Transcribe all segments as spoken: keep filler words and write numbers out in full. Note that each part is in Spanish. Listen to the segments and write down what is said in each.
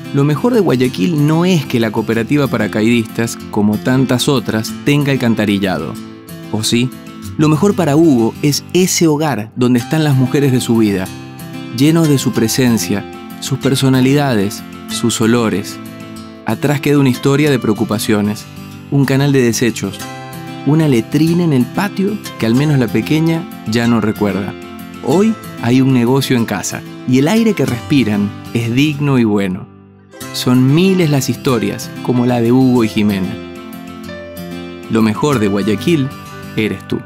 Lo mejor de Guayaquil no es que la cooperativa paracaidistas, como tantas otras, tenga alcantarillado. ¿O sí? Lo mejor para Hugo es ese hogar donde están las mujeres de su vida, llenos de su presencia, sus personalidades, sus olores. Atrás queda una historia de preocupaciones, un canal de desechos, una letrina en el patio que al menos la pequeña ya no recuerda. Hoy hay un negocio en casa y el aire que respiran es digno y bueno. Son miles las historias como la de Hugo y Jimena. Lo mejor de Guayaquil eres tú.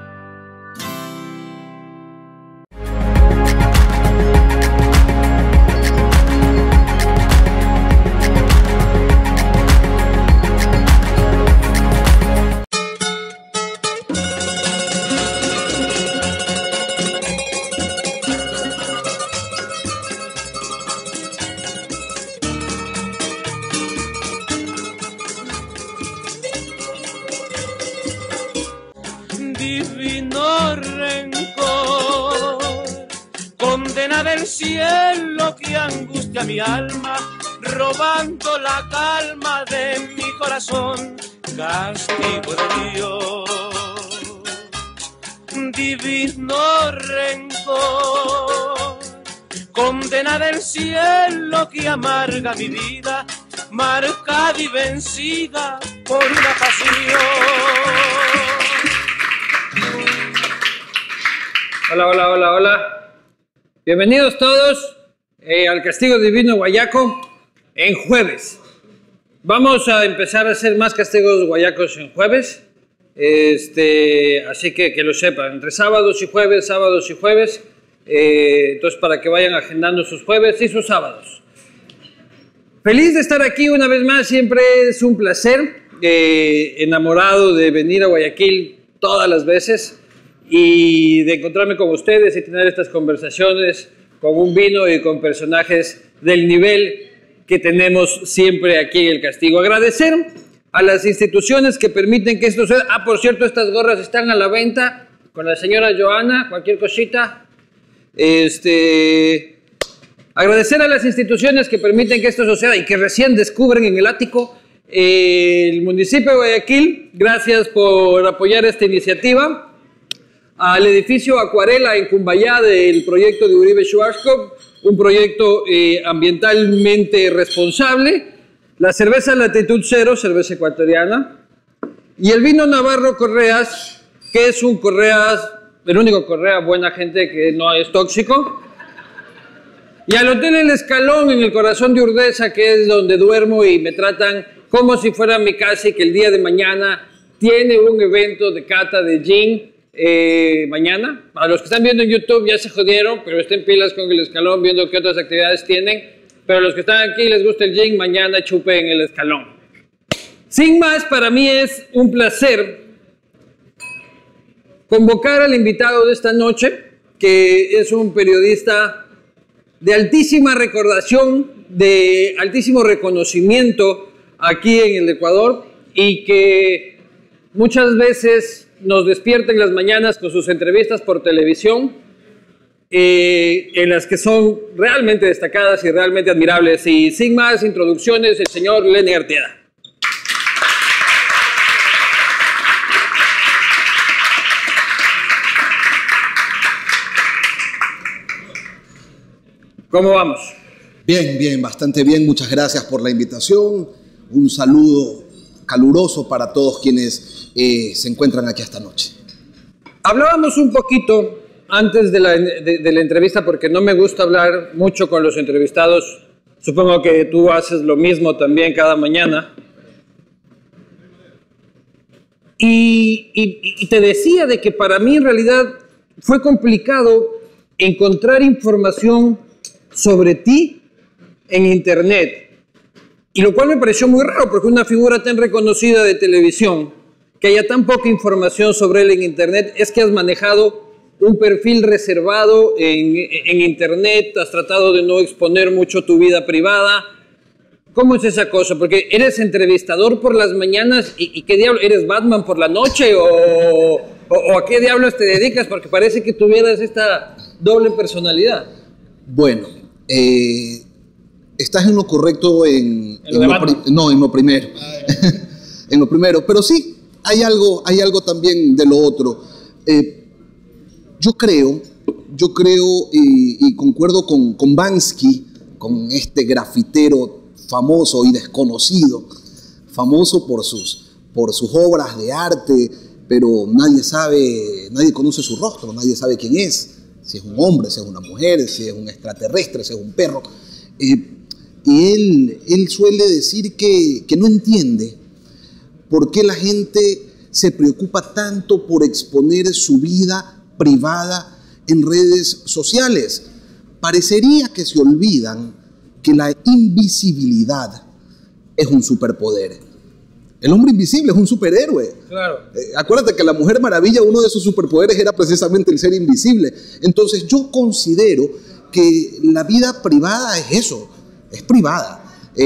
Divino rencor, condena del cielo que angustia mi alma, robando la calma de mi corazón, castigo de Dios. Divino rencor, condena del cielo que amarga mi vida, marcada y vencida por una pasión. Hola, hola, hola, hola. Bienvenidos todos eh, al Castigo Divino Guayaco en jueves. Vamos a empezar a hacer más castigos guayacos en jueves. Este, así que que lo sepan, entre sábados y jueves, sábados y jueves. Eh, entonces, para que vayan agendando sus jueves y sus sábados. Feliz de estar aquí una vez más, siempre es un placer. Eh, enamorado de venir a Guayaquil todas las veces y de encontrarme con ustedes y tener estas conversaciones con un vino y con personajes del nivel que tenemos siempre aquí en el Castigo. Agradecer a las instituciones que permiten que esto suceda. Ah, por cierto, estas gorras están a la venta con la señora Joana, cualquier cosita. Este, agradecer a las instituciones que permiten que esto suceda y que recién descubren en el ático. Eh, el municipio de Guayaquil, gracias por apoyar esta iniciativa. Al edificio Acuarela en Cumbayá del proyecto de Uribe Schwarzkopf, un proyecto eh, ambientalmente responsable. La cerveza Latitud Cero, cerveza ecuatoriana. Y el vino Navarro Correas, que es un Correas, el único Correa buena gente que no es tóxico. Y al Hotel El Escalón en el corazón de Urdesa, que es donde duermo y me tratan como si fuera mi casa y que el día de mañana tiene un evento de cata de gin. Eh, mañana, a los que están viendo en YouTube ya se jodieron, pero estén pilas con El Escalón viendo qué otras actividades tienen. Pero a los que están aquí y les gusta el gin, mañana chupen El Escalón. Sin más, para mí es un placer convocar al invitado de esta noche, que es un periodista de altísima recordación, de altísimo reconocimiento aquí en el Ecuador y que muchas veces nos despierta en las mañanas con sus entrevistas por televisión, eh, en las que son realmente destacadas y realmente admirables. Y sin más introducciones, el señor Lenny Arteaga. ¿Cómo vamos? Bien, bien, bastante bien. Muchas gracias por la invitación. Un saludo caluroso para todos quienes eh, se encuentran aquí esta noche. Hablábamos un poquito antes de la, de, de la entrevista, porque no me gusta hablar mucho con los entrevistados. Supongo que tú haces lo mismo también cada mañana. Y, y, y te decía de que para mí en realidad fue complicado encontrar información sobre ti en internet. Y lo cual me pareció muy raro, porque una figura tan reconocida de televisión, que haya tan poca información sobre él en internet, es que has manejado un perfil reservado en, en internet, has tratado de no exponer mucho tu vida privada. ¿Cómo es esa cosa? Porque eres entrevistador por las mañanas y, y ¿qué diablo? ¿Eres Batman por la noche o, o, o a qué diablos te dedicas? Porque parece que tuvieras esta doble personalidad. Bueno, eh, estás en lo correcto en, ¿En lo en lo pri- no, en lo primero. En lo primero, pero sí, hay algo, hay algo también de lo otro. Eh, yo creo, yo creo y, y concuerdo con, con Bansky, con este grafitero famoso y desconocido, famoso por sus, por sus obras de arte, pero nadie sabe, nadie conoce su rostro, nadie sabe quién es, si es un hombre, si es una mujer, si es un extraterrestre, si es un perro. Eh, y él, él suele decir que, que no entiende por qué la gente se preocupa tanto por exponer su vida privada en redes sociales. Parecería que se olvidan que la invisibilidad es un superpoder. El hombre invisible es un superhéroe. Claro. Eh, acuérdate que la Mujer Maravilla, uno de sus superpoderes era precisamente el ser invisible. Entonces yo considero que la vida privada es eso, es privada. Eh,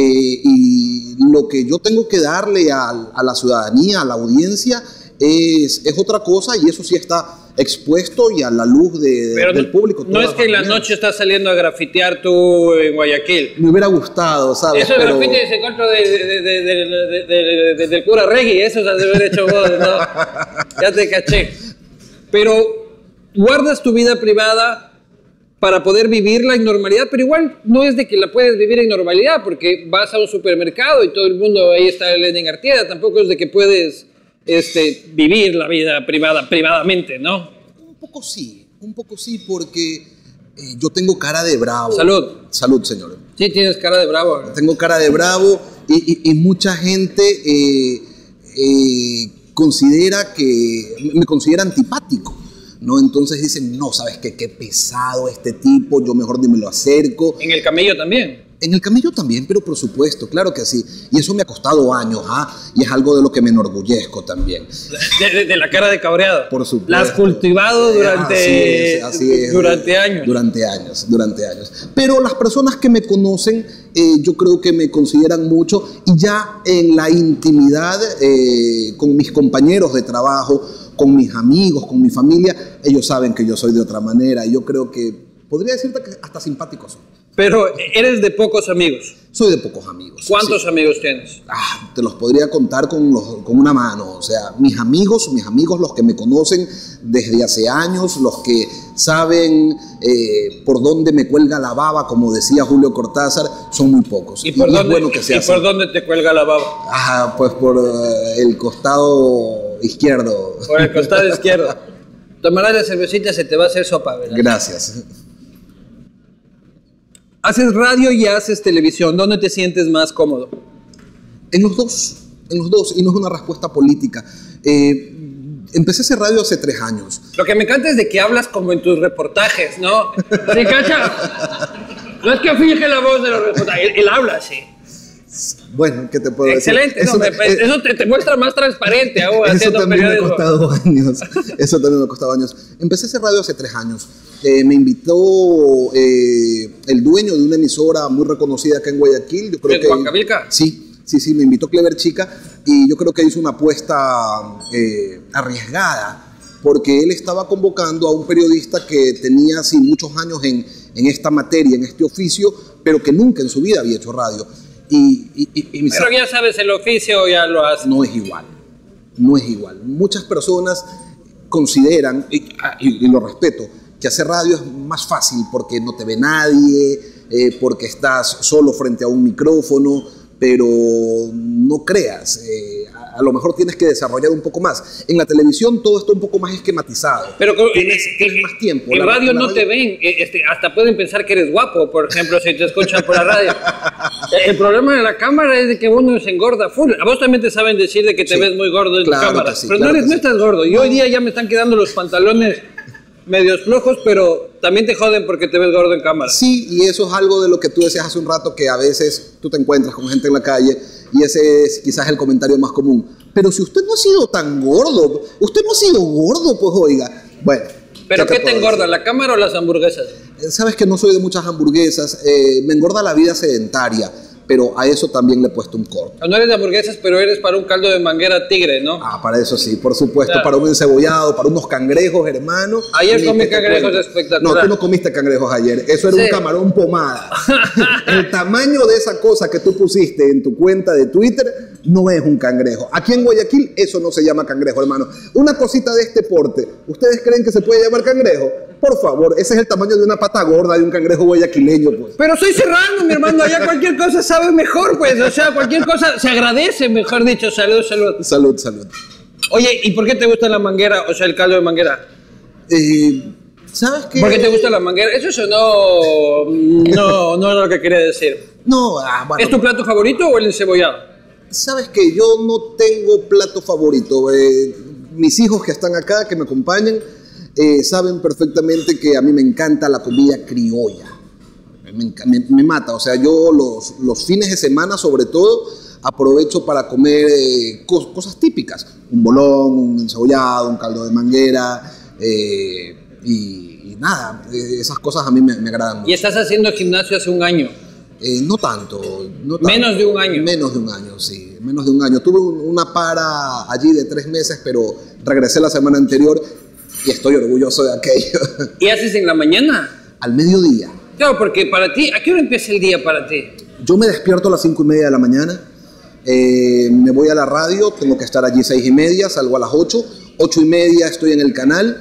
y lo que yo tengo que darle a, a la ciudadanía, a la audiencia, es, es otra cosa, y eso sí está expuesto y a la luz de, de, del no, público. No es que en la noche estás saliendo a grafitear tú en Guayaquil. Me hubiera gustado, ¿sabes? Eso pero... grafite es en contra de, de, de, de, de, de, de, del cura Reggie, eso se has de haber hecho vos, ¿no? Ya te caché. Pero guardas tu vida privada para poder vivirla en normalidad, pero igual no es de que la puedes vivir en normalidad, porque vas a un supermercado y todo el mundo, ahí está Lenin Artieda, tampoco es de que puedes este, vivir la vida privada privadamente, ¿no? Un poco sí, un poco sí, porque eh, yo tengo cara de bravo. Salud. Salud, señor. Sí, tienes cara de bravo. Tengo cara de bravo y, y, y mucha gente eh, eh, considera que, me considera antipático, ¿no? Entonces dicen, no, ¿sabes qué? Qué pesado este tipo, yo mejor ni me lo acerco. En el camello también. En el camello también, pero por supuesto, claro que sí. Y eso me ha costado años, ¿ah? Y es algo de lo que me enorgullezco también. De, de, de la cara de cabreado. Por supuesto. La has cultivado durante, así es, así es, durante años. Durante años, durante años. Pero las personas que me conocen, eh, yo creo que me consideran mucho, y ya en la intimidad eh, con mis compañeros de trabajo, con mis amigos, con mi familia, ellos saben que yo soy de otra manera. Y yo creo que podría decirte que hasta simpáticos son. Pero eres de pocos amigos. Soy de pocos amigos. ¿Cuántos sí. amigos tienes? Ah, te los podría contar con, los, con una mano. O sea, mis amigos, mis amigos, los que me conocen desde hace años, los que saben eh, por dónde me cuelga la baba, como decía Julio Cortázar, son muy pocos. ¿Y por, y dónde, bueno que sea ¿y por dónde te cuelga la baba? Ah, pues por uh, el costado izquierdo. Por el costado izquierdo. Tomarás la cervecita, se te va a hacer sopa, ¿verdad? Gracias. Haces radio y haces televisión. ¿Dónde te sientes más cómodo? En los dos, en los dos, y no es una respuesta política. Eh, empecé a hacer radio hace tres años. Lo que me encanta es de que hablas como en tus reportajes, ¿no? ¿Sí, cacha? No es que finge la voz de los reportajes, él, él habla así. Bueno, ¿qué te puedo Excelente, decir? no, Excelente, me, eso, eso te, te muestra más transparente ahora. Eso también me ha costado años. Eso también me ha costado años. Empecé a hacer radio hace tres años. Eh, me invitó eh, el dueño de una emisora muy reconocida acá en Guayaquil. Yo creo ¿Es que Huancavilca? Sí, sí, sí, me invitó Clever Chica, y yo creo que hizo una apuesta eh, arriesgada, porque él estaba convocando a un periodista que tenía sí, muchos años en, en esta materia, en este oficio, pero que nunca en su vida había hecho radio. Y, y, y, y Pero ya sabes el oficio, ya lo haces. no es igual, no es igual. Muchas personas consideran, y, y, y lo respeto, que hacer radio es más fácil porque no te ve nadie, eh, porque estás solo frente a un micrófono, pero no creas, eh, a, a lo mejor tienes que desarrollar un poco más. En la televisión todo está un poco más esquematizado. Pero tienes, eh, tienes eh, más tiempo. En La- radio la no te ven, eh, este, hasta pueden pensar que eres guapo, por ejemplo, si te escuchan por la radio. El problema de la cámara es de que uno se engorda full. A vos también te saben decir de que te Sí, ves muy gordo en claro la cámara. que sí, pero claro no, eres, que no sí. estás gordo. Y hoy día ya me están quedando los pantalones medios flojos, pero también te joden porque te ves gordo en cámara. Sí, y eso es algo de lo que tú decías hace un rato, que a veces tú te encuentras con gente en la calle y ese es quizás el comentario más común. Pero si usted no ha sido tan gordo, usted no ha sido gordo, pues oiga. Bueno. ¿Pero qué te puedo engorda, decir? la cámara o las hamburguesas? Sabes que no soy de muchas hamburguesas, eh, me engorda la vida sedentaria, pero a eso también le he puesto un corte. No eres de hamburguesas, pero eres para un caldo de manguera tigre, ¿no? Ah, para eso sí, por supuesto, Claro. para un encebollado, para unos cangrejos, hermano. Ayer Ni comí que te cangrejos cuento. espectacular. No, tú no comiste cangrejos ayer, eso era Sí. un camarón pomada. El tamaño de esa cosa que tú pusiste en tu cuenta de Twitter no es un cangrejo. Aquí en Guayaquil eso no se llama cangrejo, hermano. Una cosita de este porte, ¿ustedes creen que se puede llamar cangrejo? Por favor, ese es el tamaño de una pata gorda de un cangrejo guayaquileño, pues. Pero soy serrano, mi hermano, allá cualquier cosa sabe mejor, pues, o sea, cualquier cosa se agradece, mejor dicho, salud, salud. Salud, salud. Oye, ¿y por qué te gusta la manguera, o sea, el caldo de manguera? Eh, ¿Sabes qué? ¿Por qué te gusta la manguera? Eso sonó, no, no era lo que quería decir. No, ah, bueno. ¿Es tu plato favorito o el encebollado? ¿Sabes qué? Yo no tengo plato favorito. Eh, mis hijos que están acá, que me acompañan, eh, saben perfectamente que a mí me encanta la comida criolla. Me, enca- me- me mata. O sea, yo los, los fines de semana, sobre todo, aprovecho para comer eh, cos- cosas típicas. Un bolón, un encebollado, un caldo de manguera, eh, y, y nada, eh, esas cosas a mí me, me agradan mucho. Y estás haciendo gimnasio hace un año. Eh, no tanto, no tanto. Menos de un año. Menos de un año, sí. Menos de un año. Tuve un- una para allí de tres meses, pero regresé la semana anterior y estoy orgulloso de aquello. ¿Y haces en la mañana? Al mediodía. Claro, porque para ti, ¿a qué hora empieza el día para ti? Yo me despierto a las cinco y media de la mañana, eh, me voy a la radio, tengo que estar allí seis y media, salgo a las ocho, ocho y media estoy en el canal,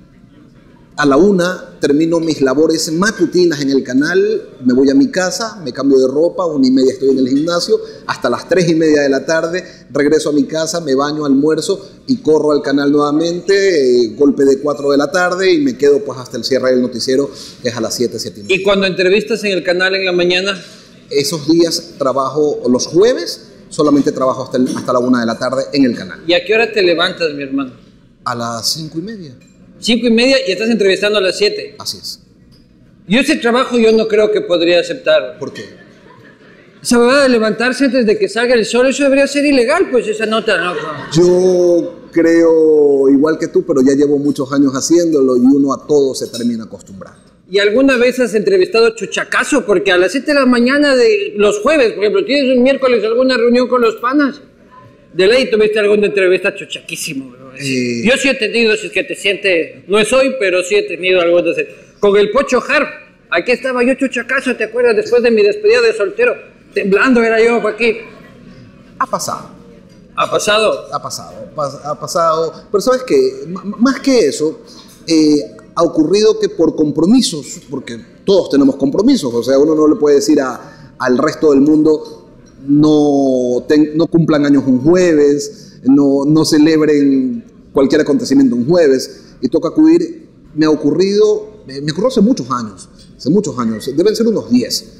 a la una termino mis labores matutinas en el canal, me voy a mi casa, me cambio de ropa, una y media estoy en el gimnasio, hasta las tres y media de la tarde regreso a mi casa, me baño, almuerzo y corro al canal nuevamente, eh, golpe de cuatro de la tarde y me quedo pues hasta el cierre del noticiero, que es a las siete, siete y media. ¿Y cuando entrevistas en el canal en la mañana? Esos días trabajo los jueves, solamente trabajo hasta, el- hasta la una de la tarde en el canal. ¿Y a qué hora te levantas, mi hermano? A las cinco y media, Cinco y media y estás entrevistando a las siete. así es. Yo ese trabajo yo no creo que podría aceptar. ¿Por qué? Esa verdad de levantarse antes de que salga el sol, eso debería ser ilegal, pues esa nota, ¿no? Yo creo igual que tú, pero ya llevo muchos años haciéndolo y uno a todo se termina acostumbrando. ¿Y alguna vez has entrevistado a Chuchacazo? Porque a las siete de la mañana de los jueves, por ejemplo, ¿tienes un miércoles alguna reunión con los panas? De ley tuviste alguna entrevista chuchaquísimo, bro. Eh. Yo sí he tenido, si es que te sientes, no es hoy, pero sí he tenido algunas. Con el Pocho Harp, aquí estaba yo Chuchacazo, ¿te acuerdas? Después de mi despedida de soltero, temblando era yo aquí. Ha pasado, ¿Ha pasado? ha pasado, pas- ha pasado. Pero sabes qué, M- más que eso, eh, ha ocurrido que por compromisos, porque todos tenemos compromisos, o sea, uno no le puede decir a, al resto del mundo no, ten- no cumplan años un jueves, no, no celebren cualquier acontecimiento un jueves, y toca acudir. Me ha ocurrido, me me ocurrió hace muchos años, hace muchos años, deben ser unos diez,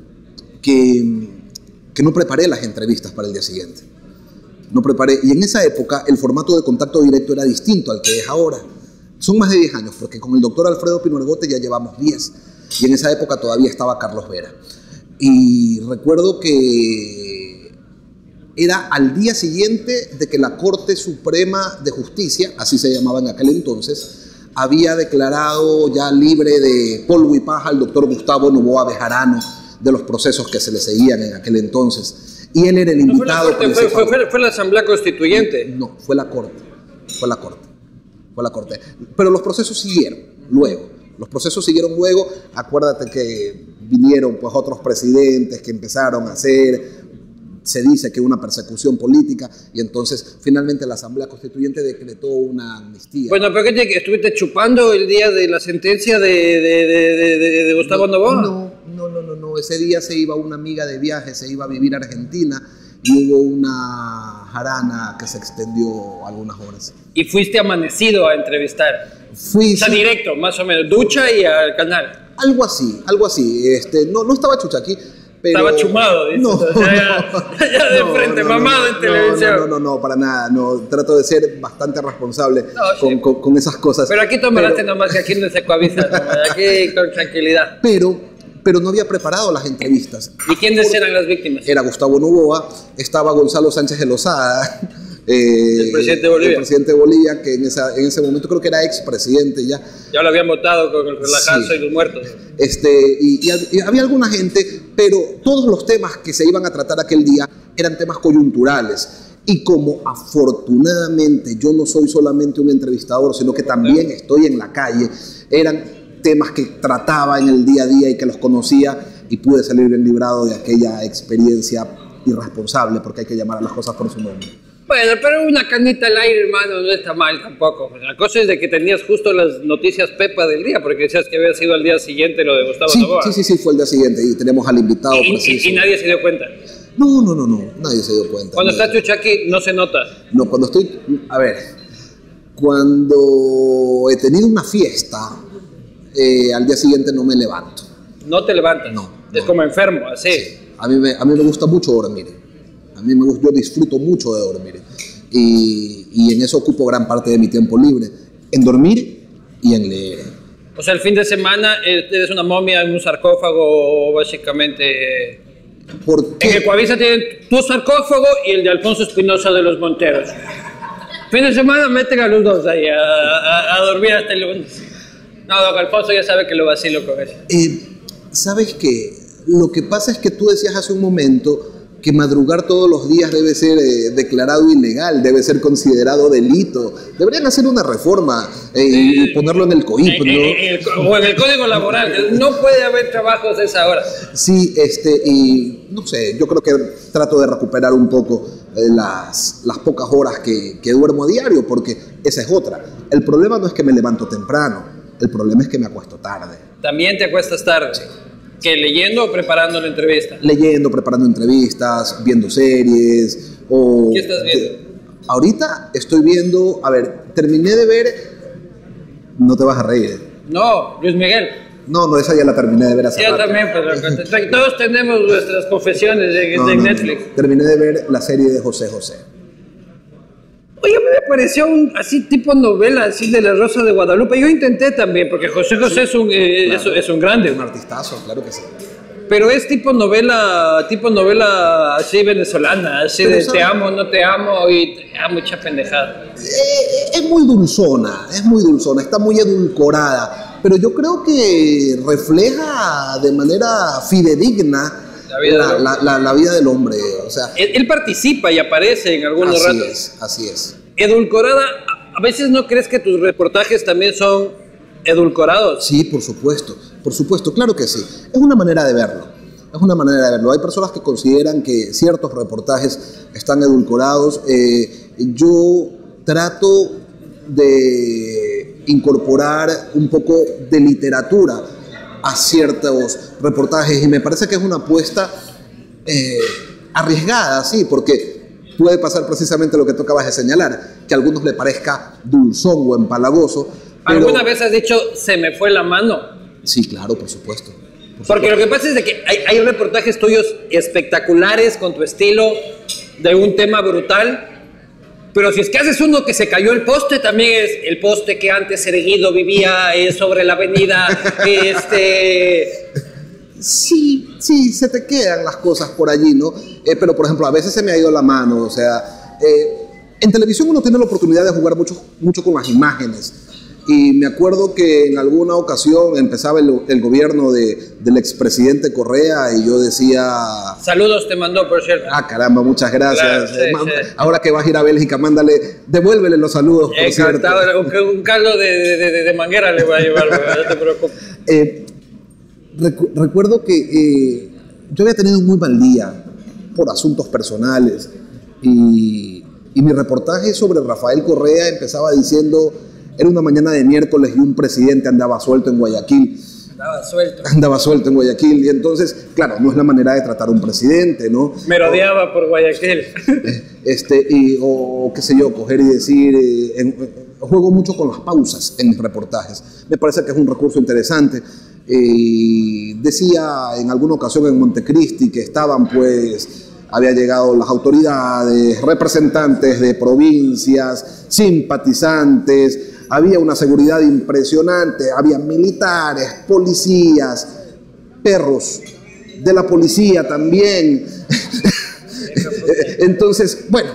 que, que no preparé las entrevistas para el día siguiente. No preparé, y en esa época el formato de contacto directo era distinto al que es ahora. Son más de diez años, porque con el doctor Alfredo Pino Argote ya llevamos diez, y en esa época todavía estaba Carlos Vera. Y recuerdo que era al día siguiente de que la Corte Suprema de Justicia, así se llamaba en aquel entonces, había declarado ya libre de polvo y paja al doctor Gustavo Noboa Bejarano de los procesos que se le seguían en aquel entonces. Y él era el No fue la invitado. Corte, por fue, ese fue- favor. fue- fue la Asamblea Constituyente. No, fue la Corte. Fue la Corte. Fue la Corte. Pero los procesos siguieron luego. Los procesos siguieron luego. Acuérdate que vinieron pues otros presidentes que empezaron a hacer, se dice que una persecución política, y entonces finalmente la Asamblea Constituyente decretó una amnistía. Bueno, pero ¿qué te, estuviste chupando el día de la sentencia de, de, de, de, de- de Gustavo Noboa? No, no, no, no, no. Ese día se iba una amiga de viaje, se iba a vivir a Argentina y hubo una jarana que se extendió algunas horas. Y fuiste amanecido a entrevistar. Fui, O sea, sí, directo, más o menos. Ducha y al canal. algo así, algo así. Este, no, no estaba chucha aquí, pero... Estaba chumado, dices. No, O sea, ya- ya de no, frente, no, mamado no, en no, televisión. No, no, no, no, para nada. No, trato de ser bastante responsable No, sí. con, con- con esas cosas. Pero aquí tomaste Pero- nomás, que aquí no se coavisa, nomás, aquí con tranquilidad. Pero, pero no había preparado las entrevistas. ¿Y quiénes eran las víctimas? Era Gustavo Noboa, estaba Gonzalo Sánchez de Lozada, Eh, el presidente de Bolivia. El presidente de Bolivia, que en, esa, en ese momento creo que era expresidente ya. Ya lo habían votado con el relajazo Sí. y los muertos. Este, y, y, y había alguna gente, pero todos los temas que se iban a tratar aquel día eran temas coyunturales. Y como afortunadamente yo no soy solamente un entrevistador, sino que también estoy en la calle, eran temas que trataba en el día a día y que los conocía, y pude salir bien librado de aquella experiencia irresponsable, porque hay que llamar a las cosas por su nombre. Bueno, pero una canita al aire, hermano, no está mal tampoco. La cosa es de que tenías justo las noticias Pepa del día, porque decías que había sido al día siguiente lo de Gustavo Sí, Noboa. sí, sí, sí, fue el día siguiente y tenemos al invitado Y, preciso. y, y nadie se dio cuenta. No, no, no, no, nadie se dio cuenta. Cuando nadie. está Chuchaki no se nota. No, cuando estoy, a ver, cuando he tenido una fiesta, eh, al día siguiente no me levanto. No te levantas. No, Es no. como enfermo, así. Sí. A mí me, a mí me gusta mucho dormir. A mí me gusta, yo disfruto mucho de dormir. Y, y en eso ocupo gran parte de mi tiempo libre. En dormir y en leer. O sea, el fin de semana eres una momia en un sarcófago, básicamente. ¿Por qué? En Ecuavisa tienen tu sarcófago y el de Alfonso Espinosa de los Monteros. Fin de semana meten a los dos ahí a, a, a dormir hasta el lunes. No, don Alfonso ya sabe que lo vacilo con eso. Eh, ¿Sabes qué? Lo que pasa es que tú decías hace un momento que madrugar todos los días debe ser eh, declarado ilegal, debe ser considerado delito. Deberían hacer una reforma eh, y ponerlo en el COIP, En- ¿no? en el- o en el Código Laboral. No puede haber trabajos a esa hora. Sí, este, y no sé, yo creo que trato de recuperar un poco eh, las, las pocas horas que, que duermo a diario, porque esa es otra. El problema no es que me levanto temprano, el problema es que me acuesto tarde. También te acuestas tarde. ¿Que leyendo o preparando la entrevista? Leyendo, preparando entrevistas, viendo series, o... ¿Qué estás viendo? Ahorita estoy viendo, a ver, terminé de ver, no te vas a reír. No, Luis Miguel. No, no, esa ya la terminé de ver hace Yo rato. también, pues, todos tenemos nuestras confesiones de, No, de no, no, Netflix. no. Terminé de ver la serie de José José. Oye, a mí me pareció un, así tipo novela, así de La Rosa de Guadalupe. Yo intenté también, porque José José es, un, eh, es, es un grande, Un artistazo, claro que sí. pero es tipo novela, tipo novela así venezolana, así Pero de sabe- te amo, no te amo y ah, mucha pendejada. Eh, es muy dulzona, es muy dulzona, está muy edulcorada, pero yo creo que refleja de manera fidedigna La vida la, del hombre. la- la- la vida del hombre. O sea, Él, él participa y aparece en algunos así ratos. es, así es. Edulcorada, a- a veces no crees que tus reportajes también son edulcorados. Sí, por supuesto, por supuesto, claro que sí. Es una manera de verlo, es una manera de verlo. Hay personas que consideran que ciertos reportajes están edulcorados. Eh, yo trato de incorporar un poco de literatura a ciertos reportajes y me parece que es una apuesta eh, arriesgada, sí, porque puede pasar precisamente lo que tú acabas de señalar, que a algunos le parezca dulzón o empalagoso. pero- ¿Alguna vez has dicho se me fue la mano? Sí, claro, por supuesto. Por Porque lo supuesto. que pasa es de que hay, hay reportajes tuyos espectaculares con tu estilo de un tema brutal, pero si es que haces uno que se cayó el poste, también es el poste que antes erguido vivía eh, sobre la avenida, este... Sí, sí, se te quedan las cosas por allí, ¿no? Eh, pero, por ejemplo, a veces se me ha ido la mano, o sea, eh, en televisión uno tiene la oportunidad de jugar mucho, mucho con las imágenes. Y me acuerdo que en alguna ocasión empezaba el, el gobierno de, del expresidente Correa y yo decía, Saludos te mandó, por cierto. ah, caramba, muchas gracias. Claro, sí, Eh, ma- sí. Ahora que vas a ir a Bélgica, mándale, devuélvele los saludos, por cierto. Encantado, un, un caldo de, de, de- de manguera le voy a llevar, no te preocupes. Eh, recu- recuerdo que eh, yo había tenido un muy mal día por asuntos personales y, y mi reportaje sobre Rafael Correa empezaba diciendo, era una mañana de miércoles y un presidente andaba suelto en Guayaquil, Estaba suelto. andaba suelto en Guayaquil y entonces, claro, no es la manera de tratar a un presidente, ¿no? Me rodeaba por Guayaquil. Este, y, o qué sé yo, coger y decir, eh, en- en- juego mucho con las pausas en mis reportajes, me parece que es un recurso interesante. Eh, decía en alguna ocasión en Montecristi que estaban pues, había llegado las autoridades, representantes de provincias, simpatizantes, había una seguridad impresionante, había militares, policías, perros de la policía también. Entonces, bueno,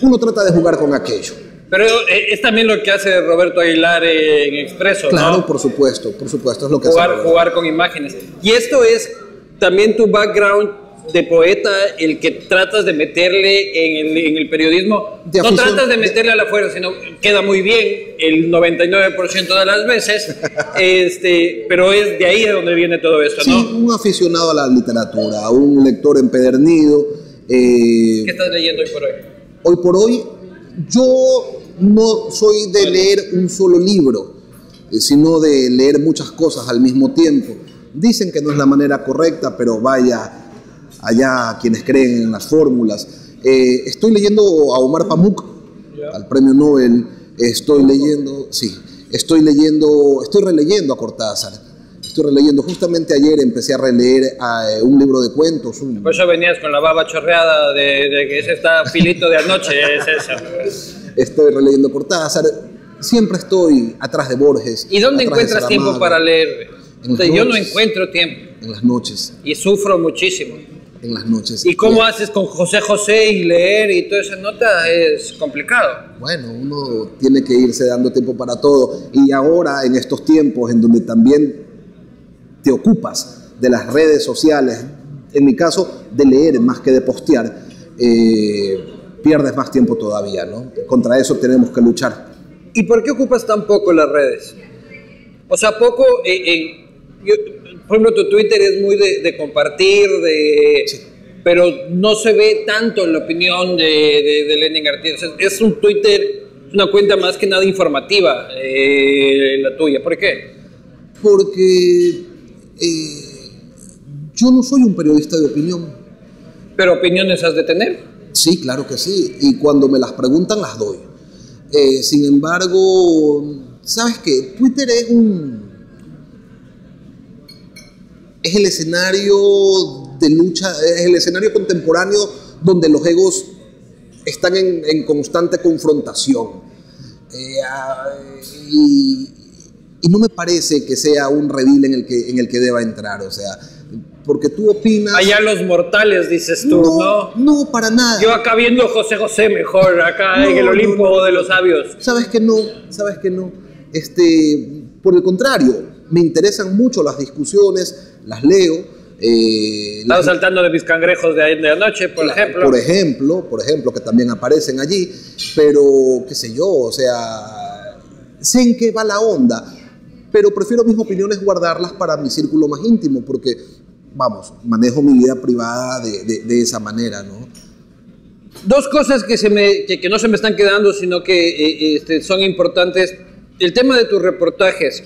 uno trata de jugar con aquello. Pero eh, es también lo que hace Roberto Aguilar en Expreso, Claro, ¿no? por supuesto, por supuesto, es lo que Jugar, hace. jugar con imágenes. Y esto es también tu background de poeta, el que tratas de meterle en el, en el periodismo. De no afición, tratas de meterle a la fuerza, sino queda muy bien el noventa y nueve por ciento de las veces, este, pero es de ahí de donde viene todo esto, Sí, ¿no? un aficionado a la literatura, un lector empedernido. eh, ¿Qué estás leyendo hoy por hoy? Hoy por hoy, yo no soy de leer un solo libro, eh, sino de leer muchas cosas al mismo tiempo. Dicen que no es la manera correcta, pero vaya allá quienes creen en las fórmulas. Eh, estoy leyendo a Omar Pamuk, al premio Nobel. Estoy leyendo, sí, estoy leyendo, estoy releyendo a Cortázar. Estoy releyendo, justamente ayer empecé a releer a, uh, un libro de cuentos. Un, Por eso venías con la baba chorreada de, de que ese está filito de anoche, es eso. Estoy releyendo Cortázar. Siempre estoy atrás de Borges. ¿Y dónde atrás de encuentras tiempo Saramago, para leer? En O sea, las yo no noches. encuentro tiempo En las noches, y sufro muchísimo. en las noches. ¿Y cómo Eh, haces con José José y leer y toda esa nota? Es complicado. Bueno, uno tiene que irse dando tiempo para todo. Y ahora, en estos tiempos en donde también te ocupas de las redes sociales, en mi caso, de leer más que de postear, eh, pierdes más tiempo todavía, ¿no? Contra eso tenemos que luchar. ¿Y por qué ocupas tan poco las redes? O sea, poco, eh, eh, yo, por ejemplo, tu Twitter es muy de, de compartir, de, Sí. pero no se ve tanto la opinión de, de, de Lenin García. O sea, es un Twitter, una cuenta más que nada informativa, eh, la tuya. ¿Por qué? Porque eh, yo no soy un periodista de opinión. Pero opiniones has de tener. Sí, claro que sí. Y cuando me las preguntan, las doy. Eh, sin embargo, ¿sabes qué? Twitter es un... es el escenario de lucha, es el escenario contemporáneo donde los egos están en, en constante confrontación. Eh, ah, y, y no me parece que sea un redil en el que, en el que deba entrar, o sea, porque tú opinas... Allá los mortales, dices tú, ¿no? no, no, para nada. Yo acá viendo José José mejor, acá No, en el no, Olimpo no, no. de los sabios. Sabes que no, sabes que no. Este, por el contrario, me interesan mucho las discusiones, las leo. Eh, Estaba las- saltando de mis cangrejos de, de anoche, por ejemplo. Por ejemplo, por ejemplo, que también aparecen allí, pero qué sé yo, o sea, sé en qué va la onda, pero prefiero mis opiniones guardarlas para mi círculo más íntimo, porque, vamos, manejo mi vida privada de, de, de esa manera, ¿no? Dos cosas que, se me, que, que no se me están quedando, sino que eh, este, son importantes. El tema de tus reportajes.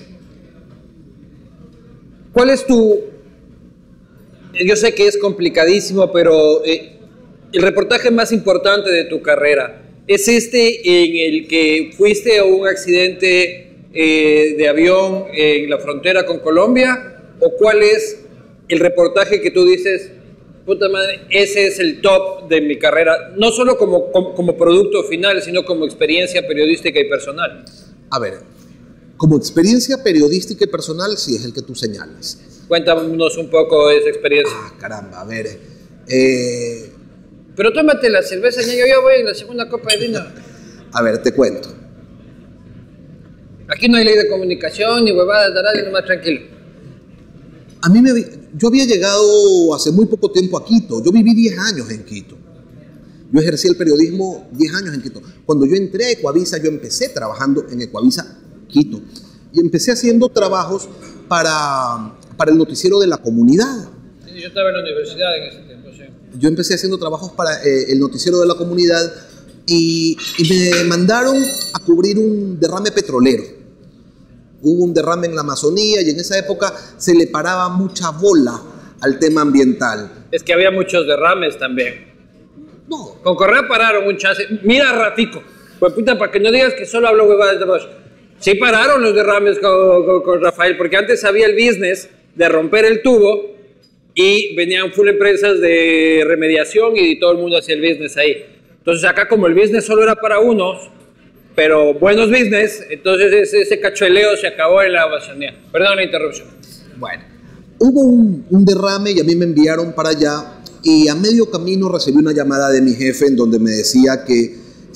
¿Cuál es tu...? Yo sé que es complicadísimo, pero eh, el reportaje más importante de tu carrera, ¿es este en el que fuiste a un accidente eh, de avión en la frontera con Colombia? ¿O cuál es el reportaje que tú dices, puta madre, ese es el top de mi carrera? No solo como, como, como producto final, sino como experiencia periodística y personal. A ver, como experiencia periodística y personal, sí es el que tú señalas. Cuéntanos un poco de esa experiencia. Ah, caramba, a ver. Eh, Pero tómate la cerveza, ñaño, yo voy en la segunda copa de vino. a ver, te cuento. Aquí no hay ley de comunicación, ni huevadas de radio, nomás tranquilo. A mí me, vi- yo había llegado hace muy poco tiempo a Quito. Yo viví diez años en Quito. Yo ejercí el periodismo diez años en Quito. Cuando yo entré a Ecuavisa, yo empecé trabajando en Ecuavisa Quito. Y empecé haciendo trabajos para, para el noticiero de la comunidad. Sí, yo estaba en la universidad en ese tiempo, sí. Yo empecé haciendo trabajos para eh, el noticiero de la comunidad y, y me mandaron a cubrir un derrame petrolero. Hubo un derrame en la Amazonía y en esa época se le paraba mucha bola al tema ambiental. Es que había muchos derrames también. No, Con Correa pararon un chance. Mira, Ratico, pues puta, para que no digas que solo hablo huevadas de Bosch. Sí pararon los derrames con, con, con Rafael, porque antes había el business de romper el tubo y venían full empresas de remediación y todo el mundo hacía el business ahí. Entonces acá como el business solo era para unos, pero buenos business, entonces ese, ese cachueleo se acabó en la Amazonía. Perdón la interrupción. bueno. Hubo un, un derrame y a mí me enviaron para allá y a medio camino recibí una llamada de mi jefe en donde me decía que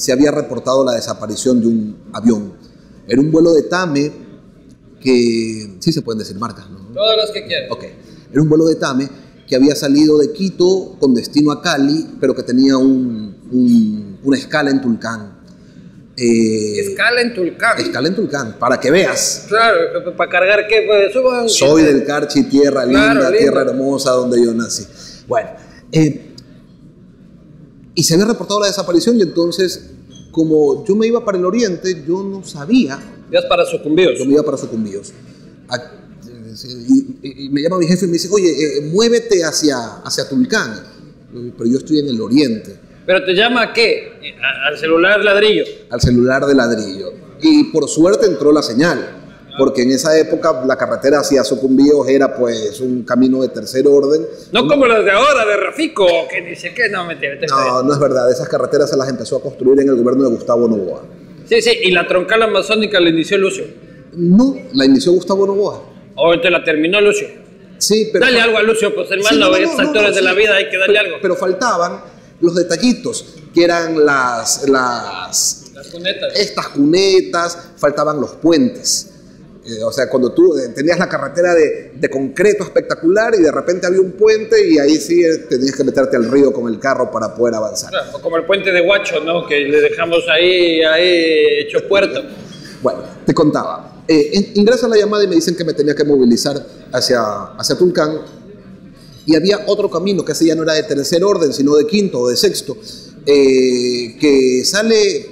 se había reportado la desaparición de un avión. Era un vuelo de TAME que... Sí se pueden decir marcas, ¿no? Todas las que quieran. Ok. Era un vuelo de TAME que había salido de Quito con destino a Cali, pero que tenía un, un, una escala en Tulcán. Eh, escala en Tulcán. Escala en Tulcán, para que veas. Claro, ¿para cargar qué? Pues suban. Soy del Carchi, tierra linda, Claro, tierra lindo. hermosa, donde yo nací. Bueno, eh, y se había reportado la desaparición y entonces, como yo me iba para el oriente, yo no sabía. Ibas para Sucumbíos. Yo me iba para Sucumbíos. A- Y, y- y me llama mi jefe y me dice, oye, eh, muévete hacia, hacia Tulcán. Pero yo estoy en el oriente, ¿Pero te llama a qué? A- Al celular ladrillo. al celular de ladrillo. Y por suerte entró la señal, porque en esa época la carretera hacia Sucumbíos era pues un camino de tercer orden. No como las de ahora, de Rafico, que dice que no, mentira. te No, no es verdad. Esas carreteras se las empezó a construir en el gobierno de Gustavo Noboa. Sí, sí, y la troncal amazónica la inició Lucio. No, la inició Gustavo Noboa. O te la terminó Lucio. Sí, pero... Dale algo a Lucio, pues hermano, Sí, no, no, estos no, actores no, de sí. la vida hay que darle pero, algo. Pero faltaban los detallitos, que eran las, las Las cunetas. estas cunetas, faltaban los puentes. Eh, o sea, cuando tú eh, tenías la carretera de, de concreto espectacular y de repente había un puente y ahí sí eh, tenías que meterte al río con el carro para poder avanzar. Claro, o como el puente de Huacho, ¿no? Que le dejamos ahí, ahí hecho puerto. Bueno, te contaba. Eh, in- ingresa la llamada y me dicen que me tenía que movilizar hacia, hacia Tulcán. Y había otro camino, que ese ya no era de tercer orden, sino de quinto o de sexto, eh, que sale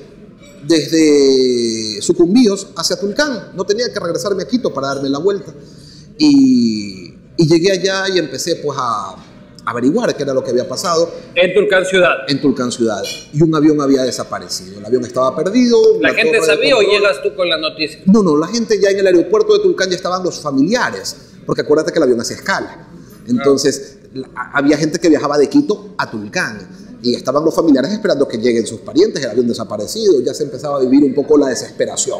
desde Sucumbíos hacia Tulcán. No tenía que regresarme a Quito para darme la vuelta. Y, y llegué allá y empecé pues a averiguar qué era lo que había pasado En Tulcán ciudad. en Tulcán ciudad. Y un avión había desaparecido. El avión estaba perdido. ¿La gente torre de sabía o control- llegas tú con la noticia? No, no, la gente ya en el aeropuerto de Tulcán ya estaban los familiares, porque acuérdate que el avión hacía escala. Entonces, la- había gente que viajaba de Quito a Tulcán y estaban los familiares esperando que lleguen sus parientes, el avión desaparecido, ya se empezaba a vivir un poco la desesperación.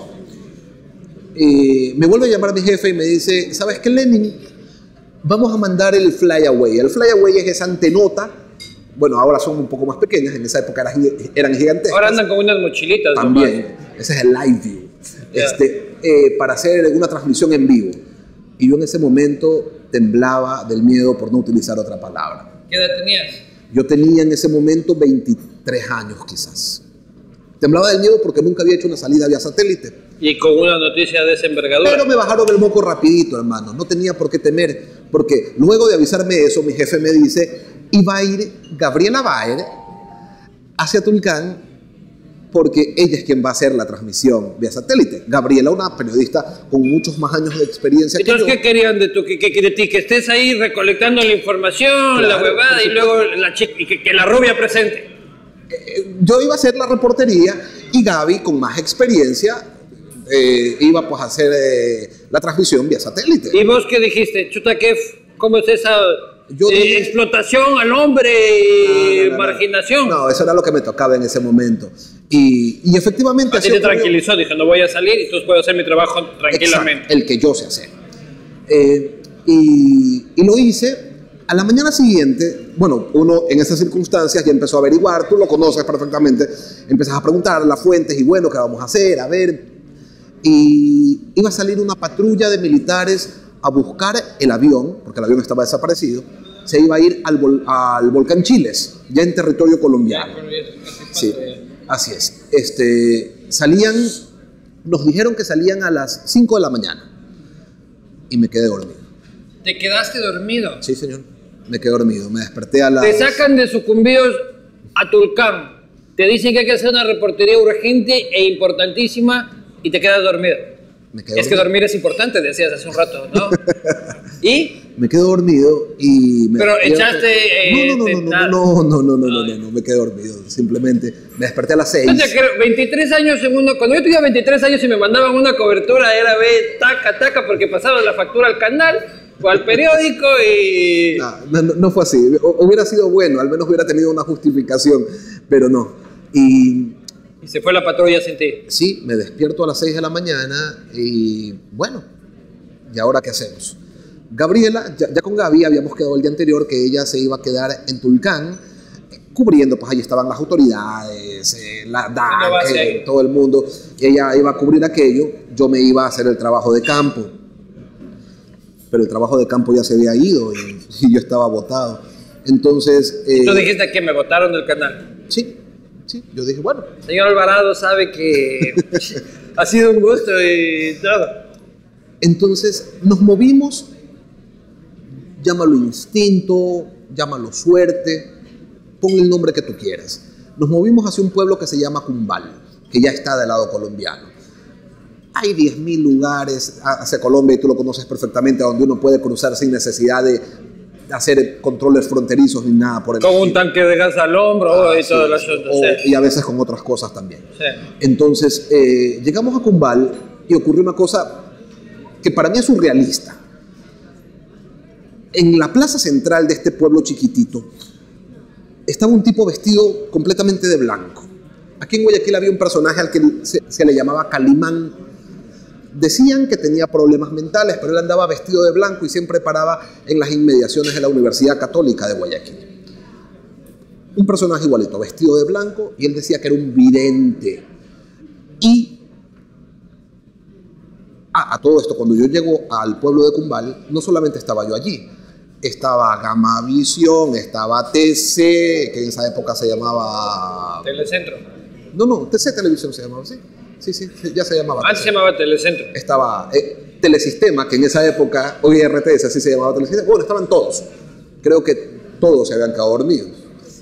Eh, me vuelve a llamar mi jefe y me dice, ¿sabes qué, Lenin? Vamos a mandar el flyaway. El flyaway es esa antenota, bueno, ahora son un poco más pequeñas, en esa época eran, eran gigantescas. Ahora andan con unas mochilitas. También, nomás. ese es el live view, Ya. este, eh, para hacer una transmisión en vivo. Y yo en ese momento temblaba del miedo, por no utilizar otra palabra. ¿Qué edad tenías? Yo tenía en ese momento veintitrés años quizás. Temblaba del miedo porque nunca había hecho una salida vía satélite. Y con una noticia de esa envergadura. Pero me bajaron el moco rapidito, hermano. No tenía por qué temer, porque luego de avisarme eso, mi jefe me dice, y va a ir Gabriela Baer hacia Tulcán, porque ella es quien va a hacer la transmisión vía satélite. Gabriela, una periodista con muchos más años de experiencia que Entonces, yo. ¿qué querían de, tu, que, que- que de ti? Que estés ahí recolectando la información, Claro, la huevada, por y luego la chica, y que, que la rubia presente. Eh, Yo iba a hacer la reportería y Gaby, con más experiencia, eh, iba pues a hacer eh, la transmisión vía satélite. ¿Y vos qué dijiste? Chuta, ¿qué, f- ¿cómo es esa Yo eh, dije- explotación al hombre y No, no, no, no. marginación? No, eso era lo que me tocaba en ese momento. Y, y efectivamente... A ti así te ocurrió. tranquilizó, dije, no voy a salir y entonces puedo hacer mi trabajo tranquilamente. Exacto, el que yo sé hacer. Eh, y, y lo hice. A la mañana siguiente, bueno, uno en esas circunstancias ya empezó a averiguar, tú lo conoces perfectamente, empiezas a preguntar las fuentes y bueno, ¿qué vamos a hacer? A ver. Y iba a salir una patrulla de militares a buscar el avión, porque el avión estaba desaparecido, se iba a ir al, vol- al volcán Chiles, ya en territorio colombiano. Sí, así es. Este, salían, nos dijeron que salían a las cinco de la mañana y me quedé dormido. Te quedaste dormido. Sí, señor, me quedé dormido. Me desperté a las... Te sacan de Sucumbíos a Tulcán. Te dicen que hay que hacer una reportería urgente e importantísima y te quedas dormido. Me quedé Es que dormido. dormir es importante, decías hace un rato, ¿no? ¿Y? Me quedé dormido y me Pero despierto- echaste, eh, no, no, no, tentar. no, no, no, no, no, no, no, no, no, me quedé dormido. Simplemente me desperté a las seis. No te creo, veintitrés años en uno, cuando yo tenía veintitrés años y me mandaban una cobertura, era ve, taca, taca, porque pasaba la factura al canal o al periódico y... No, no, no, no fue así. O- hubiera sido bueno, al menos hubiera tenido una justificación, pero no. Y Y se fue la patrulla sin ti. sí, me despierto a las seis de la mañana y bueno, ¿y ahora qué hacemos? Gabriela, ya, ya con Gaby habíamos quedado el día anterior que ella se iba a quedar en Tulcán cubriendo, pues ahí estaban las autoridades, eh, la D A No va a C, ser. todo el mundo. Ella iba a cubrir aquello, yo me iba a hacer el trabajo de campo. Pero el trabajo de campo ya se había ido y, y yo estaba botado. Entonces... eh, Tú dijiste que me votaron del canal. Sí, sí, yo dije, bueno. Señor Alvarado sabe que ha sido un gusto y todo. Entonces nos movimos, llámalo instinto, llámalo suerte, pon el nombre que tú quieras. Nos movimos hacia un pueblo que se llama Cumbal, que ya está del lado colombiano. Hay diez mil lugares hacia Colombia, y tú lo conoces perfectamente, donde uno puede cruzar sin necesidad de hacer controles fronterizos ni nada por el Con un estilo. tanque de gas al hombro Ah, y sí, todo el sí. asunto. O- Sí. Y a veces con otras cosas también. Sí. Entonces, eh, llegamos a Cumbal y ocurrió una cosa que para mí es surrealista. En la plaza central de este pueblo chiquitito estaba un tipo vestido completamente de blanco. Aquí en Guayaquil había un personaje al que se, se le llamaba Calimán. Decían que tenía problemas mentales, pero él andaba vestido de blanco y siempre paraba en las inmediaciones de la Universidad Católica de Guayaquil. Un personaje igualito, vestido de blanco, y él decía que era un vidente. Y a, a todo esto, cuando yo llego al pueblo de Cumbal, no solamente estaba yo allí, estaba Gamavisión, estaba T C, que en esa época se llamaba... Telecentro. No, no, T C Televisión se llamaba, sí. Sí, sí, ya se llamaba. Antes se llamaba Telecentro. Estaba eh, Telesistema, que en esa época, hoy R T S, así se llamaba Telesistema. Bueno, estaban todos. Creo que todos se habían quedado dormidos.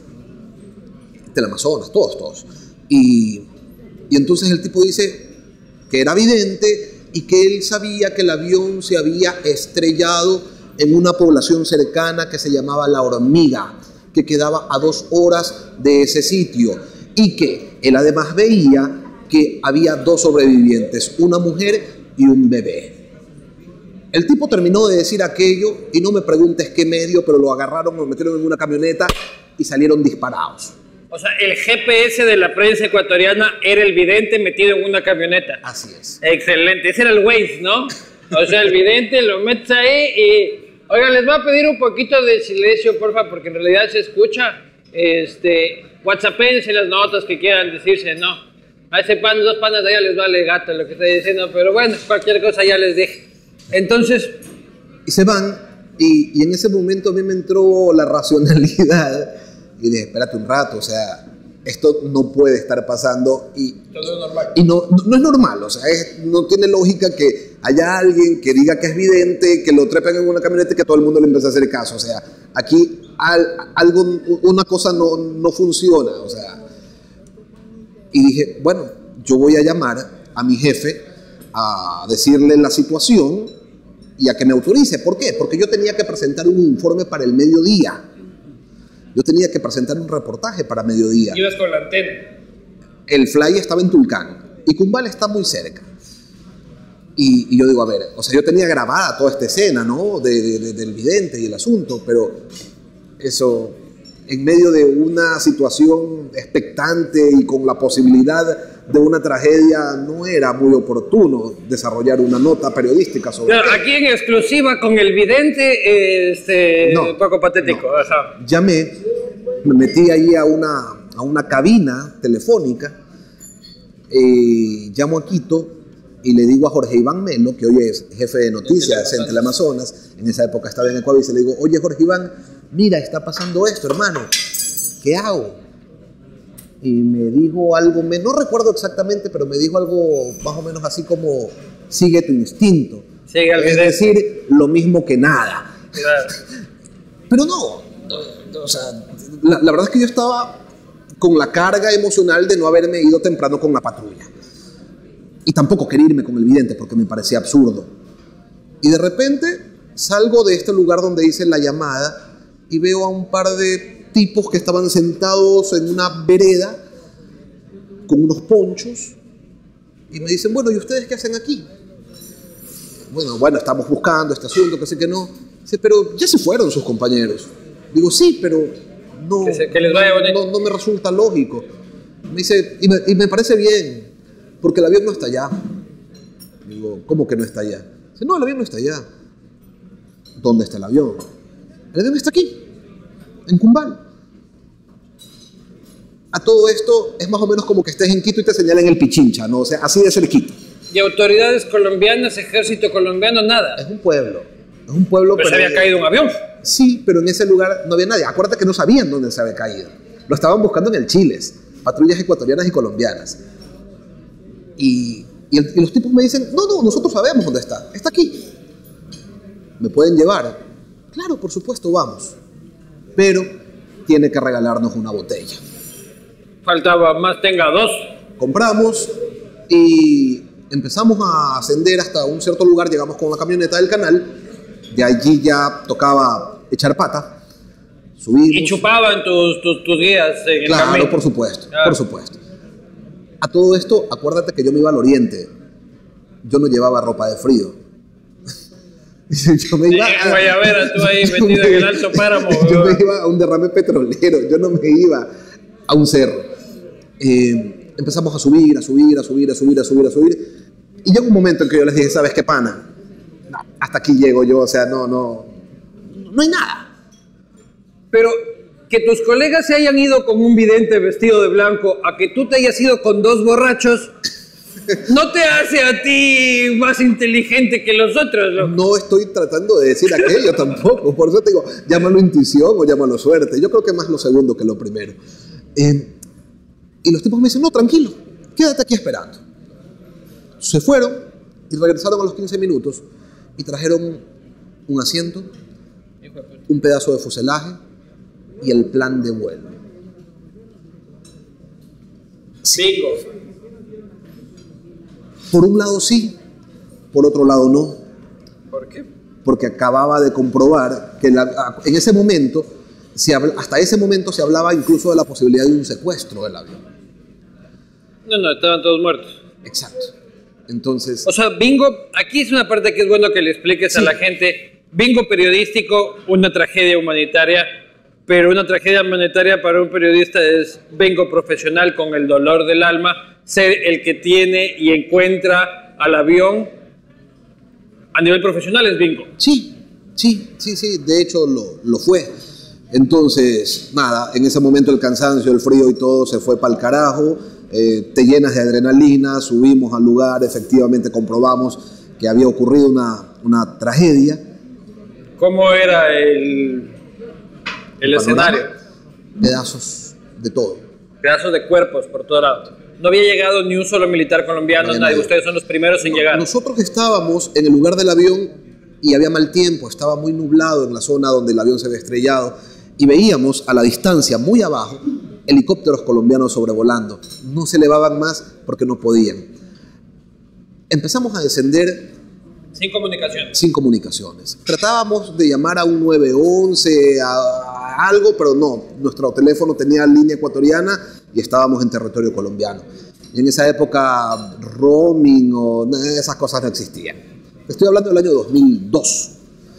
Teleamazonas, todos, todos. Y, y entonces el tipo dice que era vidente y que él sabía que el avión se había estrellado en una población cercana que se llamaba La Hormiga, que quedaba a dos horas de ese sitio. Y que él además veía que había dos sobrevivientes, una mujer y un bebé. El tipo terminó de decir aquello y no me preguntes qué medio, pero lo agarraron, lo metieron en una camioneta y salieron disparados. O sea, el G P S de la prensa ecuatoriana era el vidente metido en una camioneta. Así es. Excelente. Ese era el Waze, ¿no? O sea, el vidente lo metes ahí y... Oiga, les voy a pedir un poquito de silencio, porfa, porque en realidad se escucha. Este... WhatsAppense las notas que quieran decirse, ¿no? A ese pan, dos panas de allá les vale gato lo que estoy diciendo, pero bueno, cualquier cosa ya les dije. Entonces... Y se van, y, y en ese momento a mí me entró la racionalidad, y dije, espérate un rato, o sea, esto no puede estar pasando, y, Todo es normal. y no, no es normal, o sea, es- no tiene lógica que haya alguien que diga que es vidente, que lo trepen en una camioneta y que todo el mundo le empiece a hacer caso, o sea, aquí al- algo, una cosa no, no funciona, o sea, y dije, bueno, yo voy a llamar a mi jefe a decirle la situación y a que me autorice. ¿Por qué? Porque yo tenía que presentar un informe para el mediodía. Yo tenía que presentar un reportaje para mediodía. Ibas con la antena. El fly estaba en Tulcán y Cumbal está muy cerca. Y, y yo digo, a ver, o sea, yo tenía grabada toda esta escena, ¿no? De, de- de- del vidente y el asunto, pero eso, en medio de una situación expectante y con la posibilidad de una tragedia, no era muy oportuno desarrollar una nota periodística sobre Claro, aquí en exclusiva con el vidente, este, No, un poco patético. no. Ajá. Llamé, me metí ahí a una, a una cabina telefónica, eh, llamo a Quito y le digo a Jorge Iván Melo, que hoy es jefe de noticias en Teleamazonas, en esa época estaba en Ecuador, y le digo, oye Jorge Iván, mira, está pasando esto, hermano, ¿qué hago? Y me dijo algo, me, no recuerdo exactamente, pero me dijo algo más o menos así como, sigue tu instinto. Sigue al es vidente. decir, lo mismo que nada. Claro. Pero no, no, o sea, la, la verdad es que yo estaba con la carga emocional de no haberme ido temprano con la patrulla. Y tampoco quería irme con el vidente porque me parecía absurdo. Y de repente salgo de este lugar donde hice la llamada y veo a un par de tipos que estaban sentados en una vereda con unos ponchos y me dicen, bueno, ¿y ustedes qué hacen aquí? Bueno, bueno, estamos buscando este asunto, que sé que no. Dice, pero ya se fueron sus compañeros. Digo, sí, pero no, Que se- que les vaya bonito. no, no me resulta lógico. Me dice, y me, y me parece bien, porque el avión no está allá. Digo, ¿cómo que no está allá? Dice, no, el avión no está allá. ¿Dónde está el avión? El avión está aquí, en Cumbal. a todo esto es más o menos como que estés en Quito y te señalen el Pichincha, ¿no? O sea, así de cerquita. Y autoridades colombianas, ejército colombiano, nada. Es un pueblo, es un pueblo... Pero, pero se había caído un avión. Sí, pero en ese lugar no había nadie. Acuérdate que no sabían dónde se había caído. Lo estaban buscando en el Chiles, patrullas ecuatorianas y colombianas. Y, y, el, y los tipos me dicen, no, no, nosotros sabemos dónde está, está aquí. ¿Me pueden llevar? Claro, por supuesto, vamos. Pero tiene que regalarnos una botella. Faltaba más, tenga dos. Compramos y empezamos a ascender hasta un cierto lugar, llegamos con la camioneta del canal, de allí ya tocaba echar pata, subimos. Y chupaban tus, tus, tus guías en el Claro, camino. por supuesto, Ah. por supuesto. A todo esto, acuérdate que yo me iba al oriente, yo no llevaba ropa de frío. Yo me iba En Guayabera, tú ahí yo metido me- en el Alto Páramo. Yo me iba a un derrame petrolero, yo no me iba a un cerro. Eh, empezamos a subir, a subir, a subir, a subir, a subir, a subir. Y llegó un momento en que yo les dije, ¿sabes qué, pana? No, hasta aquí llego yo, o sea, no, no, no hay nada. Pero que tus colegas se hayan ido con un vidente vestido de blanco a que tú te hayas ido con dos borrachos, no te hace a ti más inteligente que los otros, loco. No estoy tratando de decir aquello tampoco, por eso te digo, llámalo intuición o llámalo suerte. Yo creo que más lo segundo que lo primero. Eh, y los tipos me dicen, no, tranquilo, quédate aquí esperando. Se fueron y regresaron a los quince minutos y trajeron un asiento, un pedazo de fuselaje y el plan de vuelo. Bingo. Por un lado sí, por otro lado no. ¿Por qué? Porque acababa de comprobar que la- en ese momento, se habla- hasta ese momento se hablaba incluso de la posibilidad de un secuestro del avión. No, no, estaban todos muertos. Exacto. Entonces, O sea, bingo, aquí es una parte que es bueno que le expliques a Sí. la gente. Bingo periodístico, una tragedia humanitaria, pero una tragedia humanitaria para un periodista es bingo profesional con el dolor del alma, ser el que tiene y encuentra al avión. A nivel profesional es bingo. sí, sí, sí, sí, de hecho lo, lo fue. Entonces, nada, en ese momento el cansancio, el frío y todo se fue para el carajo, eh, te llenas de adrenalina, subimos al lugar, efectivamente comprobamos que había ocurrido una, una tragedia. ¿Cómo era el, el escenario? Pedazos de todo. Pedazos de cuerpos por todo lado. No había llegado ni un solo militar colombiano, No había nadie. nadie. Ustedes son los primeros en llegar. Nosotros estábamos en el lugar del avión y había mal tiempo, estaba muy nublado en la zona donde el avión se había estrellado y veíamos a la distancia, muy abajo, helicópteros colombianos sobrevolando. No se elevaban más porque no podían. Empezamos a descender Sin comunicación. sin comunicaciones. Tratábamos de llamar a un nueve once, a, a algo, pero no. Nuestro teléfono tenía línea ecuatoriana y estábamos en territorio colombiano. Y en esa época roaming o nada de esas cosas no existían. Estoy hablando del año dos mil dos.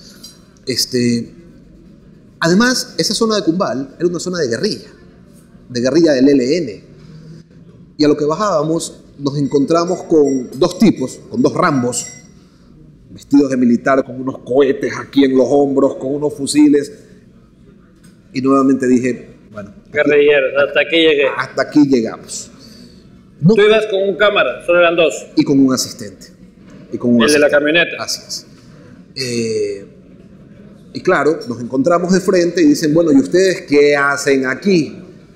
Este, además, esa zona de Cumbal era una zona de guerrilla, de guerrilla del E L N. Y a lo que bajábamos nos encontramos con dos tipos, con dos Rambos, vestidos de militar, con unos cohetes aquí en los hombros, con unos fusiles. Y nuevamente dije, bueno, Guerrilleros, hasta aquí llegué. hasta aquí llegamos. No, Tú ibas con un cámara, solo eran dos. y con un asistente. Y con un El de la asistente. camioneta. Así es. Eh, y claro, nos encontramos de frente y dicen, bueno, ¿y ustedes qué hacen aquí?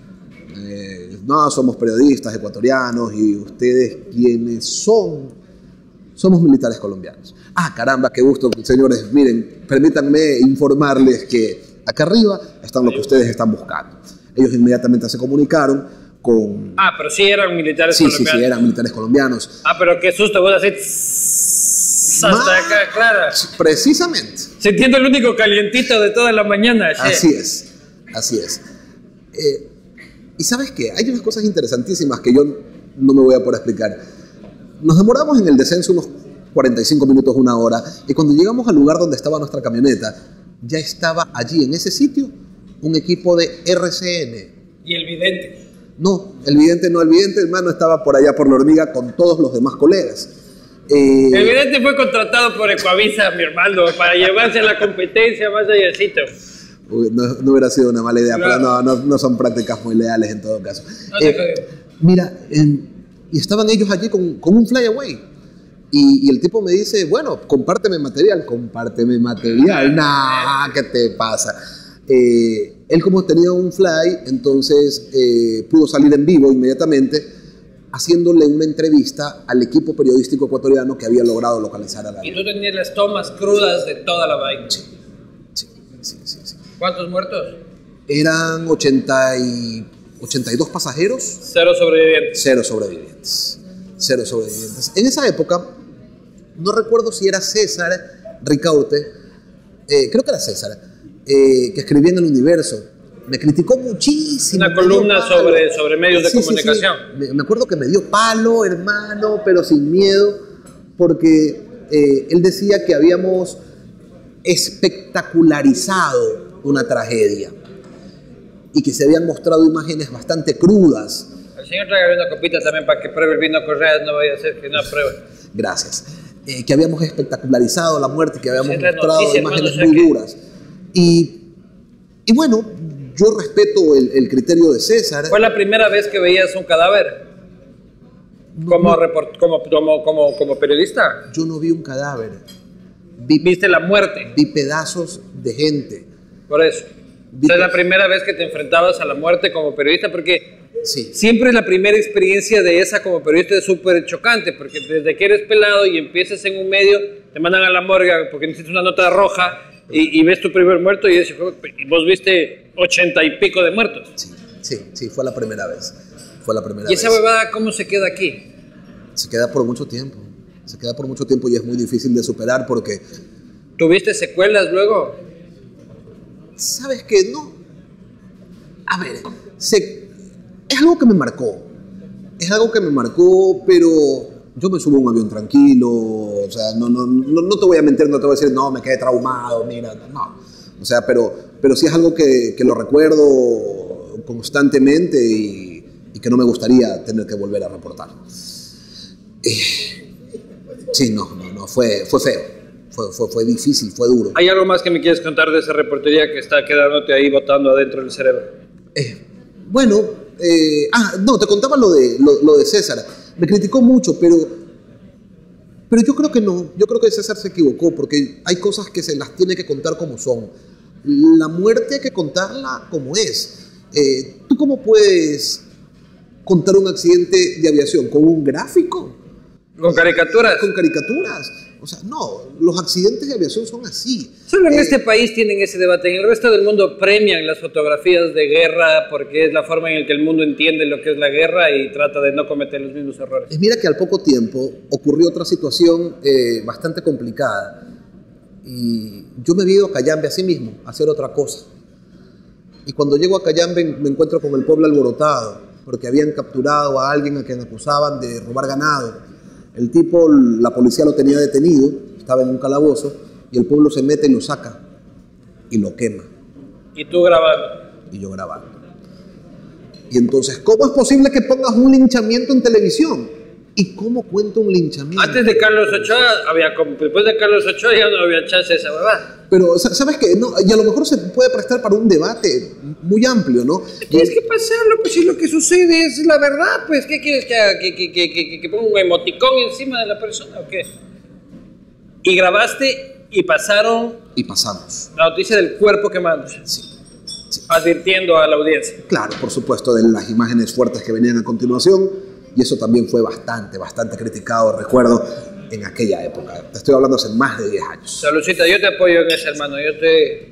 Eh, no, somos periodistas ecuatorianos. ¿Y ustedes quiénes son? Somos militares colombianos. Ah, caramba, qué gusto, señores. Miren, permítanme informarles que acá arriba están lo que ustedes están buscando. Ellos inmediatamente se comunicaron con... Ah, pero sí eran militares Sí, sí, colombianos. sí, eran militares colombianos. Ah, pero qué susto, vos así tss, hasta Ma- acá, claro. Precisamente. Sintiendo el único calientito de toda la mañana. che. Así es, así es. Eh, y ¿sabes qué? Hay unas cosas interesantísimas que yo no me voy a poder explicar. Nos demoramos en el descenso unos cuarenta y cinco minutos, una hora, y cuando llegamos al lugar donde estaba nuestra camioneta, ya estaba allí, en ese sitio, un equipo de R C N. Y el vidente. No, el vidente no, el vidente, hermano, estaba por allá por la hormiga con todos los demás colegas. Eh, El vidente fue contratado por Ecuavisa, mi hermano, para llevarse a la competencia más allácito. No, no hubiera sido una mala idea, Claro. pero no, no, no son prácticas muy leales en todo caso. No te Eh, jodí. mira, en- y estaban ellos allí con, con un flyaway. Y, y el tipo me dice, bueno, compárteme material, compárteme material. Nah, ¿qué te pasa? Eh, él como tenía un fly, entonces eh, pudo salir en vivo inmediatamente haciéndole una entrevista al equipo periodístico ecuatoriano que había logrado localizar a la... Y tú tenías las tomas crudas de toda la vaina. Sí, sí, sí, sí. ¿Cuántos muertos? Eran ochenta y, ochenta y dos pasajeros, Cero sobrevivientes. cero sobrevivientes. Cero sobrevivientes. En esa época, no recuerdo si era César Ricaurte, eh, creo que era César, eh, que escribía en El Universo. Me criticó muchísimo. Una me dio columna palo. sobre, sobre medios de Sí, sí, sí. comunicación. Me, me acuerdo que me dio palo, hermano, pero sin miedo, porque eh, él decía que habíamos espectacularizado una tragedia y que se habían mostrado imágenes bastante crudas. El señor trae una copita también para que pruebe el vino Correas, no vaya a ser que no apruebe. Gracias. Eh, que habíamos espectacularizado la muerte, que habíamos Sí, es la mostrado noticia, imágenes hermano, o muy sea que- duras. Y, y bueno, yo respeto el, el criterio de César. ¿Fue la primera vez que veías un cadáver? No, Como, no, report- como, como, como, como periodista. yo no vi un cadáver. Vi, Viste la muerte, vi pedazos de gente. por eso. Vi- O sea, es la primera vez que te enfrentabas a la muerte como periodista, porque Sí. siempre la primera experiencia de esa como periodista es súper chocante, porque desde que eres pelado y empiezas en un medio, te mandan a la morgue porque necesitas una nota roja y, y ves tu primer muerto y, dices, y vos viste ochenta y pico de muertos. Sí, sí, sí, fue la primera vez. Fue la primera ¿Y esa vez. huevada cómo se queda aquí? Se queda por mucho tiempo. Se queda por mucho tiempo y es muy difícil de superar porque, ¿Tuviste secuelas luego? ¿sabes qué? No. A ver, se- es algo que me marcó. Es algo que me marcó, pero yo me subo a un avión tranquilo. O sea, no, no, no, no te voy a mentir, no te voy a decir, no, me quedé traumado, mira, no. O sea, pero, pero sí es algo que, que lo recuerdo constantemente y, y que no me gustaría tener que volver a reportar. Eh, sí, no, no, no, fue, fue feo. Fue, fue, fue difícil, fue duro. ¿Hay algo más que me quieres contar de esa reportería que está quedándote ahí botando adentro del cerebro? Eh, bueno, eh, ah, no, te contaba lo de, lo, lo de César. Me criticó mucho, pero, pero yo creo que no. Yo creo que César se equivocó porque hay cosas que se las tiene que contar como son. La muerte hay que contarla como es. Eh, ¿Tú cómo puedes contar un accidente de aviación? ¿Con un gráfico? ¿Con caricaturas? ¿Con caricaturas? O sea, no, los accidentes de aviación son así. Solo en Eh, este país tienen ese debate. En el resto del mundo premian las fotografías de guerra porque es la forma en la que el mundo entiende lo que es la guerra y trata de no cometer los mismos errores. Eh, Mira que al poco tiempo ocurrió otra situación eh, bastante complicada y yo me había ido a Cayambe a sí mismo a hacer otra cosa. Y cuando llego a Cayambe me encuentro con el pueblo alborotado porque habían capturado a alguien a quien acusaban de robar ganado. El tipo, la policía lo tenía detenido, estaba en un calabozo y el pueblo se mete y lo saca y lo quema. Y tú grabando. Y yo grabando. Y entonces, ¿cómo es posible que pongas un linchamiento en televisión? ¿Y cómo cuento un linchamiento? Antes de Carlos Ochoa, había, como- después de Carlos Ochoa ya no había chance de esa huevada. Pero, sa- ¿sabes qué? No, y a lo mejor se puede prestar para un debate muy amplio, ¿no? Tienes que pasarlo, pues si lo que sucede es la verdad, pues ¿qué quieres que haga? ¿Que, que, que, que, que ponga un emoticón encima de la persona o qué? Y grabaste y pasaron Y pasamos. la noticia del cuerpo quemándose, Sí. advirtiendo a la audiencia. Claro, por supuesto, de las imágenes fuertes que venían a continuación. Y eso también fue bastante, bastante criticado, recuerdo, en aquella época. Te estoy hablando hace más de diez años. Saludcita, yo te apoyo en eso, hermano. Yo te...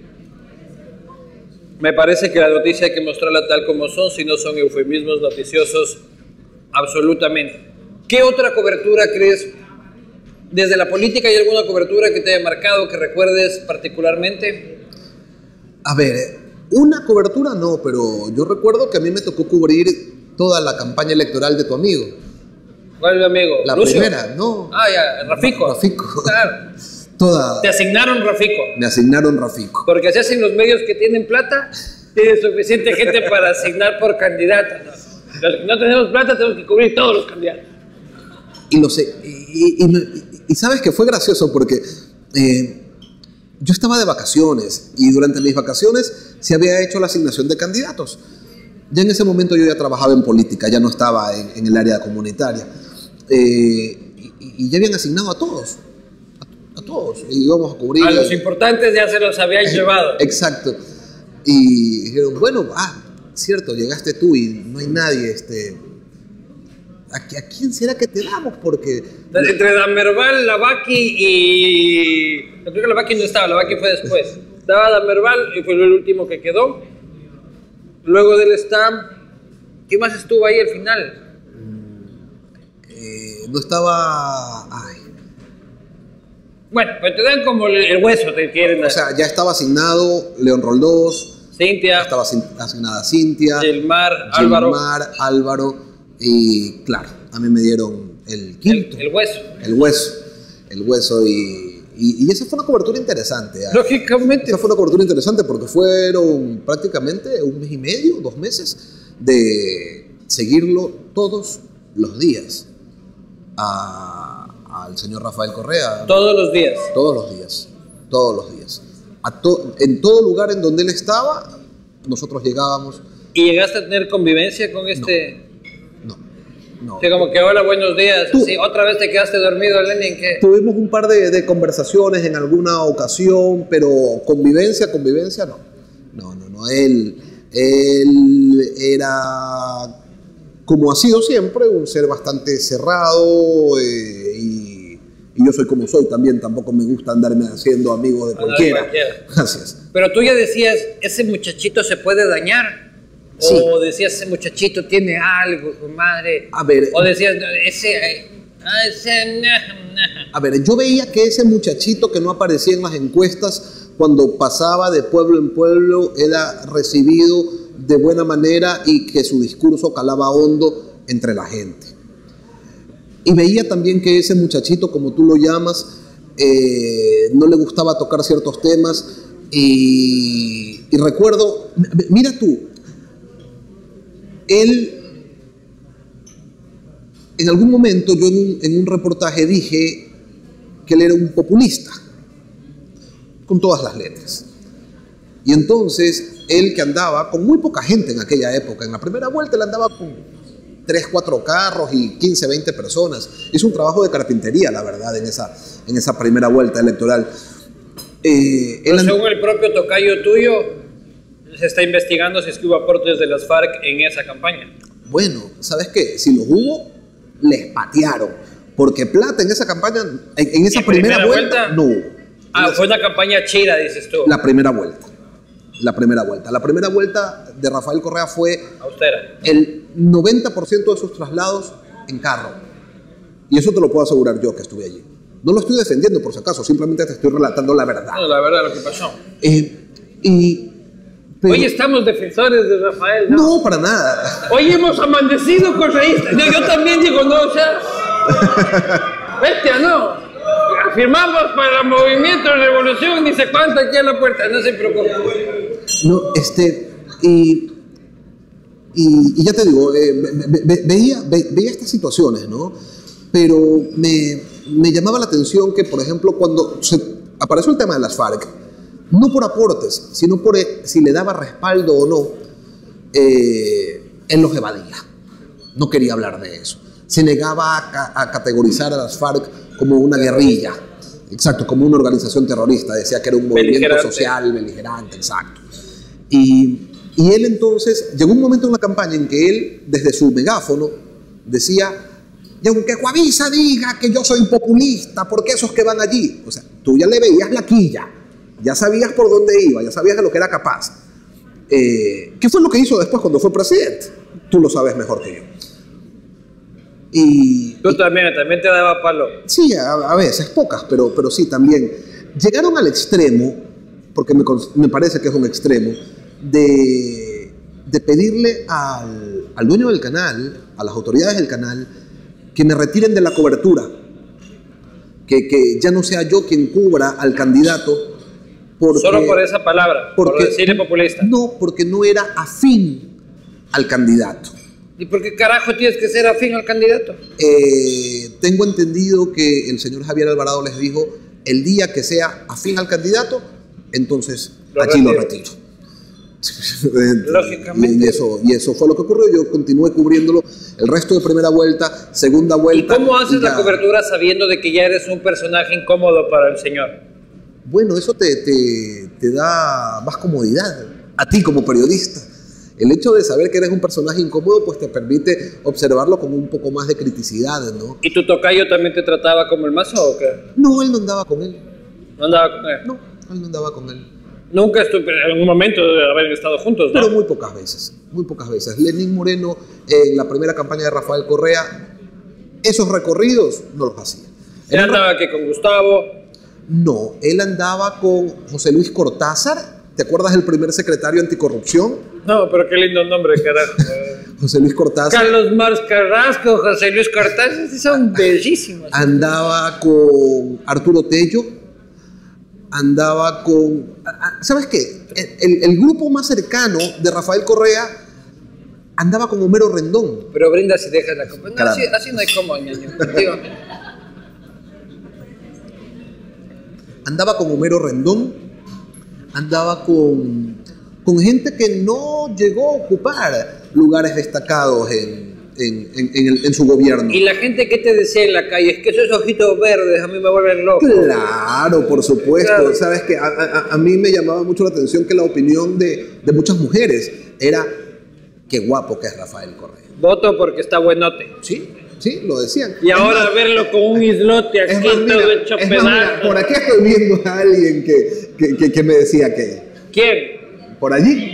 Me parece que la noticia hay que mostrarla tal como son, si no son eufemismos noticiosos, absolutamente. ¿Qué otra cobertura crees? Desde la política, ¿hay alguna cobertura que te haya marcado, que recuerdes particularmente? A ver, una cobertura no, pero yo recuerdo que a mí me tocó cubrir toda la campaña electoral de tu amigo. ¿Cuál es mi amigo? La ¿Lucio? primera, no. Ah, ya, Rafico. Rafico. Claro. Toda. Te asignaron Rafico. Me asignaron Rafico. Porque se hacen los medios que tienen plata, tienen suficiente gente para asignar por candidato. ¿No? Los que no tenemos plata tenemos que cubrir todos los candidatos. Y lo sé. Y, y- y me- y sabes que fue gracioso porque eh, yo estaba de vacaciones y durante mis vacaciones se había hecho la asignación de candidatos. Ya en ese momento yo ya trabajaba en política, ya no estaba en, en el área comunitaria. Eh, y, y ya habían asignado a todos, a, a todos, y íbamos a cubrir... A los importantes ya se los habían llevado. Exacto. Y dijeron, bueno, ah, cierto, llegaste tú y no hay nadie, este... ¿A, ¿A quién será que te damos? Porque... Entre Damerval, Lavaki y... Yo creo que Lavaki no estaba, Lavaki fue después. Estaba Damerval y fue el último que quedó. Luego de él está... ¿Quién más estuvo ahí al final? Eh, no estaba... Ay. Bueno, pues te dan como el, el hueso, te quieren dar. O sea, ya estaba asignado León Roldós. Cintia. Ya estaba asignada Cintia. Gilmar, Álvaro. Gilmar, Álvaro. Y claro, a mí me dieron el quinto. El, el hueso. El hueso. El hueso y, y, y esa fue una cobertura interesante. ¿eh? Lógicamente. Esa fue una cobertura interesante porque fueron prácticamente un mes y medio, dos meses de seguirlo todos los días a, al señor Rafael Correa. Todos los días. Todos los días. Todos los días. A to, en todo lugar en donde él estaba, nosotros llegábamos. ¿Y llegaste a tener convivencia con este...? No. No. Sí, como que hola, buenos días. Tú, sí, otra vez te quedaste dormido, Lenin. ¿Qué? Tuvimos un par de, de conversaciones en alguna ocasión, pero convivencia, convivencia no. No, no, no. Él, él era, como ha sido siempre, un ser bastante cerrado eh, y, y yo soy como soy también. Tampoco me gusta andarme haciendo amigo de cualquiera. cualquiera. Gracias. Pero tú ya decías, ese muchachito se puede dañar. Sí. O decías, ese muchachito tiene algo, su madre. A ver. O decías, ese... ese a ver, yo veía que ese muchachito que no aparecía en las encuestas, cuando pasaba de pueblo en pueblo, era recibido de buena manera y que su discurso calaba hondo entre la gente. Y veía también que ese muchachito, como tú lo llamas, eh, no le gustaba tocar ciertos temas. Y, y recuerdo, mira tú, él, en algún momento yo en un, en un reportaje dije que él era un populista, con todas las letras. Y entonces, él que andaba con muy poca gente en aquella época, en la primera vuelta él andaba con tres, cuatro carros y quince, veinte personas. Hizo un trabajo de carpintería, la verdad, en esa, en esa primera vuelta electoral. Eh, Pero él según el propio tocayo tuyo, se está investigando si es que hubo aportes de las FARC en esa campaña. Bueno, ¿sabes qué? Si los hubo, les patearon. Porque plata en esa campaña, en, en esa primera, primera vuelta, vuelta, no hubo. Ah, esa, fue una campaña chida, dices tú. La primera vuelta. La primera vuelta. La primera vuelta de Rafael Correa fue... Austera. El noventa por ciento de sus traslados en carro. Y eso te lo puedo asegurar yo, que estuve allí. No lo estoy defendiendo, por si acaso. Simplemente te estoy relatando la verdad. No, la verdad, lo que pasó. Eh, y... Pero, hoy estamos defensores de Rafael, ¿no? No, para nada. Hoy hemos amanecido correístas. Yo, yo también digo, no, o sea... Bestia, no. Firmamos para Movimiento Revolución, ni sé cuánto aquí a la puerta, no se preocupe. No, este... Y, y, y ya te digo, eh, ve, ve, veía, ve, veía estas situaciones, ¿no? Pero me, me llamaba la atención que, por ejemplo, cuando se apareció el tema de las FARC, no por aportes, sino por si le daba respaldo o no, eh, él los evadía. No quería hablar de eso. Se negaba a, a categorizar a las FARC como una guerrilla, exacto, como una organización terrorista. Decía que era un movimiento social, beligerante, exacto. Y, y él entonces, llegó un momento en la campaña en que él, desde su megáfono, decía, y aunque Coavisa diga que yo soy populista, ¿por qué esos que van allí? O sea, tú ya le veías la quilla. Ya sabías por dónde iba, ya sabías de lo que era capaz. Eh, ¿Qué fue lo que hizo después cuando fue presidente? Tú lo sabes mejor que yo. Y, Tú también, y, también te daba palo. Sí, a, a veces, pocas, pero, pero sí también. Llegaron al extremo, porque me, me parece que es un extremo, de, de pedirle al, al dueño del canal, a las autoridades del canal, que me retiren de la cobertura. Que, que ya no sea yo quien cubra al candidato. Porque, solo por esa palabra, porque, por decirle populista. No, porque no era afín al candidato. ¿Y por qué carajo tienes que ser afín al candidato? Eh, tengo entendido que el señor Javier Alvarado les dijo el día que sea afín al candidato, entonces Lo allí lo retiro. retiro. Lógicamente. Y eso, y eso fue lo que ocurrió. Yo continué cubriéndolo el resto de primera vuelta, segunda ¿Y vuelta. cómo haces y ya- la cobertura sabiendo de que ya eres un personaje incómodo para el señor? Bueno, eso te, te, te da más comodidad a ti como periodista. El hecho de saber que eres un personaje incómodo, pues te permite observarlo con un poco más de criticidad, ¿no? ¿Y tu tocayo también te trataba como el mazo o qué? No, él no andaba con él. ¿No andaba con él? No, él no andaba con él. Nunca estuve en algún momento de haber estado juntos, ¿no? Pero muy pocas veces, muy pocas veces. Lenín Moreno, en la primera campaña de Rafael Correa, esos recorridos no los hacía. Él andaba que con Gustavo. No, él andaba con José Luis Cortázar. ¿Te acuerdas del primer secretario anticorrupción? No, pero qué lindo nombre, carajo. José Luis Cortázar. Carlos Mars Carrasco, José Luis Cortázar, sí son bellísimos. Andaba con Arturo Tello. Andaba con... ¿Sabes qué? El, el grupo más cercano de Rafael Correa andaba con Homero Rendón. Pero brinda si dejas la copa. No, Caramba. así, así no hay como, ñaño. Digo, Andaba con Homero Rendón. Andaba con, con gente que no llegó a ocupar lugares destacados en, en, en, en, el- en su gobierno. y la gente que te decía en la calle, es que esos ojitos verdes a mí me vuelven loco. Claro, por supuesto. Claro. Sabes que a, a- a mí me llamaba mucho la atención que la opinión de, de muchas mujeres era qué guapo que es Rafael Correa. Voto porque está buenote. Sí, sí, lo decían. Y Es ahora más, verlo con un islote es aquí más, todo mira, hecho es más, mira, pedazos. por aquí estoy viendo a alguien que, que, que- que me decía que ¿Quién? por allí.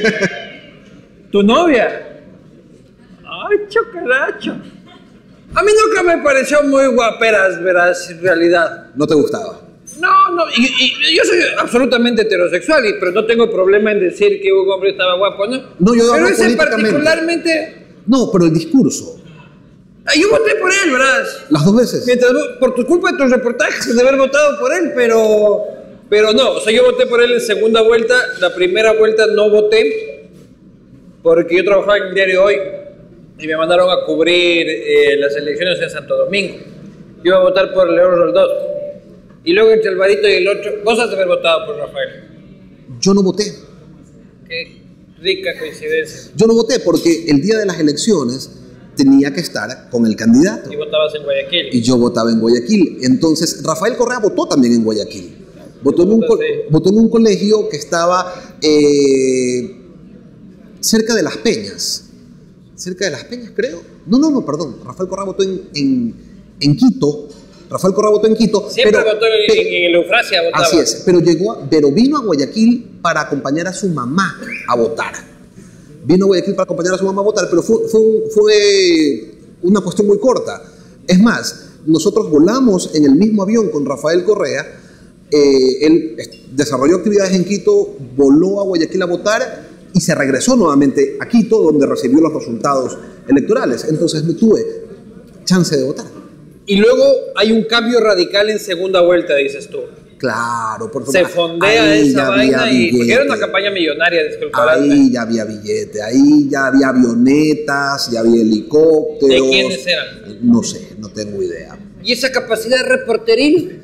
¿Tu novia? Ay, chocaracho. A mí nunca me pareció muy guaperas, verás, en realidad. No te gustaba. No, no, y, y yo soy absolutamente heterosexual, y, pero no tengo problema en decir que un hombre estaba guapo, ¿no? No, yo Pero hablo ese políticamente. particularmente... No, pero el discurso. Ah, yo voté por él, verás. Las dos veces. Mientras, por tu culpa de tus reportajes de haber votado por él, pero, pero no, o sea, yo voté por él en segunda vuelta, la primera vuelta no voté, porque yo trabajaba en el diario Hoy, y me mandaron a cubrir eh, las elecciones en Santo Domingo. Yo iba a votar por León Roldós, y luego entre el Alvarito y el otro, cosas de haber votado por Rafael. Yo no voté. Qué rica coincidencia. Yo no voté porque el día de las elecciones tenía que estar con el candidato. Y votabas en Guayaquil. Y yo votaba en Guayaquil. Entonces, Rafael Correa votó también en Guayaquil. Votó en un, co- Sí. votó en un colegio que estaba eh, cerca de Las Peñas. Cerca de Las Peñas, creo. No, no, no, perdón. Rafael Correa votó en, en, en Quito. Rafael Correa votó en Quito. Siempre pero- votó en, pe- en, en el Eufrasia, votaba. Así es, pero llegó, a- pero vino a Guayaquil para acompañar a su mamá a votar. Vino a Guayaquil para acompañar a su mamá a votar, pero fue, fue, un- fue una cuestión muy corta. Es más, nosotros volamos en el mismo avión con Rafael Correa. eh, él eh, desarrolló actividades en Quito, voló a Guayaquil a votar y se regresó nuevamente a Quito, donde recibió los resultados electorales. Entonces no tuve chance de votar. Y luego hay un cambio radical en segunda vuelta, dices tú. Claro, por Se supuesto. fondea Ahí esa ya había vaina y... Porque era una billete. campaña millonaria, disculparás. Ahí ya había billete, ahí ya había avionetas, ya había helicópteros. ¿De quiénes eran? No sé, no tengo idea. ¿Y esa capacidad reporteril?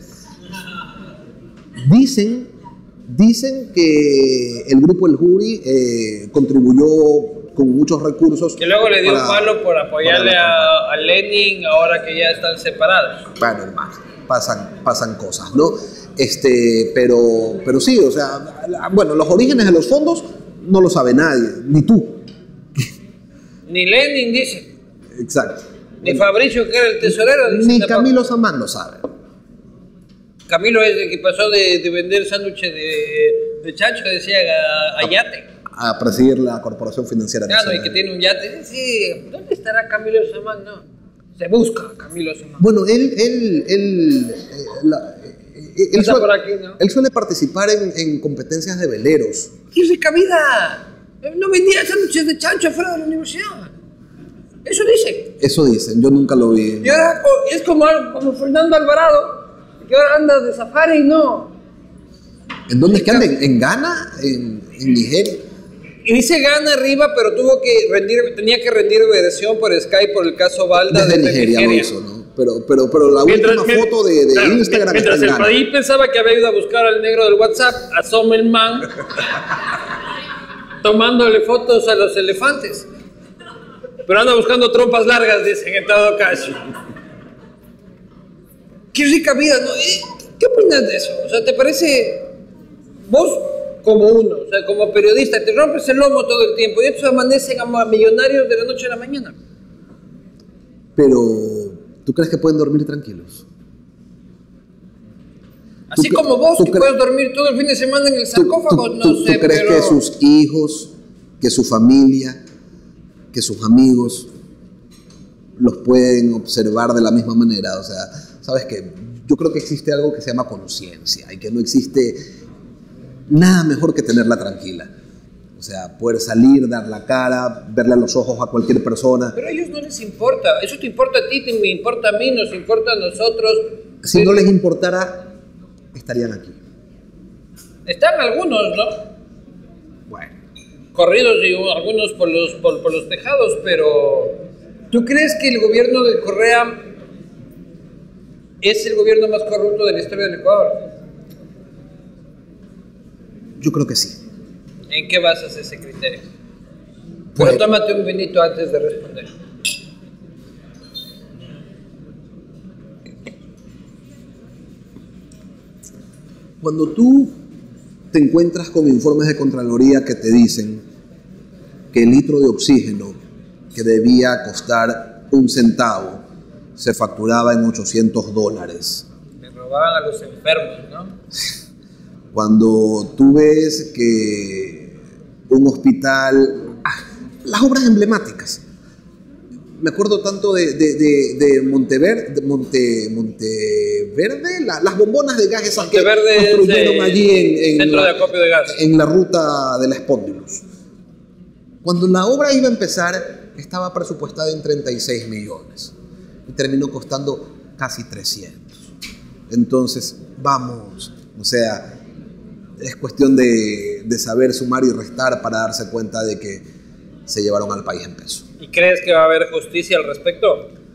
Dicen, dicen que el grupo El Jury eh, contribuyó con muchos recursos. Que luego le dio para- palo por apoyarle para la a, a Lenin ahora que ya están separados. Bueno, hermano, pasan, pasan cosas, ¿no? Este, pero, pero sí, o sea, la- bueno, los orígenes de los fondos no lo sabe nadie, ni tú. Ni Lenin dice, Exacto. ni Fabricio, que era el tesorero, dice Ni tampoco. Camilo Samán lo sabe. Camilo es el que pasó de, de vender sándwiches de, de chancho, decía, a, a yate. A presidir la Corporación Financiera Claro, y Nacional. que tiene un yate. Sí, ¿dónde estará Camilo Samán? No, se busca a Camilo Samán. Bueno, él, él, él, eh, la- eh, eh, él Está suele, por aquí, ¿no? él suele participar en, en competencias de veleros. ¡Qué rica vida! No vendía sándwiches de chancho fuera de la universidad. Eso dicen. Eso dicen, yo nunca lo vi. Y ahora co- es como, como Fernando Alvarado, que ahora anda de safari y no. ¿En dónde es que anda? ¿En, en Ghana? ¿En, en Nigeria? Y dice gana arriba, pero tuvo que rendir, tenía que rendir versión por Skype por el caso Balda Desde desde Nigeria lo Nigeria. hizo, ¿no? pero, pero, pero la Mientras- última foto de, de claro, Instagram mientras está en el gana. país pensaba que había ido a buscar al negro del WhatsApp, asoma el man tomándole fotos a los elefantes. Pero anda buscando trompas largas, dicen en todo caso. Qué rica vida, ¿no? ¿Y ¿Qué opinas de eso? O sea, ¿te parece vos como uno, o sea, como periodista, te rompes el lomo todo el tiempo y estos amanecen a millonarios de la noche a la mañana? Pero, ¿tú crees que pueden dormir tranquilos? Así ¿Tú cre- como vos, tú que cre- puedes dormir todo el fin de semana en el ¿Tú, sarcófago, tú- no tú- sé, tú crees pero... que sus hijos, que su familia, que sus amigos los pueden observar de la misma manera? O sea, ¿sabes qué? Yo creo que existe algo que se llama conciencia y que no existe nada mejor que tenerla tranquila. O sea, poder salir, dar la cara, verle a los ojos a cualquier persona. Pero a ellos no les importa, eso te importa a ti, te me importa a mí, nos importa a nosotros. Si no les importara, estarían aquí. Están algunos, ¿no? Bueno, Corridos y algunos por los, por, por los tejados, pero ¿tú crees que el gobierno de Correa es el gobierno más corrupto de la historia del Ecuador? yo creo que sí. ¿En qué basas ese criterio? Pues- Pero tómate un vinito antes de responder. Cuando tú te encuentras con informes de Contraloría que te dicen que el litro de oxígeno que debía costar un centavo se facturaba en ochocientos dólares. Me robaban a los enfermos, ¿no? Cuando tú ves que un hospital, ah, las obras emblemáticas. Me acuerdo tanto de, de, de, de Monteverde, de Monte, Monteverde, la- las bombonas de gas esas que Monteverde es, construyeron eh, allí en, en centro la, de acopio de gas. en la ruta de la Espóndilus. Cuando la obra iba a empezar, estaba presupuestada en treinta y seis millones y terminó costando casi trescientos. Entonces, vamos, o sea, es cuestión de, de saber sumar y restar para darse cuenta de que se llevaron al país en peso. ¿Y crees que va a haber justicia al respecto?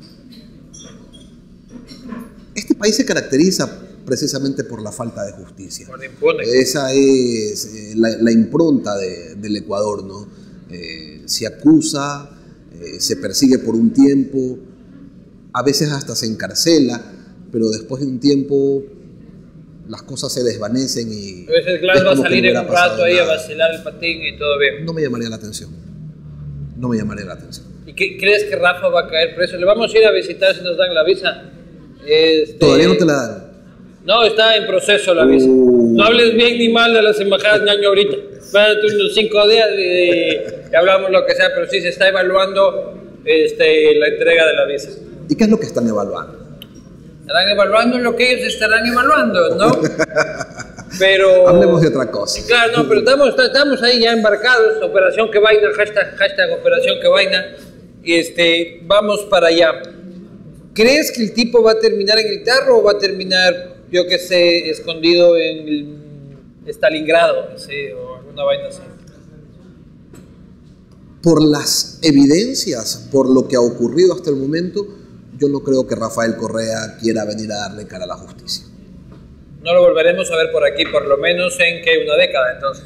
Este país se caracteriza precisamente por la falta de justicia. Por impune. Esa es eh, la, la impronta de- del Ecuador, ¿no? Eh, se acusa, eh, se persigue por un tiempo, a veces hasta se encarcela, pero después de un tiempo las cosas se desvanecen y... A veces Glass es va a como que salir no en hubiera un rato pasado ahí a nada. vacilar el patín y todo bien. No me llamaría la atención. No me llamaría la atención. ¿Y qué, crees que Rafa va a caer preso? Le vamos a ir a visitar si nos dan la visa. Este, Todavía no te la dan. No, está en proceso la visa. Uh. No hables bien ni mal de las embajadas ñaño ahorita. Espérate unos cinco días y, y hablamos lo que sea, pero sí se está evaluando este, la entrega de la visa. ¿Y qué es lo que están evaluando? Estarán evaluando lo que ellos estarán evaluando, ¿no? Pero... Hablemos de otra cosa. Claro, no, pero estamos, estamos ahí ya embarcados, operación que vaina, hashtag, hashtag operación que vaina, y este, vamos para allá. ¿Crees que el tipo va a terminar en el tarro o va a terminar, yo qué sé, escondido en el Stalingrado, no sé, o alguna vaina así? Por las evidencias, por lo que ha ocurrido hasta el momento, yo no creo que Rafael Correa quiera venir a darle cara a la justicia. No lo volveremos a ver por aquí, por lo menos en que una década, entonces.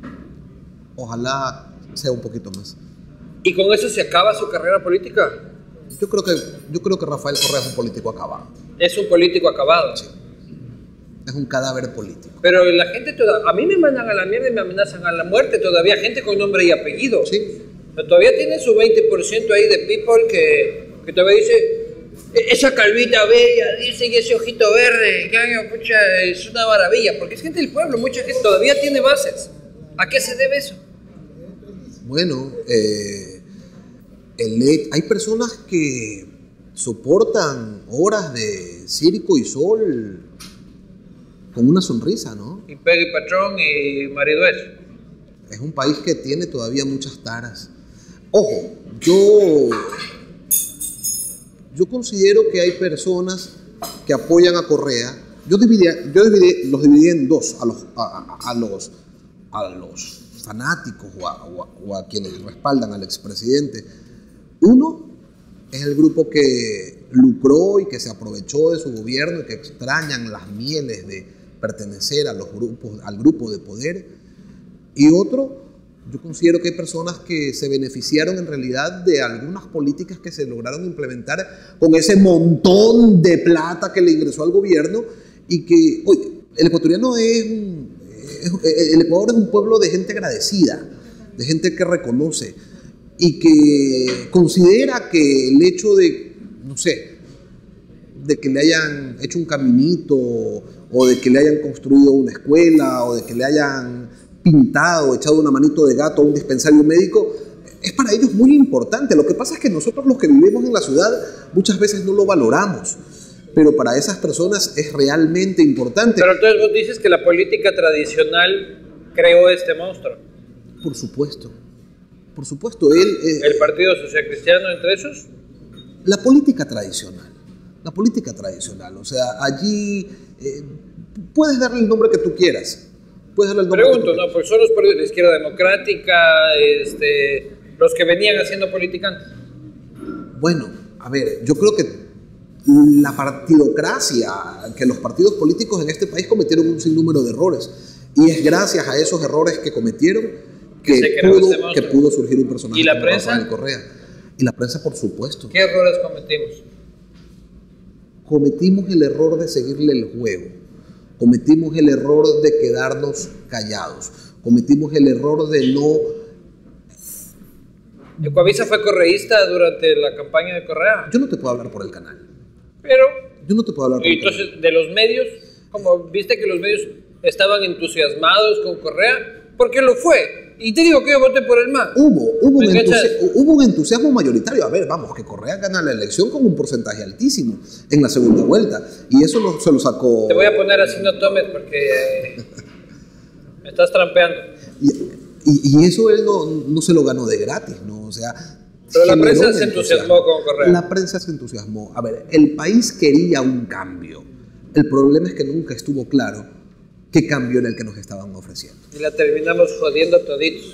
Ojalá sea un poquito más. ¿Y con eso se acaba su carrera política? Yo creo que, yo creo que Rafael Correa es un político acabado. Es un político acabado. Es un cadáver político. Pero la gente, toda, a mí me mandan a la mierda y me amenazan a la muerte todavía, gente con nombre y apellido. Sí. Pero todavía tiene su veinte por ciento ahí de people que, que todavía dice, esa calvita bella, dice, y ese ojito verde, que pucha, es una maravilla, porque es gente del pueblo, mucha gente todavía tiene bases. ¿A qué se debe eso? Bueno, eh, el, hay personas que soportan horas de circo y sol con una sonrisa, ¿no? Y Peggy Patrón y Marido es. Es un país que tiene todavía muchas taras. Ojo, yo, yo considero que hay personas que apoyan a Correa. Yo, dividía, yo dividí, los dividí en dos, a los, a, a, a los, a los fanáticos o a, o, a, o a quienes respaldan al expresidente. Uno, es el grupo que lucró y que se aprovechó de su gobierno y que extrañan las mieles de pertenecer a los grupos, al grupo de poder. Y otro, yo considero que hay personas que se beneficiaron en realidad de algunas políticas que se lograron implementar con ese montón de plata que le ingresó al gobierno y que, oye, el ecuatoriano es, es, el Ecuador es un pueblo de gente agradecida, de gente que reconoce y que considera que el hecho de, no sé, de que le hayan hecho un caminito o de que le hayan construido una escuela o de que le hayan pintado, echado una manito de gato a un dispensario médico, es para ellos muy importante. Lo que pasa es que nosotros los que vivimos en la ciudad muchas veces no lo valoramos, pero para esas personas es realmente importante. Pero entonces vos dices que la política tradicional creó este monstruo. Por supuesto, por supuesto. Él, eh, ¿El Partido Social Cristiano entre esos? La política tradicional, la política tradicional, o sea, allí eh, puedes darle el nombre que tú quieras. Puedes darle el nombre Pregunto, que tú no, quieras. pues son los partidos de la izquierda democrática, este, los que venían haciendo politicantes. Bueno, a ver, yo creo que la partidocracia, que los partidos políticos en este país cometieron un sinnúmero de errores, y es gracias a esos errores que cometieron que, Se creó pudo, este que pudo surgir un personaje ¿Y la como prensa? Rafael Correa. Y la prensa, por supuesto. ¿Qué errores cometimos? Cometimos el error de seguirle el juego. Cometimos el error de quedarnos callados. Cometimos el error de no... Ecuavisa fue correísta durante la campaña de Correa. Yo no te puedo hablar por el canal. Pero, Yo no te puedo hablar por y el canal. entonces, de los medios, como viste que los medios estaban entusiasmados con Correa, porque lo fue. Y te digo que yo voté por el M A. Hubo, hubo, un ¿Me cachas? entusi- hubo un entusiasmo mayoritario. A ver, vamos, que Correa gana la elección con un porcentaje altísimo en la segunda vuelta. Y eso lo, se lo sacó... Te voy a poner así, no tomes, porque eh, me estás trampeando. Y, y- y eso él no, no se lo ganó de gratis, ¿no? O sea... Pero la generó prensa un se entusiasmo. entusiasmó con Correa. La prensa se entusiasmó. A ver, el país quería un cambio. El problema es que nunca estuvo claro qué cambio era el que nos estaban ofreciendo. Y la terminamos jodiendo toditos.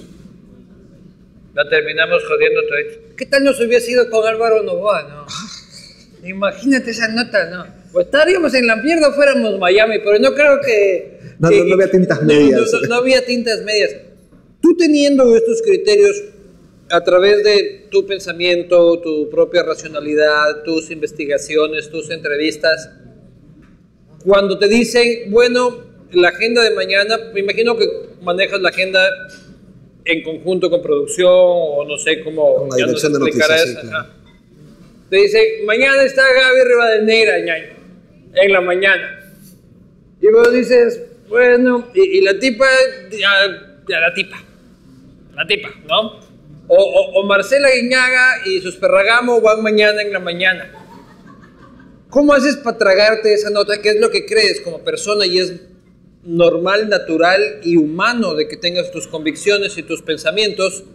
La terminamos jodiendo toditos. ¿Qué tal nos hubiera sido con Álvaro Noboa, no? Imagínate esa nota, ¿no? O estaríamos en la mierda o fuéramos Miami, pero no creo que... No, que- no, no había tintas no, medias. No, no, no había tintas medias. Tú teniendo estos criterios a través de tu pensamiento, tu propia racionalidad, tus investigaciones, tus entrevistas, cuando te dicen, bueno, la agenda de mañana, me imagino que manejas la agenda en conjunto con producción o no sé cómo Con la ya nos dirección de explicarás. noticias, sí, claro. Ajá. Te dicen, mañana está Gaby Rivadeneira, ñaño, en la mañana. Y vos dices, bueno, y, y la tipa, ya, ya la tipa, la tipa, ¿no? O, o, o Marcela Guiñaga y sus Ferragamo van mañana en la mañana. ¿Cómo haces para tragarte esa nota? ¿Qué es lo que crees como persona y es normal, natural y humano de que tengas tus convicciones y tus pensamientos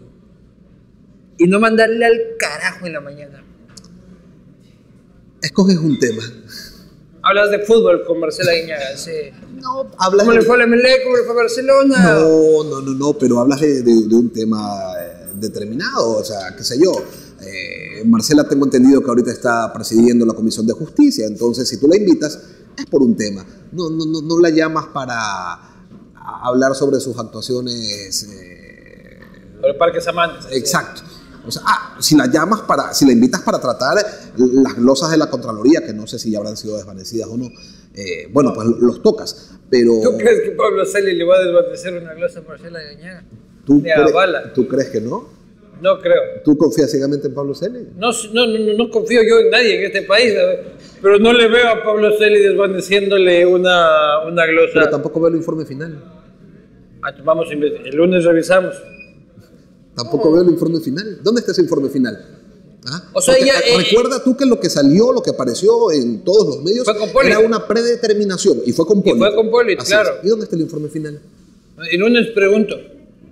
y no mandarle al carajo en la mañana? Escoges un tema. Hablas de fútbol con Marcela Guiñaga, sí. No, hablas ¿Cómo de... le fue al M L E? ¿Cómo le fue a Barcelona? No, no, no, no, pero hablas de, de- de un tema eh, determinado, o sea, qué sé yo. Eh, Marcela, tengo entendido que ahorita está presidiendo la Comisión de Justicia, entonces si tú la invitas es por un tema. No, no, no, no la llamas para a- hablar sobre sus actuaciones. eh, Por el Parque Samantes. exacto. O sea, ah, si la llamas para, si la invitas para tratar las glosas de la Contraloría, que no sé si ya habrán sido desvanecidas o no, eh, bueno, pues los tocas, pero... ¿Tú crees que Pablo Celi le va a desvanecer una glosa a Marcela Guiñaga? ¿Tú, Ni a cre- bala. ¿Tú crees que no? No creo. ¿Tú confías ciegamente en Pablo Celi? No, no, no, no confío yo en nadie en este país, ¿sabes? Pero no le veo a Pablo Celi desvaneciéndole una, una glosa. Pero tampoco veo el informe final. Ah, vamos, a inve- el lunes revisamos. Tampoco veo el informe final. ¿Dónde está ese informe final? ¿Ah? O sea, Porque, ya, eh, eh, recuerda tú que lo que salió, lo que apareció en todos los medios, Fue con Poli. era una predeterminación y fue con Poli. fue con Poli, Así claro. es. ¿Y dónde está el informe final? El lunes pregunto.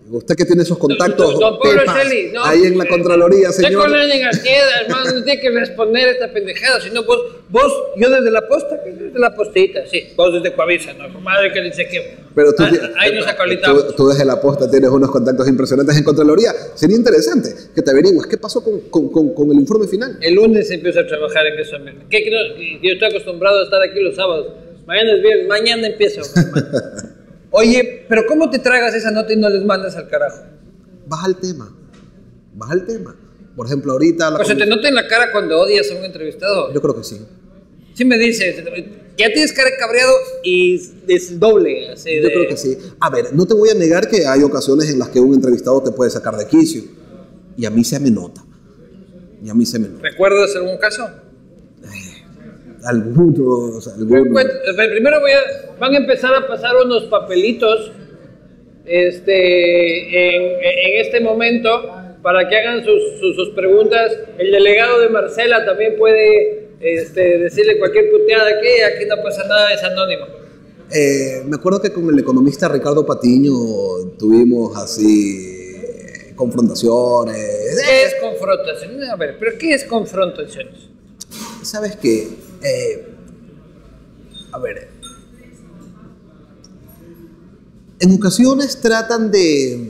Usted que tiene esos contactos, Don, don Pablo pepas, Shelley, no, ahí en la Contraloría, señor. Usted con alguien aquí, hermano, no tiene que responder esta pendejada, sino vos, vos, yo desde la posta, que desde la postita, sí, vos desde Coavisa, no, madre que dice que... Pero tú, ah, ahí nos acolitamos. Tú, tú desde la posta tienes unos contactos impresionantes en Contraloría. Sería interesante que te averigües qué pasó con, con, con, con el informe final. El lunes empiezo a trabajar en eso. ¿Qué creo? Yo estoy acostumbrado a estar aquí los sábados. Mañana es viernes, mañana empiezo. Oye, pero ¿cómo te tragas esa nota y no les mandas al carajo? Baja el tema, baja el tema. Por ejemplo, ahorita... La o sea, ¿te nota en la cara cuando odias a un entrevistado? Yo creo que sí. Sí me dices, ya tienes cara cabreado y es doble. Así Yo de... creo que sí. A ver, no te voy a negar que hay ocasiones en las que un entrevistado te puede sacar de quicio. Y a mí se me nota. Y a mí se me nota. ¿Recuerdas algún caso? Eh, algunos, algunos. Primero voy a, van a empezar a pasar unos papelitos este, en, en este momento para que hagan sus, sus, sus preguntas. El delegado de Marcela también puede este, decirle cualquier puteada aquí, aquí no pasa nada, es anónimo. Eh, me acuerdo que con el economista Ricardo Patiño tuvimos así confrontaciones. ¿Qué es confrontación? A ver, ¿pero qué es confrontaciones? ¿Sabes qué? Eh, a ver, en ocasiones tratan de...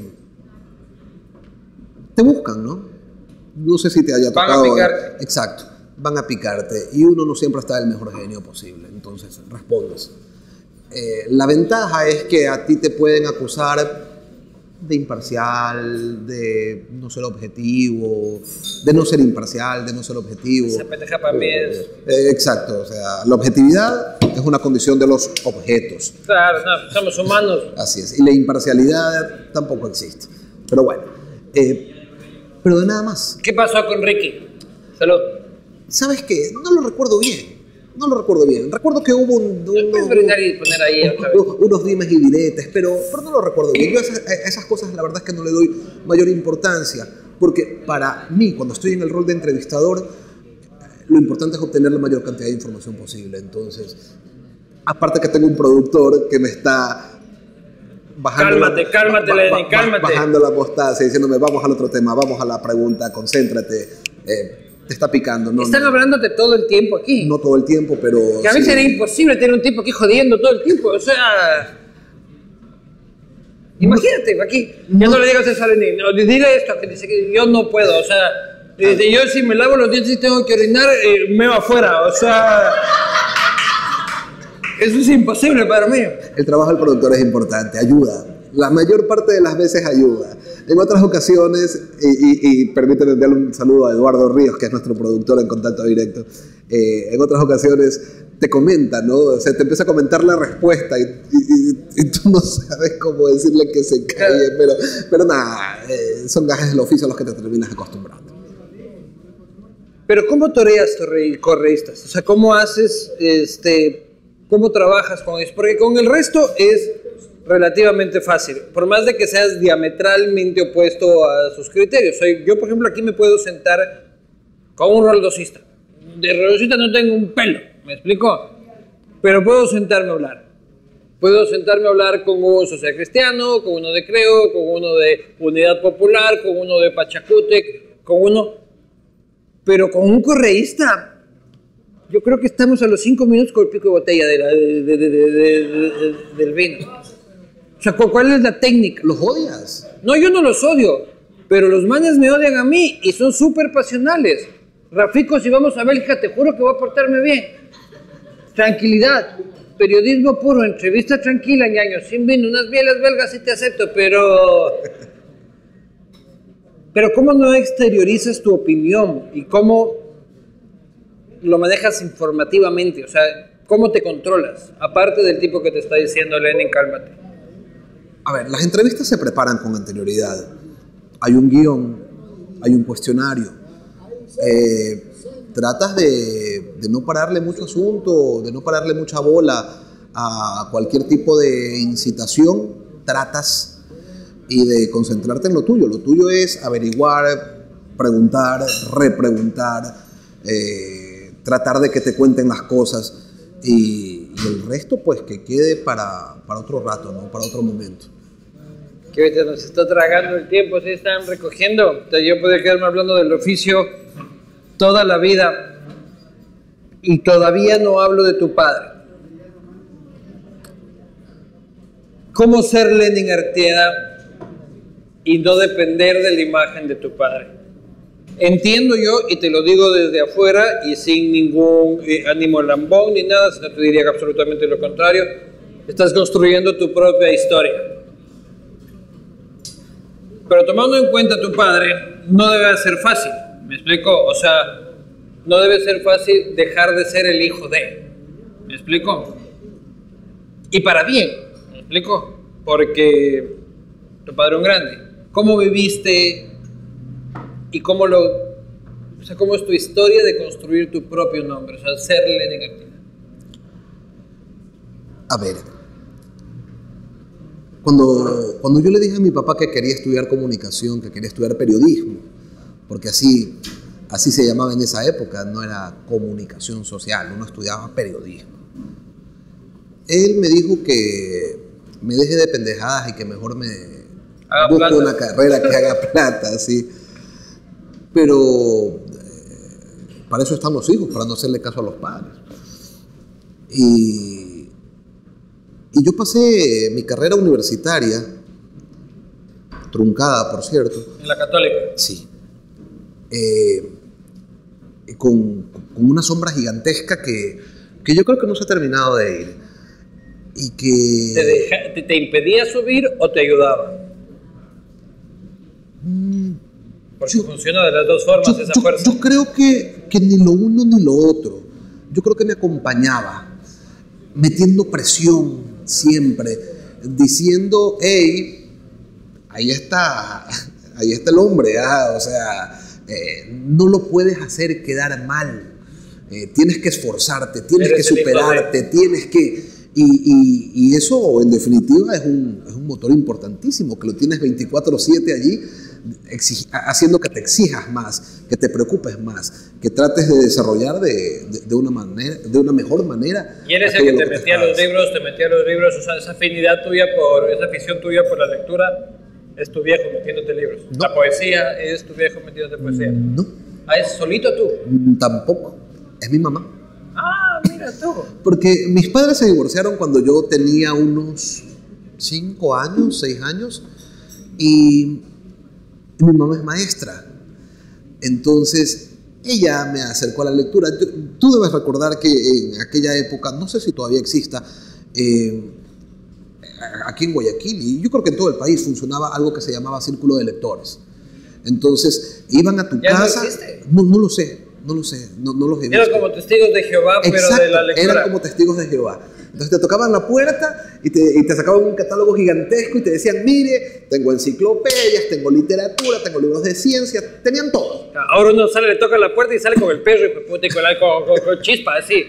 Te buscan, ¿no? No sé si te haya tocado... Van a picarte. Exacto, van a picarte y uno no siempre está del mejor genio posible, entonces respondes. Eh, la ventaja es que a ti te pueden acusar de imparcial, de no ser objetivo, de no ser imparcial, de no ser objetivo. Esa pendeja para mí es... Eh, exacto, o sea, la objetividad es una condición de los objetos. Claro, no, somos humanos. Así es, y la imparcialidad tampoco existe. Pero bueno, eh, pero de nada más. ¿Qué pasó con Ricky? Salud. ¿Sabes qué? No lo recuerdo bien. No lo recuerdo bien. Recuerdo que hubo un, un, puedes brindar y poner ahí otra vez. unos, unos dimes y diretes, pero, pero no lo recuerdo bien. Yo a esas, a esas cosas la verdad es que no le doy mayor importancia, porque para mí, cuando estoy en el rol de entrevistador, lo importante es obtener la mayor cantidad de información posible. Entonces, aparte que tengo un productor que me está bajando cálmate, la, cálmate, ba, Lenny, ba, cálmate. bajando la postaza y diciéndome, vamos al otro tema, vamos a la pregunta, concéntrate. Eh, te está picando. No, Están no, hablándote todo el tiempo aquí. No todo el tiempo, pero... Que a mí sí. sería imposible tener un tipo aquí jodiendo todo el tiempo. O sea... Imagínate, aquí. No. Ya no le digas eso a Lenin. No, dile esto, que dice que yo no puedo. O sea, dice, yo si me lavo los dientes y tengo que orinar, eh, me va afuera. O sea... Eso es imposible para mí. El trabajo del productor es importante, ayuda. La mayor parte de las veces ayuda. En otras ocasiones, y, y, y permíteme enviarle un saludo a Eduardo Ríos, que es nuestro productor en Contacto Directo, eh, en otras ocasiones te comenta, ¿no? O sea, te empieza a comentar la respuesta y, y, y tú no sabes cómo decirle que se calle, pero, pero nada, eh, son gajes del oficio a los que te terminas acostumbrando. Pero ¿cómo toreas correístas? O sea, ¿cómo haces, este, cómo trabajas con ellos? Porque con el resto es relativamente fácil, por más de que seas diametralmente opuesto a sus criterios. Soy, yo, por ejemplo, aquí me puedo sentar con un roldosista. De roldosista no tengo un pelo, ¿me explico? Pero puedo sentarme a hablar. Puedo sentarme a hablar con un social cristiano, con uno de Creo, con uno de Unidad Popular, con uno de Pachacútec, con uno... Pero con un correísta, yo creo que estamos a los cinco minutos con el pico de botella de la, de, de, de, de, de, del vino. O sea, ¿cuál es la técnica? ¿Los odias? No, yo no los odio, pero los manes me odian a mí y son súper pasionales. Rafico, si vamos a Bélgica, te juro que voy a portarme bien. Tranquilidad, periodismo puro, entrevista tranquila, ñaño, sin vino, unas bielas belgas sí te acepto, pero... Pero ¿cómo no exteriorizas tu opinión y cómo lo manejas informativamente? O sea, ¿cómo te controlas? Aparte del tipo que te está diciendo, Lenin, cálmate. A ver, las entrevistas se preparan con anterioridad. Hay un guión, hay un cuestionario. Eh, tratas de, de no pararle mucho asunto, de no pararle mucha bola a cualquier tipo de incitación. Tratas y de concentrarte en lo tuyo. Lo tuyo es averiguar, preguntar, repreguntar, eh, tratar de que te cuenten las cosas y, y el resto pues que quede para, para otro rato, ¿no? Para otro momento. Que ahorita nos está tragando el tiempo, sí están recogiendo. Entonces yo podría quedarme hablando del oficio toda la vida. Y todavía no hablo de tu padre. ¿Cómo ser Lenin Artieda y no depender de la imagen de tu padre? Entiendo yo, y te lo digo desde afuera y sin ningún eh, ánimo lambón ni nada, sino te diría que absolutamente lo contrario. Estás construyendo tu propia historia. Pero tomando en cuenta a tu padre, no debe ser fácil. ¿Me explico? O sea, no debe ser fácil dejar de ser el hijo de. ¿Me explico? Y para bien. ¿Me explico? Porque tu padre es un grande. ¿Cómo viviste y cómo lo, o sea, cómo es tu historia de construir tu propio nombre? O sea, ser Lenin Artieda. A ver, cuando, cuando yo le dije a mi papá que quería estudiar comunicación, que quería estudiar periodismo, porque así, así se llamaba en esa época, no era comunicación social, uno estudiaba periodismo. Él me dijo que me deje de pendejadas y que mejor me haga busque plata. una carrera que haga plata, sí. Pero eh, para eso están los hijos, para no hacerle caso a los padres. Y, y yo pasé mi carrera universitaria, truncada por cierto. ¿En la Católica? Sí. Eh, con, con una sombra gigantesca que, que yo creo que no se ha terminado de ir. Y que... ¿Te, deja, te, te impedía subir o te ayudaba? Mm, Porque yo, funciona de las dos formas yo, esa yo, fuerza. yo creo que, que ni lo uno ni lo otro. Yo creo que me acompañaba, metiendo presión siempre, diciendo, hey, ahí está, ahí está el hombre, ¿ah? O sea, eh, no lo puedes hacer quedar mal, eh, tienes que esforzarte, tienes Eres que superarte, tienes que... Y, y, y eso, en definitiva, es un, es un motor importantísimo, que lo tienes veinticuatro siete allí, exig, haciendo que te exijas más, que te preocupes más, que trates de desarrollar de, de, de, una, manera, de una mejor manera. Y eres el que te metía los libros, te metía los libros, o sea, esa afinidad tuya, por esa afición tuya por la lectura, es tu viejo metiéndote libros. No. La poesía es tu viejo metiéndote poesía. No. Ah, ¿es solito tú? Tampoco, es mi mamá. Ah, mira tú. Porque mis padres se divorciaron cuando yo tenía unos cinco años, seis años, y mi mamá es maestra. Entonces, ella me acercó a la lectura. Yo, tú debes recordar que en aquella época, no sé si todavía exista, eh, aquí en Guayaquil, y yo creo que en todo el país, funcionaba algo que se llamaba Círculo de Lectores. Entonces, iban a tu ¿Ya casa. no existe? No, no lo sé. No lo sé, no, no los he visto. Eran como testigos de Jehová, pero Exacto, de la lectura. eran como testigos de Jehová. Entonces te tocaban la puerta y te, y te sacaban un catálogo gigantesco y te decían, mire, tengo enciclopedias, tengo literatura, tengo libros de ciencia, tenían todo. Ahora uno sale, le toca la puerta y sale con el perro y con, con, con, con chispa, así.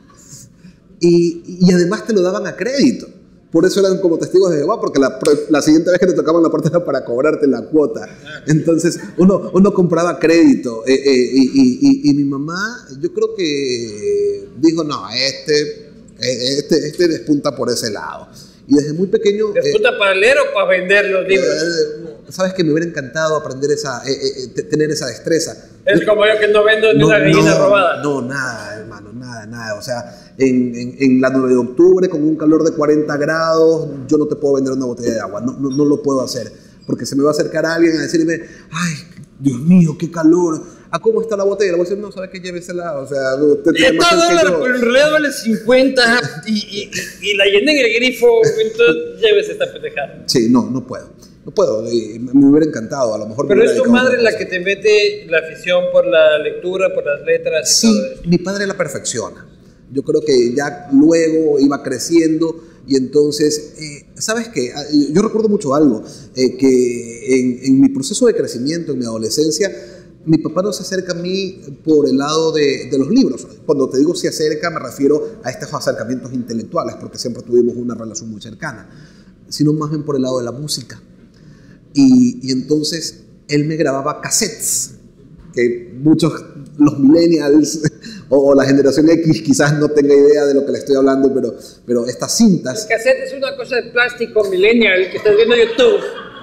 Y, y además te lo daban a crédito. Por eso eran como testigos de Jehová, porque la, la siguiente vez que te tocaban la puerta era para cobrarte la cuota. Entonces uno, uno compraba crédito. Eh, eh, y, y, y, y mi mamá, yo creo que dijo, no, este, este, este despunta por ese lado. Y desde muy pequeño... ¿Despunta eh, para leer o para vender los libros? Eh, Sabes que me hubiera encantado aprender esa, eh, eh, tener esa destreza. Es como yo que no vendo ni no, una gallina no, robada. No, nada, hermano, nada, nada. O sea, en, en, en la nueve de octubre, con un calor de cuarenta grados, yo no te puedo vender una botella de agua. No, no, no lo puedo hacer. Porque se me va a acercar a alguien a decirme, ay, Dios mío, qué calor. ¿A cómo está la botella? Le voy a decir, no, ¿sabes qué? Llévesela. O sea, usted tiene más que yo. Pero en realidad vale cincuenta y, y, y la llené en el grifo, entonces llévese esta pendejada. Sí, no, no puedo. No puedo, me hubiera encantado, a lo mejor. Pero es tu madre la que te mete la afición por la lectura, por las letras y sí, todo eso. Mi padre la perfecciona. Yo creo que ya luego iba creciendo y entonces, eh, ¿sabes qué? Yo recuerdo mucho algo, eh, que en, en mi proceso de crecimiento, en mi adolescencia, mi papá no se acerca a mí por el lado de, de los libros. Cuando te digo se acerca, me refiero a estos acercamientos intelectuales, porque siempre tuvimos una relación muy cercana, sino más bien por el lado de la música. Y, y entonces él me grababa cassettes, que muchos, los millennials o, o la generación X quizás no tenga idea de lo que le estoy hablando, pero, pero estas cintas... El cassette es una cosa de plástico millennial que estás viendo en YouTube.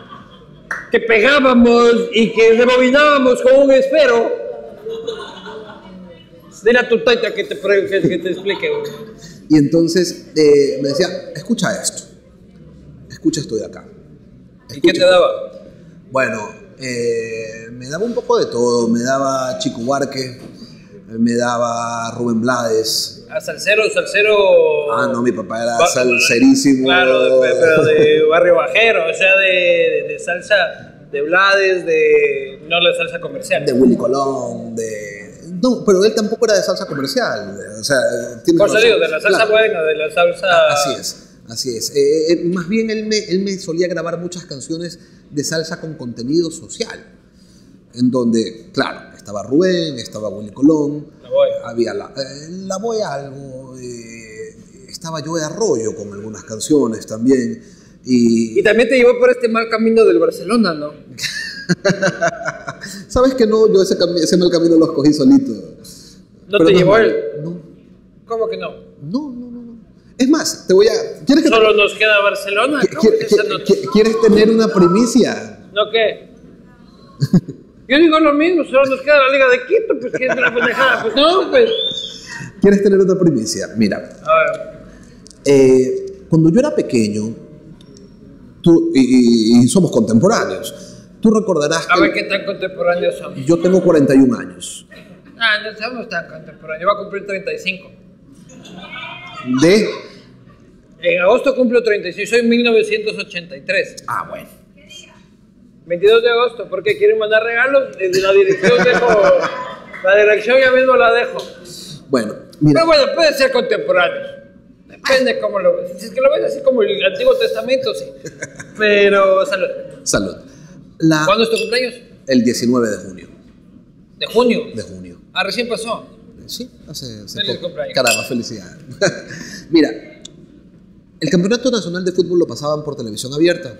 que pegábamos y que rebobinábamos con un esfero. Dile a tu taita que te, que, que te explique. Y entonces eh, me decía, escucha esto, escucha esto de acá. ¿Y qué te daba? Bueno, eh, me daba un poco de todo, me daba Chico Huarque, me daba Rubén Blades. ¿A salsero, salsero? Ah, no, mi papá era ba salserísimo. Claro, de, pero de barrio bajero, o sea, de, de, de salsa, de Blades, de... no la salsa comercial. De Willy Colón, de... No, pero él tampoco era de salsa comercial, o sea... Tiene Por eso digo, de la salsa claro. buena, de la salsa... Así es. Así es. Eh, eh, más bien él me, él me solía grabar muchas canciones de salsa con contenido social. En donde, claro, estaba Rubén, estaba Willy Colón, la Boya. había la, eh, la Boya algo, eh, estaba Joe Arroyo con algunas canciones también. Y, y también te llevó por este mal camino del Barcelona, ¿no? ¿Sabes que no? Yo ese, ese mal camino lo escogí solito. ¿No Pero te no llevó él? No. ¿Cómo que no? No, no, no. Es más, te voy a... ¿quieres que ¿Solo te... nos queda Barcelona? ¿Quieres, ¿quieres, ¿Quieres tener una primicia? ¿No qué? Yo digo lo mismo, solo nos queda la Liga de Quito, pues que es una pendejada. Pues no, pues... ¿Quieres tener otra primicia? Mira. A ver. Eh, cuando yo era pequeño, tú, y, y somos contemporáneos, tú recordarás a que... A ver qué tan contemporáneos somos. Yo tengo cuarenta y un años. Ah, no somos tan contemporáneos, yo voy a cumplir treinta y cinco. ¿De? En agosto cumplo treinta y seis, soy mil novecientos ochenta y tres. Ah, bueno. veintidós de agosto, ¿por qué quieren mandar regalos? Desde la dirección dejo, la dirección ya mismo la dejo. Bueno, mira. Pero bueno, puede ser contemporáneo. Depende cómo lo ves. Si es que lo ves así como el Antiguo Testamento, sí. Pero salud. Salud. La... ¿Cuándo es tu cumpleaños? El diecinueve de junio. ¿De junio? De junio. Ah, recién pasó. Sí, hace, hace Feliz poco. cumpleaños. Caramba, felicidades. Mira, el Campeonato Nacional de Fútbol lo pasaban por televisión abierta.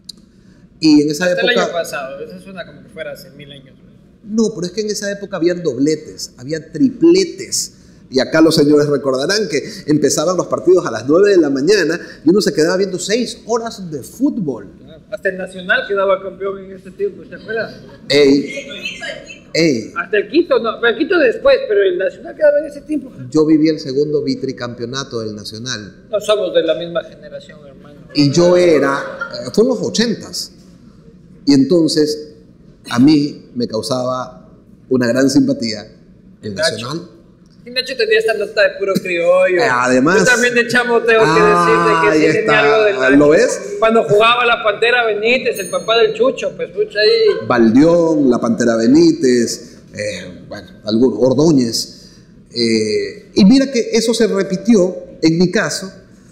Y en esa Hasta época... el año pasado, eso suena como que fuera hace mil años. No, pero es que en esa época habían dobletes, había tripletes. Y acá los señores recordarán que empezaban los partidos a las nueve de la mañana y uno se quedaba viendo seis horas de fútbol. Hasta el Nacional quedaba campeón en ese tiempo, ¿te acuerdas? Ey, ey. Hasta el Quito, no, el Quito después, pero el Nacional quedaba en ese tiempo. Yo viví el segundo vitricampeonato del Nacional. No somos de la misma generación, hermano. Y yo era, eh, fue en los ochentas. Y entonces a mí me causaba una gran simpatía el Nacional. Y Nacho tenía esta nota de puro criollo. Eh, además. Yo también de chamo tengo que ah, decirte que sí tenía algo del Nacho. ¿Lo ves? Cuando jugaba la Pantera Benítez, el papá del Chucho, pues pucha ahí. Valdión, la Pantera Benítez, eh, bueno, algunos, Ordóñez. Eh, y mira que eso se repitió, en mi caso,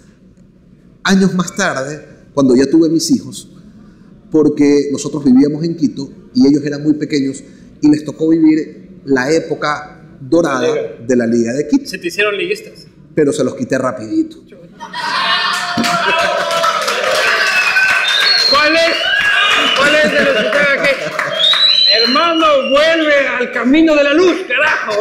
años más tarde, cuando ya tuve mis hijos, porque nosotros vivíamos en Quito y ellos eran muy pequeños y les tocó vivir la época dorada de la Liga de Quito. Se te hicieron liguistas. Pero se los quité rapidito. ¿Cuál es? ¿Cuál es de los que tenga aquí? Hermano, vuelve al camino de la luz, carajo.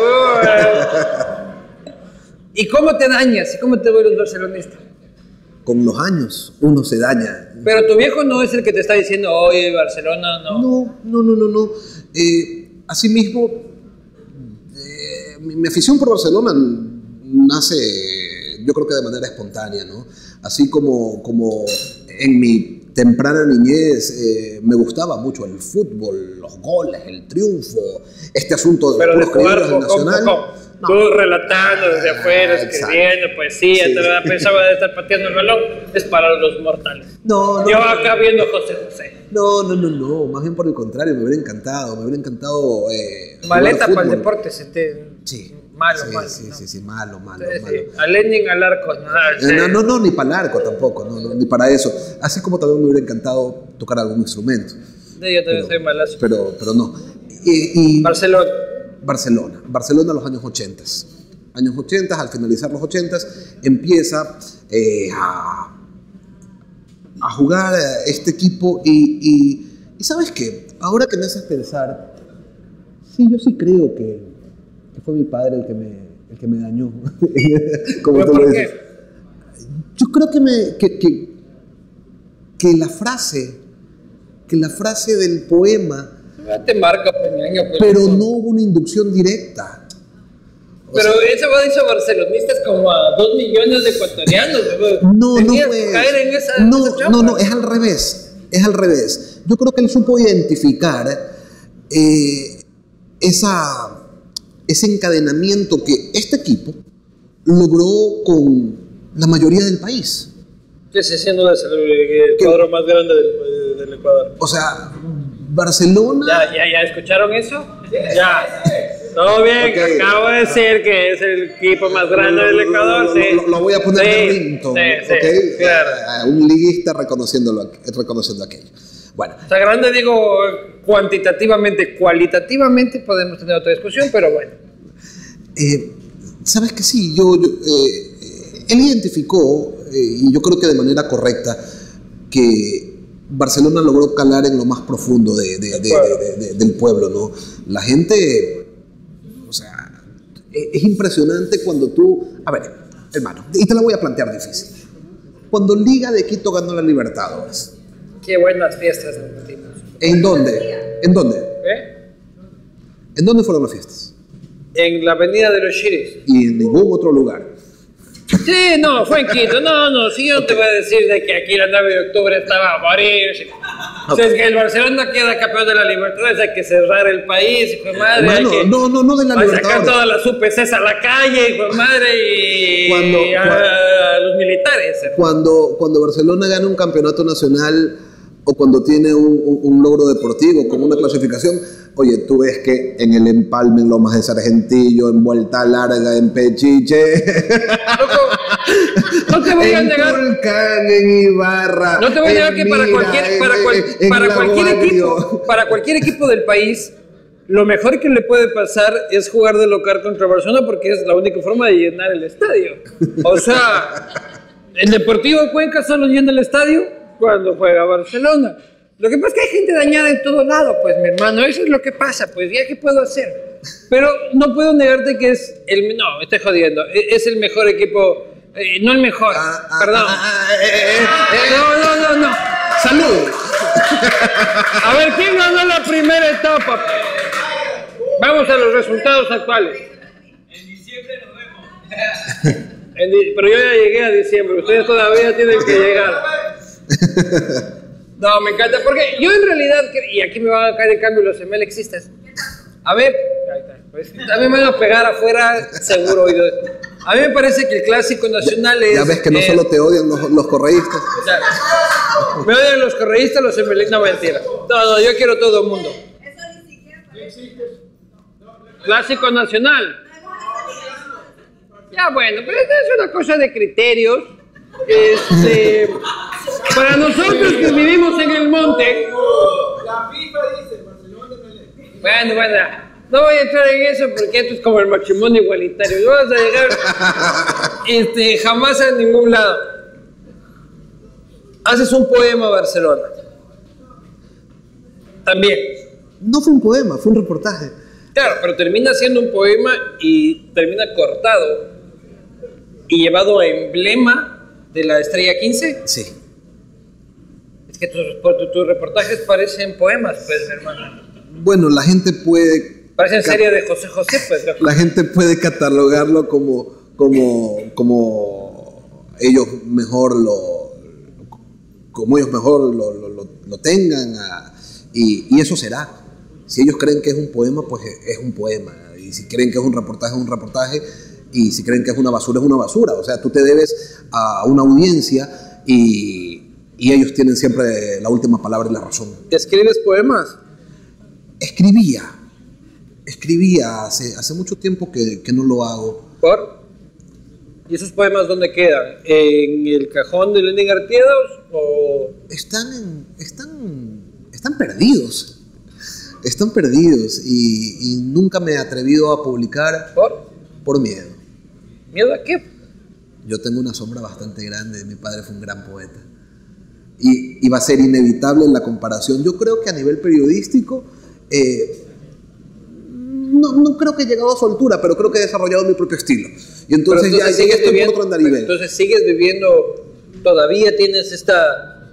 ¿Y cómo te dañas? ¿Y cómo te vuelves barcelonista? Con los años uno se daña. Pero tu viejo no es el que te está diciendo, oye, Barcelona, no. No, no, no, no, no. Eh, asimismo, eh, mi, mi afición por Barcelona nace, yo creo que de manera espontánea, ¿no? Así como, como en mi temprana niñez eh, me gustaba mucho el fútbol, los goles, el triunfo, este asunto de Pero los criollos del Nacional. No. Tú relatando desde afuera, Ah, escribiendo, poesía, sí. te pensaba de estar pateando el balón, es para los mortales. No, no, Yo no, acá viendo José José. No, no, no, no, más bien por el contrario, me hubiera encantado, me hubiera encantado eh, Maleta jugar para el fútbol. deporte, se te... Sí. Malo, sí, malo. Sí, ¿no? sí, sí, malo, malo, Sí, malo. sí. A Lenin al arco, nada. Eh, No, no, no, ni para el arco tampoco, no, no, ni para eso. Así como también me hubiera encantado tocar algún instrumento. Sí, yo también Pero- soy malazo. Pero, pero no. Y, y Barcelona. Barcelona, Barcelona los años ochenta. Años ochenta, al finalizar los ochenta, empieza eh, a, a jugar eh, este equipo y, y, y ¿sabes qué? Ahora que me haces pensar, sí, yo sí creo que, que fue mi padre el que me, el que me dañó. Como ¿Pero tú por lo qué? dices. Yo creo que, me, que, que, que la frase que la frase del poema, Ya te marca, peñaño. Pues, pero no hubo una inducción directa. O Pero sea, eso va dicho barcelonistas como a dos millones de ecuatorianos. no, no Tenías fue que caer en esa, no, esa no, no, es al revés, es al revés. Yo creo que él supo identificar eh, esa, ese encadenamiento que este equipo logró con la mayoría del país. Que se siendo el cuadro más grande del, del Ecuador. O sea, Barcelona... ¿Ya, ya, ya escucharon eso? Ya. Todo bien, Okay. acabo de decir que es el equipo más grande del Ecuador. Lo, Sí. lo, lo voy a poner Sí, de ringtone, sí, sí, ¿ok? claro. Uh, un liguista reconociéndolo, reconociendo aquello. Bueno, O sea, grande digo cuantitativamente, cualitativamente podemos tener otra discusión, pero bueno. eh, sabes que sí, yo, yo eh, él identificó, eh, y yo creo que de manera correcta, que Barcelona logró calar en lo más profundo de, de, de, de, de, del pueblo, ¿no? La gente, o sea, es, es impresionante cuando tú, a ver, hermano, y te la voy a plantear difícil. Cuando Liga de Quito ganó la Libertadores, Qué buenas fiestas nos metimos. ¿en dónde? ¿En dónde? ¿Eh? ¿En dónde fueron las fiestas? En la avenida de los Chiris. Y en ningún otro lugar. Sí, no, fue en Quito. No, no, sí, yo no te voy a decir de que aquí la nueve de octubre estaba a morir. O sea, es que el Barcelona queda campeón de la Libertadores, hay que cerrar el país, hijo de madre. Hermano, hay que, no, no, no de la hay que Libertadores. sacar todas las U P Cs a la calle, hijo de madre, y Cuando- a, cuando- a los militares. Cuando, cuando Barcelona gana un campeonato nacional o cuando tiene un, un- un logro deportivo como una clasificación, oye, tú ves que en el Empalme, en Lomas de Sargentillo, en Vuelta Larga, en Pechiche, Loco, no te voy a en negar. Tulcán, en Ibarra, No te voy a negar en que para Mira, cualquier, en- para cual- en- en para Lago cualquier Agrio. equipo, para cualquier equipo del país, lo mejor que le puede pasar es jugar de local contra Barcelona porque es la única forma de llenar el estadio. O sea, el Deportivo Cuenca solo llena el estadio cuando juega Barcelona. Lo que pasa es que hay gente dañada en todo lado, pues, mi hermano, eso es lo que pasa, pues, ¿ya qué puedo hacer? Pero no puedo negarte que es el... No, me estoy jodiendo, e- es el mejor equipo, eh, no el mejor, Ah, ah, perdón. ah, ah, eh, eh, eh, No, no, no, no. ¡Salud! A ver, ¿quién ganó la primera etapa? Vamos a los resultados actuales. En diciembre nos vemos. Pero yo ya llegué a diciembre, ustedes todavía tienen que llegar. No, me encanta, porque yo en realidad, y aquí me van a caer en cambio los emelexistas. A ver, ahí está, pues, a mí me van a pegar afuera, seguro. Oído. A mí me parece que el clásico nacional es... Ya ves que no es- solo te odian los, los correístas. o sea, me odian los correístas, los emelexistas, no, mentira. No, no, yo quiero todo el mundo. Clásico nacional. Ya bueno, pero esta es una cosa de criterios. Este, para nosotros que vivimos en el monte. La FIFA dice Barcelona de Melec. Bueno, bueno, no voy a entrar en eso porque esto es como el matrimonio igualitario. No vas a llegar este, jamás a ningún lado. Haces un poema a Barcelona. También. No fue un poema, fue un reportaje. Claro, pero termina siendo un poema y termina cortado y llevado a emblema de la Estrella quince. Sí. Es que tus, tus, tus reportajes parecen poemas, pues, hermano. Bueno, la gente puede... Parecen ca- serie de José José, pues. loco. La gente puede catalogarlo como, como, como ellos mejor lo... Como ellos mejor lo, lo, lo, lo tengan. ah, y, y eso será. Si ellos creen que es un poema, pues es un poema. Y si creen que es un reportaje, es un reportaje. Y si creen que es una basura, es una basura. O sea, tú te debes a una audiencia y, y ellos tienen siempre la última palabra y la razón. ¿Escribes poemas? Escribía. Escribía hace, hace mucho tiempo que, que no lo hago. ¿Por? ¿Y esos poemas dónde quedan? ¿En el cajón de Lenin Artiedos o...? Están, en- están, están perdidos. Están perdidos y, y nunca me he atrevido a publicar ¿Por? por miedo. ¿Miedo a qué? Yo tengo una sombra bastante grande. Mi padre fue un gran poeta. Y, y va a ser inevitable la comparación. Yo creo que a nivel periodístico, eh, no, no creo que he llegado a su altura, pero creo que he desarrollado mi propio estilo. Y entonces, Pero ya, ya sigues estoy viviendo- por otro andarivel. Entonces sigues viviendo, todavía tienes esta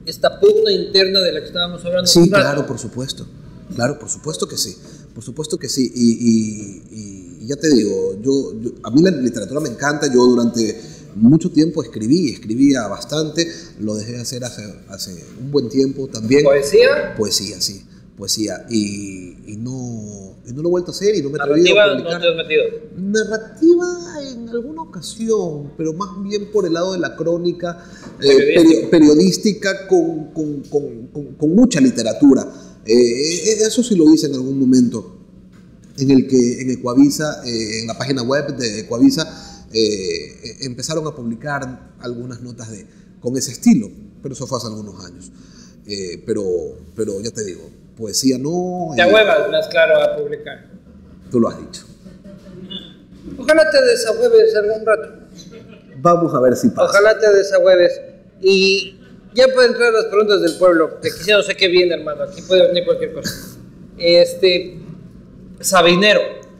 esta pugna interna de la que estábamos hablando. Sí, claro, por supuesto. Claro, por supuesto que sí. Por supuesto que sí. Y, y, y, y ya te digo, yo, yo, a mí la literatura me encanta. Yo durante mucho tiempo escribí, escribía bastante. Lo dejé de hacer hace, hace un buen tiempo también. ¿Poesía? Poesía, sí. Poesía. Y, y, no, y no lo he vuelto a hacer y no me he atrevido a publicar. ¿Narrativa no te has metido? Narrativa en alguna ocasión, pero más bien por el lado de la crónica eh, peri periodística con, con, con, con, con mucha literatura. Eh, eso sí lo hice en algún momento, en el que en Ecuavisa, eh, en la página web de Ecuavisa, eh, empezaron a publicar algunas notas de, con ese estilo, pero eso fue hace algunos años. Eh, pero, pero ya te digo, poesía no... Te ahuevas, más claro, a publicar. Tú lo has dicho. Ojalá te desahueves algún rato. Vamos a ver si pasa. Ojalá te desahueves. Y ya pueden entrar las preguntas del pueblo, que quizá no sé qué viene, hermano. Aquí puede venir cualquier cosa. Este... Sabinero.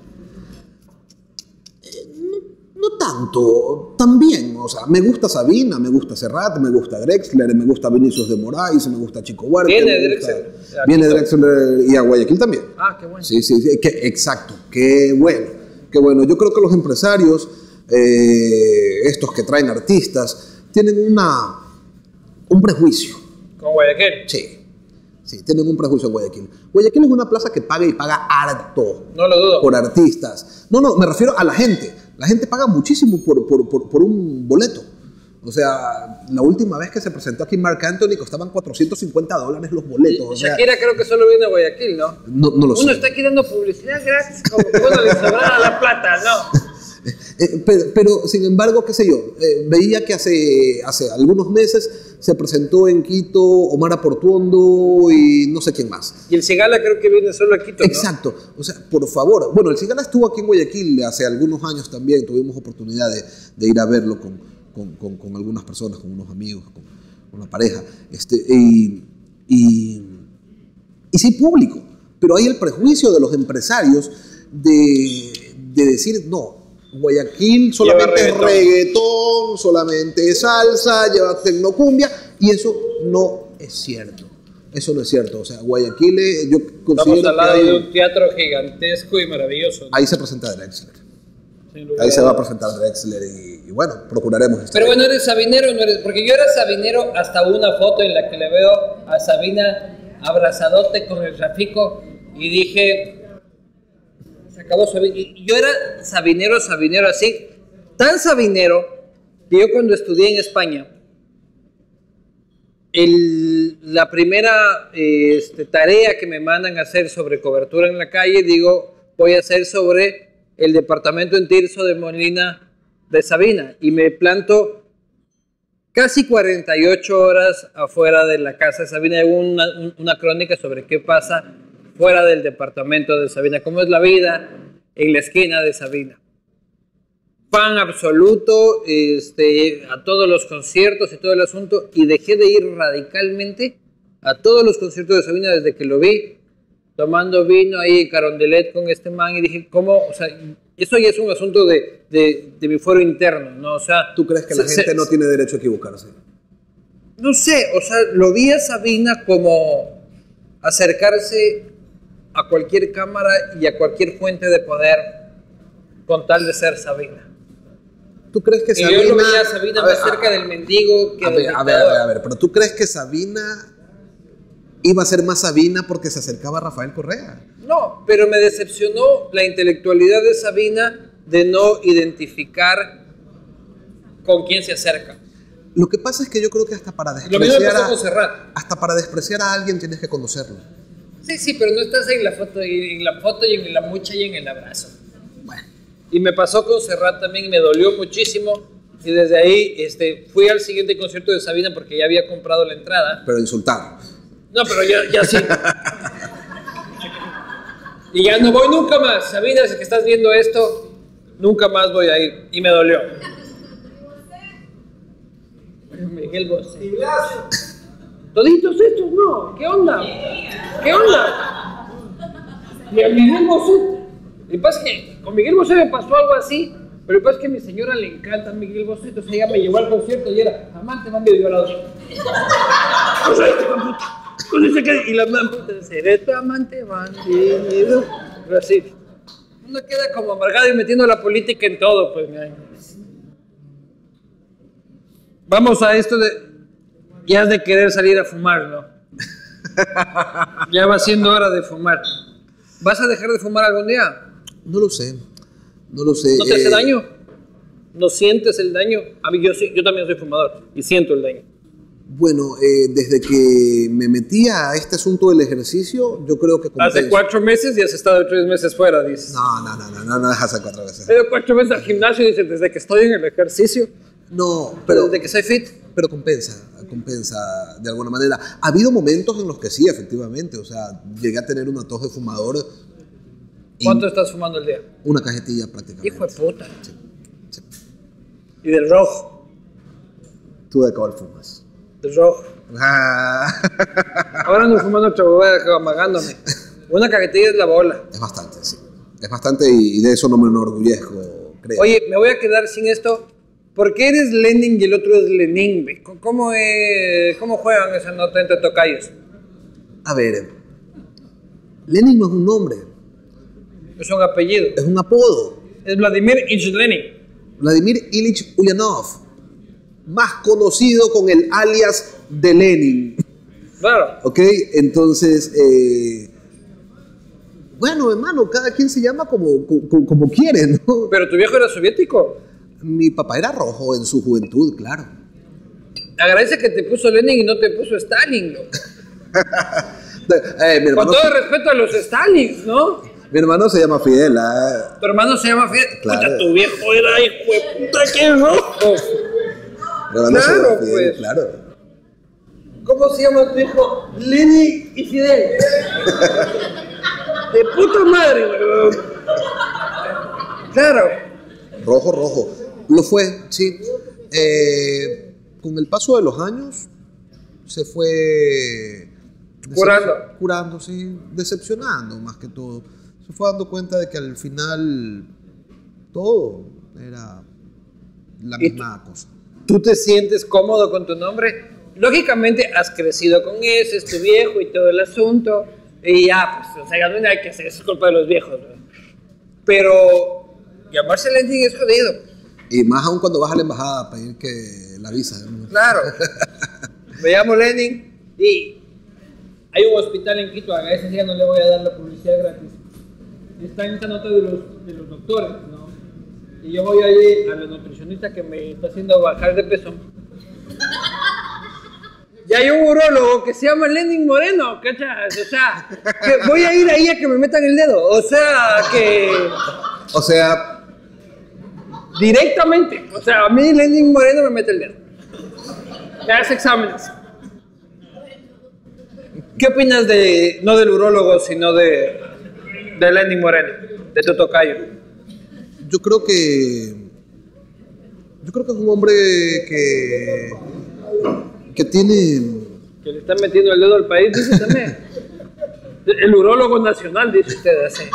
Eh, no, no tanto, también, o sea, me gusta Sabina, me gusta Serrat, me gusta Drexler, me gusta Vinicius de Moraes, me gusta Chico Huerta. Viene Drexler. Gusta, viene Drexler y a Guayaquil también. Ah, qué bueno. Sí, sí, sí, que, exacto, qué bueno, qué bueno. Yo creo que los empresarios, eh, estos que traen artistas, tienen una, un prejuicio. ¿Con Guayaquil? Sí. Sí, tienen un prejuicio en Guayaquil. Guayaquil es una plaza que paga y paga harto. No lo dudo. Por artistas. No, no, me refiero a la gente. La gente paga muchísimo por, por, por, por un boleto. O sea, la última vez que se presentó aquí Marc Anthony costaban cuatrocientos cincuenta dólares los boletos. O sea, Shakira creo que solo viene a Guayaquil, ¿no? No, no lo Uno sé. Uno está aquí dando publicidad gratis, como que uno le sobrara la plata, ¿no? Eh, pero, pero, sin embargo, qué sé yo, eh, veía que hace, hace algunos meses se presentó en Quito Omar Aportuondo y no sé quién más. Y el Cigala creo que viene solo a Quito, ¿no? Exacto, o sea, por favor. Bueno, el Cigala estuvo aquí en Guayaquil hace algunos años también, tuvimos oportunidad de, de ir a verlo con, con, con, con algunas personas, con unos amigos, con, con una pareja. Este, y, y, y sí, público, pero hay el prejuicio de los empresarios de, de decir, no, Guayaquil solamente es reggaetón, solamente es salsa, lleva tecnocumbia, y eso no es cierto. Eso no es cierto. O sea, Guayaquil, eh, yo considero Estamos al lado que hay, de un teatro gigantesco y maravilloso, ¿no? Ahí se presenta Drexler. Ahí se va a presentar Drexler y, y bueno, procuraremos estar. Pero bueno, ¿eres sabinero o no eres? Porque yo era sabinero hasta una foto en la que le veo a Sabina abrazadote con el Rafico y dije... Se acabó Sabinero. Y yo era sabinero, sabinero así, tan sabinero que yo cuando estudié en España, el, la primera este, tarea que me mandan a hacer sobre cobertura en la calle, digo, voy a hacer sobre el departamento en Tirso de Molina de Sabina. Y me planto casi cuarenta y ocho horas afuera de la casa de Sabina. Hay una, una crónica sobre qué pasa fuera del departamento de Sabina, cómo es la vida en la esquina de Sabina. Fan absoluto este, a todos los conciertos y todo el asunto, y dejé de ir radicalmente a todos los conciertos de Sabina desde que lo vi, tomando vino ahí en Carondelet con este man, y dije, ¿cómo? O sea, eso ya es un asunto de, de, de mi fuero interno, ¿no? O sea, ¿tú crees que la se, gente se, no tiene derecho a equivocarse? No sé, o sea, lo vi a Sabina como acercarse a cualquier cámara y a cualquier fuente de poder con tal de ser Sabina. ¿Tú crees que Sabina... Y yo lo veía a Sabina más cerca del mendigo que a del ver, a ver, a ver, a ver, pero ¿tú crees que Sabina iba a ser más Sabina porque se acercaba a Rafael Correa? No, pero me decepcionó la intelectualidad de Sabina de no identificar con quién se acerca. Lo que pasa es que yo creo que hasta para Lo mismo despreciar pasó a, con Serrat. hasta para despreciar a alguien tienes que conocerlo. Sí, sí, pero no estás en la foto, en la foto y en la mucha y en el abrazo. Bueno. Y me pasó con Serrat también, me dolió muchísimo. Y desde ahí este, fui al siguiente concierto de Sabina porque ya había comprado la entrada. Pero insultar. No, pero ya, ya sí. Y ya no voy nunca más. Sabina, si que estás viendo esto, nunca más voy a ir. Y me dolió. Miguel Bosé. Toditos estos, no. ¿Qué onda? ¿Qué onda? Y a Miguel Bosé. Y pasa que con Miguel Bosé me pasó algo así. Pero lo que pasa es que a mi señora le encanta Miguel Bosé, entonces ella me llevó al concierto y era amante bandido violador. O sea, este computa, con ese que... Y la man puta, seré tu amante bandido. Pero así, uno queda como amargado y metiendo la política en todo, pues. Vamos a esto de... Ya has de querer salir a fumar, ¿no? Ya va siendo hora de fumar. ¿Vas a dejar de fumar algún día? No lo sé. No lo sé. ¿No te hace eh, daño? ¿No sientes el daño? A mí yo, sí, yo también soy fumador y siento el daño. Bueno, eh, desde que me metí a este asunto del ejercicio, yo creo que... compenso. Hace cuatro meses y has estado tres meses fuera, dices. No, no, no, no, no, no, hace cuatro veces. He ido cuatro meses al gimnasio y dices, desde que estoy en el ejercicio, No, pero pero, desde que soy fit. pero compensa, compensa de alguna manera. Ha habido momentos en los que sí, efectivamente, o sea, llegué a tener un antojo de fumador. y ¿Cuánto estás fumando al día? Una cajetilla prácticamente. Hijo de puta. Sí, sí. Y del rojo, ¿Tú de cuál fumas? del rojo. Ah, Ahora no fumando otra huevada amagándome. Una cajetilla es la bola. es bastante, sí. Es bastante y de eso no me enorgullezco, creo. Oye, me voy a quedar sin esto. ¿Por qué eres Lenin y el otro es Lenin? ¿Ve? ¿Cómo, es, ¿Cómo juegan esa nota entre tocayos? A ver, Lenin no es un nombre, Es un apellido. es un apodo. Es Vladimir Ilich Lenin. Vladimir Ilich Ulyanov, más conocido con el alias de Lenin. Claro. ¿Ok? Entonces, eh, bueno, hermano, cada quien se llama como, como, como quiere, ¿no? Pero tu viejo era soviético. Mi papá era rojo en su juventud, claro. Agradece que te puso Lenin y no te puso Stalin, loco. Eh, mi, Con hermano, todo respeto a los Stalins, ¿no? mi hermano se llama Fidel. ¿eh? Tu hermano se llama Fidel. Claro. Puta, tu viejo era hijo de puta, qué rojo. Mi hermano se Claro, llama Fidel, pues. claro. ¿Cómo se llama tu hijo? Lenin y Fidel. De puta madre, weón. Claro. Rojo, rojo. Lo fue, sí. Eh, con el paso de los años se fue decep- Curando. curando, sí, decepcionando más que todo. Se fue dando cuenta de que al final todo era la ¿Y misma cosa. ¿Tú te sientes cómodo con tu nombre? Lógicamente has crecido con ese, es tu viejo y todo el asunto. Y ya, pues, o sea, no hay que hacer, es culpa de los viejos, ¿no? Pero llamarse Lenin es jodido. Y más aún cuando vas a la embajada a pedir que la visa. ¿no? Claro. Me llamo Lenin y hay un hospital en Quito, a ese día no le voy a dar la publicidad gratis. Está en esta nota de los, de los doctores, ¿no? Y yo voy allí a la nutricionista que me está haciendo bajar de peso. Y hay un urólogo que se llama Lenin Moreno, ¿cachas? O sea, que voy a ir ahí a que me metan el dedo. O sea, que O sea, directamente. O sea, a mí Lenin Moreno me mete el dedo. Me hace exámenes. ¿Qué opinas de, no del urólogo, sino de, de Lenin Moreno, de tu tocayo? yo creo que yo creo que es un hombre que que tiene Que le están metiendo el dedo al país, dice también. El urólogo nacional, dice usted así.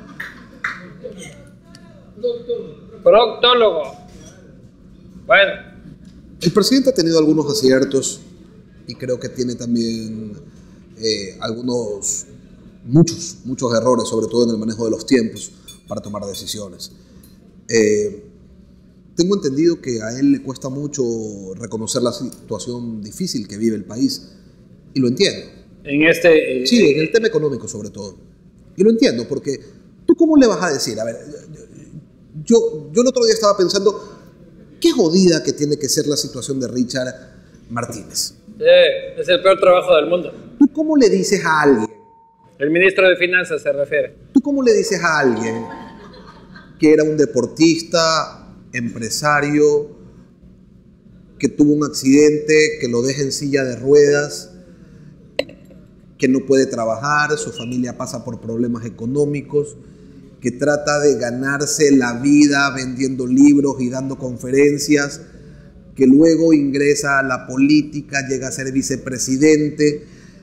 Proctólogo. Bueno, el presidente ha tenido algunos aciertos y creo que tiene también eh, algunos, muchos, muchos errores, sobre todo en el manejo de los tiempos para tomar decisiones. Eh, tengo entendido que a él le cuesta mucho reconocer la situación difícil que vive el país y lo entiendo. en este... eh, Sí, en el tema económico sobre todo. Y lo entiendo porque tú cómo le vas a decir, a ver, yo, yo el otro día estaba pensando, qué jodida que tiene que ser la situación de Richard Martínez. eh, es el peor trabajo del mundo. ¿Tú cómo le dices a alguien, El ministro de Finanzas se refiere. tú cómo le dices a alguien que era un deportista, empresario, que tuvo un accidente, que lo deja en silla de ruedas, que no puede trabajar, su familia pasa por problemas económicos, que trata de ganarse la vida vendiendo libros y dando conferencias, que luego ingresa a la política, llega a ser vicepresidente,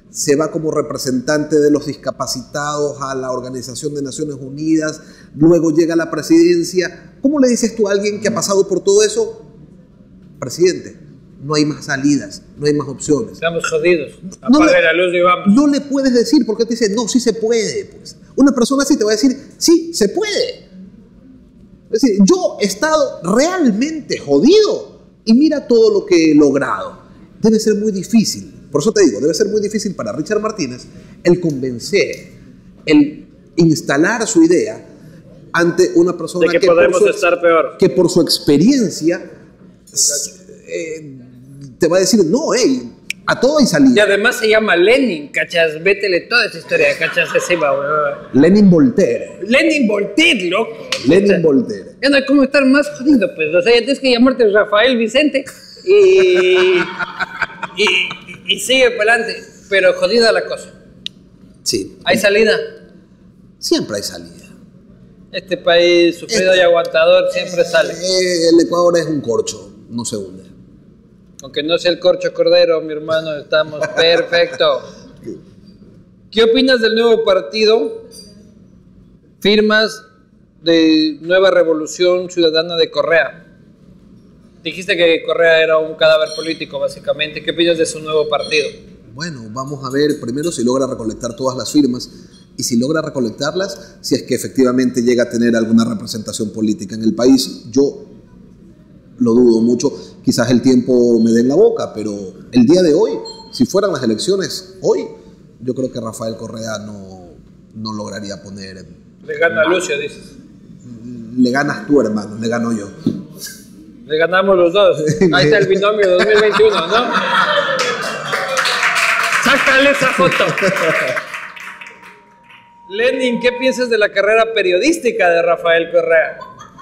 se va como representante de los discapacitados a la Organización de Naciones Unidas, luego llega a la presidencia. ¿Cómo le dices tú a alguien que ha pasado por todo eso? Presidente, no hay más salidas, no hay más opciones. Estamos jodidos. No, Apague no, la luz y vamos. no le puedes decir porque te dice, no, sí se puede. Pues. Una persona así te va a decir, sí, se puede. Es decir, yo he estado realmente jodido y mira todo lo que he logrado. Debe ser muy difícil, por eso te digo, debe ser muy difícil para Richard Martínez el convencer, el instalar su idea ante una persona de que, que, podemos por su, estar peor. que por su experiencia eh, te va a decir, no, hey, a todo hay salida. Y además se llama Lenin, cachas, vétele toda esa historia, cachas, encima, weón. Lenin Voltaire. Lenin Voltaire, loco. Lenin Voltaire. Ya no hay cómo estar más jodido, pues. O sea, ya tienes que llamarte Rafael Vicente y, y, y sigue para adelante. Pero jodida la cosa. Sí. ¿Hay salida? Siempre hay salida. Este país sufrido Este- y aguantador siempre sale. Eh, el Ecuador es un corcho, no se hunde. Aunque no sea el corcho cordero, mi hermano, estamos perfecto. ¿Qué opinas del nuevo partido? Firmas de Nueva Revolución Ciudadana de Correa. Dijiste que Correa era un cadáver político, básicamente. ¿Qué opinas de su nuevo partido? Bueno, vamos a ver primero si logra recolectar todas las firmas y si logra recolectarlas, si es que efectivamente llega a tener alguna representación política en el país. Yo lo dudo mucho, quizás el tiempo me dé en la boca, pero el día de hoy, si fueran las elecciones hoy, yo creo que Rafael Correa no, no lograría poner... Le gana a Lucio, dices. Le ganas tú, hermano, le gano yo. Le ganamos los dos. Ahí está el binomio dos mil veintiuno, ¿no? Sácale esa foto. Lenin, ¿qué piensas de la carrera periodística de Rafael Correa?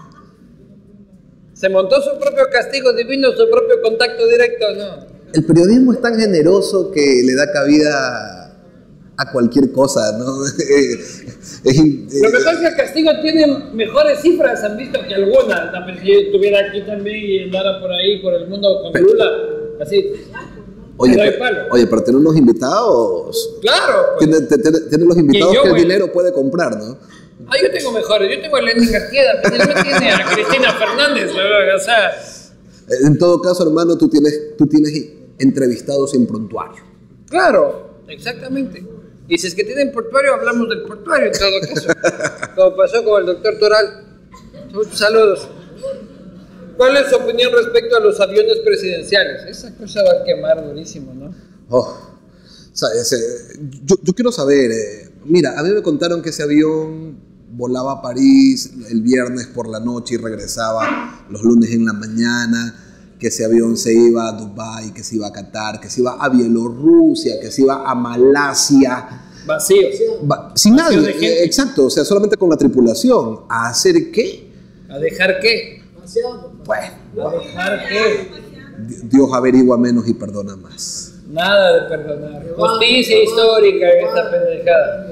Se montó su propio castigo divino, su propio contacto directo, ¿no? El periodismo es tan generoso que le da cabida a cualquier cosa, ¿no? Es in- Lo mejor es que el castigo tiene mejores cifras, han visto que algunas. También si yo estuviera aquí también y andara por ahí, por el mundo con Lula, así. Oye, Pero hay pero, palo. oye, pero tener unos invitados, Claro, pues. tiene, te- tiene- tiene los invitados Y yo, que el güey. dinero puede comprar, ¿no? Ah, yo tengo mejores. Yo tengo a Lenin García, pero él me tiene a Cristina Fernández, ¿verdad? O sea. En todo caso, hermano, tú tienes, tú tienes entrevistados en prontuario. Claro, exactamente. Y si es que tienen portuario, hablamos del portuario en todo caso. Como pasó con el doctor Toral. Muchos saludos. ¿Cuál es su opinión respecto a los aviones presidenciales? Esa cosa va a quemar durísimo, ¿no? Oh, ¿sabes? Eh, yo, yo quiero saber, eh, mira, a mí me contaron que ese avión volaba a París el viernes por la noche y regresaba los lunes en la mañana, que ese avión se iba a Dubái, que se iba a Qatar, que se iba a Bielorrusia, que se iba a Malasia. Vacío. Va- sin Vacío nadie, de gente. eh, exacto, o sea, solamente con la tripulación. ¿A hacer qué? ¿A dejar qué? Pues, ¿A dejar qué? Dios averigua menos y perdona más. Nada de perdonar. Justicia histórica en esta pendejada.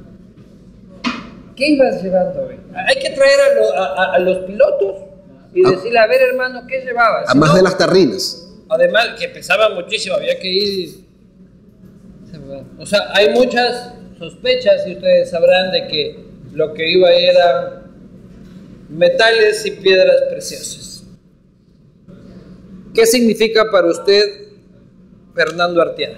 ¿Qué ibas llevando, güey? Hay que traer a, lo- a- a- a los pilotos y Ah. decirle, a ver, hermano, ¿qué llevabas? A más No, de las tarrinas. Además, que pesaba muchísimo, había que ir. O sea, hay muchas sospechas, y ustedes sabrán, de que lo que iba eran metales y piedras preciosas. ¿Qué significa para usted Fernando Arteaga?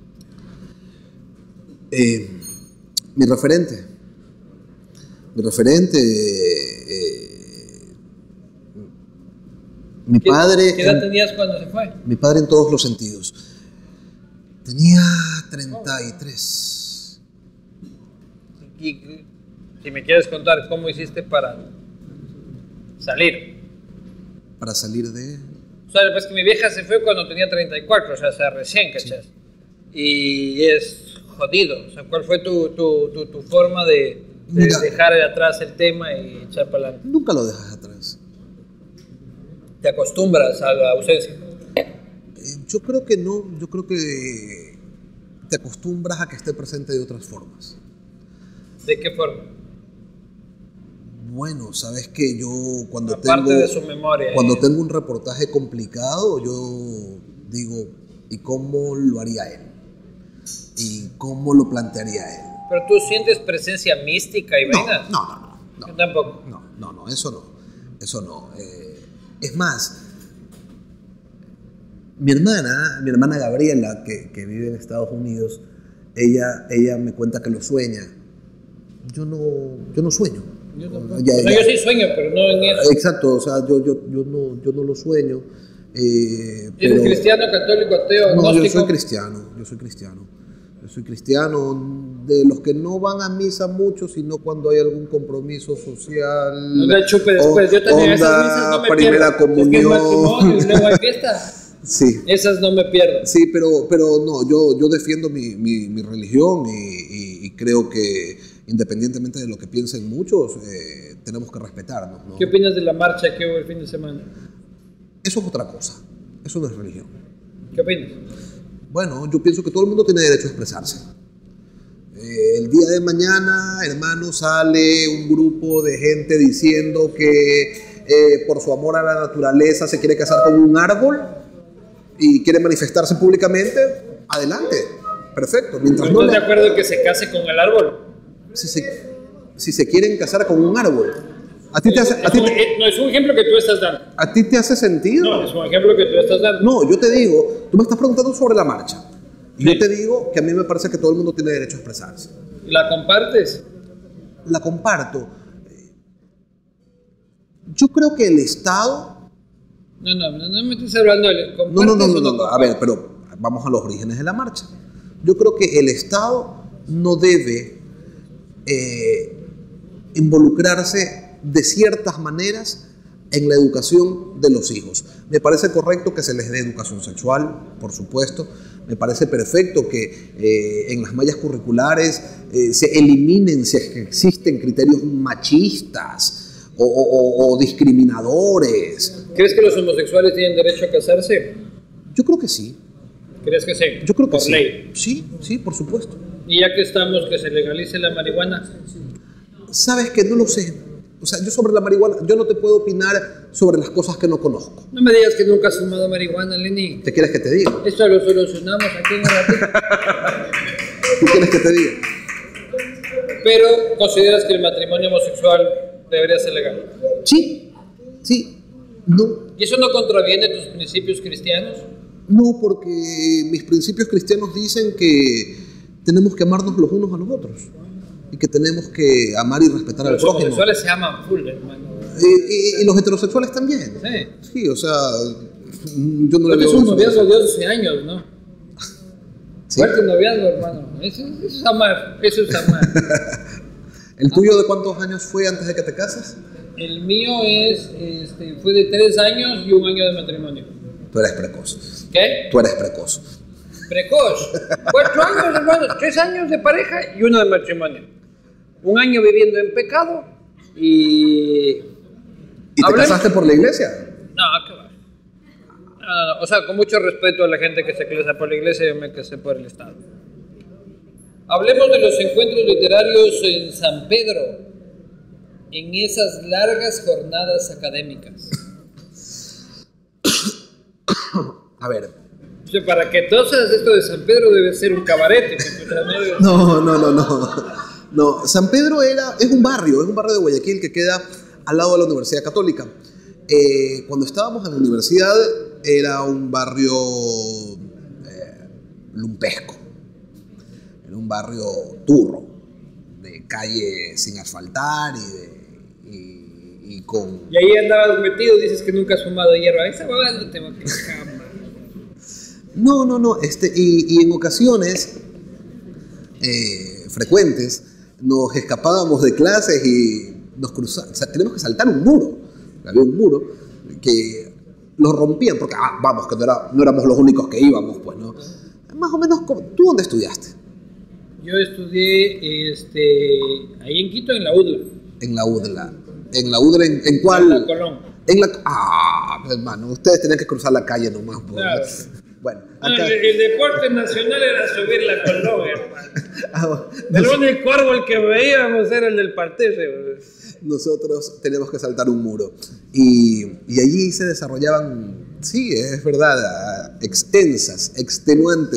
Eh, mi referente. Mi referente. eh, mi ¿Qué- padre. ¿Qué edad en- tenías cuando se fue? mi padre en todos los sentidos. Tenía treinta y tres. Y si me quieres contar cómo hiciste para salir. Para salir de. O sea, pues que mi vieja se fue cuando tenía treinta y cuatro, o sea, o sea recién, ¿cachas? Y es jodido. O sea, ¿cuál fue tu, tu, tu, tu forma de, de Mira. dejar de atrás el tema y echar para adelante? Nunca lo dejas atrás. Te acostumbras a la ausencia. Eh, yo creo que no. Yo creo que te acostumbras a que esté presente de otras formas. ¿De qué forma? Bueno, sabes que yo cuando Aparte tengo de su memoria. cuando eh, tengo un reportaje complicado, yo digo, ¿y cómo lo haría él? ¿Y cómo lo plantearía él? Pero tú sientes presencia mística y No, vainas. no, no, no. no. Yo tampoco. No, no, no, eso no. Eso no. Eh, es más, mi hermana, mi hermana Gabriela, que, que vive en Estados Unidos, ella, ella me cuenta que lo sueña. Yo no, yo no sueño. Yo tampoco. Ya, O sea, ya. yo sí sueño, pero no en eso. Exacto, o sea, yo, yo, yo, no, yo no lo sueño. Eh, ¿Eres pero- cristiano, católico, ateo, No, agnóstico? yo soy cristiano, yo soy cristiano. Yo soy cristiano, de los que no van a misa mucho, sino cuando hay algún compromiso social. No me chupe después. o- Yo también esas onda, misas no me primera pierdo. Es que es comunión. matrimonio y luego hay fiesta. Sí, Esas no me pierdo. sí, pero, pero no, yo, yo defiendo mi, mi, mi religión y, y- y creo que independientemente de lo que piensen muchos, eh, tenemos que respetarnos, ¿no? ¿Qué opinas de la marcha que hubo el fin de semana? Eso es otra cosa, eso no es religión. ¿Qué opinas? Bueno, yo pienso que todo el mundo tiene derecho a expresarse. Eh, el día de mañana, hermano, sale un grupo de gente diciendo que eh, por su amor a la naturaleza se quiere casar con un árbol y quiere manifestarse públicamente. Adelante, perfecto. Mientras no ¿Estás de le- acuerdo que se case con el árbol? si, se, si se quieren casar con un árbol, ¿a ti te hace, a Es ti un, te- eh, no, es un ejemplo que tú estás dando. a ti te hace sentido? No, es un ejemplo que tú estás dando. No, yo te digo, tú me estás preguntando sobre la marcha. Y Sí. yo te digo que a mí me parece que todo el mundo tiene derecho a expresarse. ¿La compartes? La comparto. Yo creo que el Estado... No, no, no, no me estés hablando de No, no, no, ¿compartes no, o no, no, a ver, pero vamos a los orígenes de la marcha. Yo creo que el Estado no debe eh, involucrarse de ciertas maneras en la educación de los hijos. Me parece correcto que se les dé educación sexual, por supuesto. Me parece perfecto que eh, en las mallas curriculares eh, se eliminen si es que existen criterios machistas o, o- o discriminadores. ¿Crees que los homosexuales tienen derecho a casarse? Yo creo que sí. ¿Crees que sí? Yo creo que Por sí. ley. Sí, sí, por supuesto. Y ya que estamos, que se legalice la marihuana. Sabes que no lo sé. O sea, yo sobre la marihuana, yo no te puedo opinar sobre las cosas que no conozco. No me digas que nunca has fumado marihuana, Lenny. ¿Qué quieres que te diga? Esto lo solucionamos aquí en el ratito. ¿Qué quieres que te diga? Pero consideras que el matrimonio homosexual debería ser legal. Sí, sí, no. ¿Y eso no contraviene tus principios cristianos? No, porque mis principios cristianos dicen que tenemos que amarnos los unos a los otros y que tenemos que amar y respetar al Los prójimo. homosexuales se aman full, hermano. Y, y- y los heterosexuales también. Sí. Sí, o sea, yo no le Porque veo es un eso. noviazgo de doce años, ¿no? Sí. Fuerte noviazgo, hermano. Eso, eso es amar. Eso es amar. ¿El tuyo de cuántos años fue antes de que te cases? El mío es, este, fue de tres años y un año de matrimonio. Tú eres precoz. ¿Qué? Tú eres precoz. Precoz. Cuatro años, hermano. Tres años de pareja y uno de matrimonio. Un año viviendo en pecado y... ¿Y te Hablemos- casaste por la iglesia? No, qué va. No, no, no. O sea, con mucho respeto a la gente que se casa por la iglesia, yo me casé por el Estado. Hablemos de los encuentros literarios en San Pedro, en esas largas jornadas académicas. A ver. O sea, para que tosas esto de San Pedro debe ser un cabaret. No, no, no, no. No, San Pedro era, es un barrio, es un barrio de Guayaquil que queda al lado de la Universidad Católica. Eh, cuando estábamos en la universidad era un barrio eh, lumpesco. Era un barrio turro, de calle sin asfaltar y, de, y, y con... Y ahí andabas metido, dices que nunca has fumado hierba. Esa babada no te va a quejar, man. No, no, no. Este, y, y en ocasiones eh, frecuentes nos escapábamos de clases y nos cruzábamos. O sea, tenemos que saltar un muro. Había un muro que lo rompían porque, ah, vamos, que no, era, no éramos los únicos que íbamos, pues, ¿no? Más o menos, ¿tú dónde estudiaste? Yo estudié este, ahí en Quito, en la U D L A. En la U D L A. ¿En la U D L A en, en cuál? En la Colón. En la... Ah, hermano, ustedes tenían que cruzar la calle nomás. Pues, Claro. Bueno, No, acá... el, el deporte nacional era subir la Colón, hermano. Ah, El único árbol que veíamos era el del parterre. nosotros teníamos que saltar un muro. Y, y allí se desarrollaban, sí, es verdad, extensas, extenuantes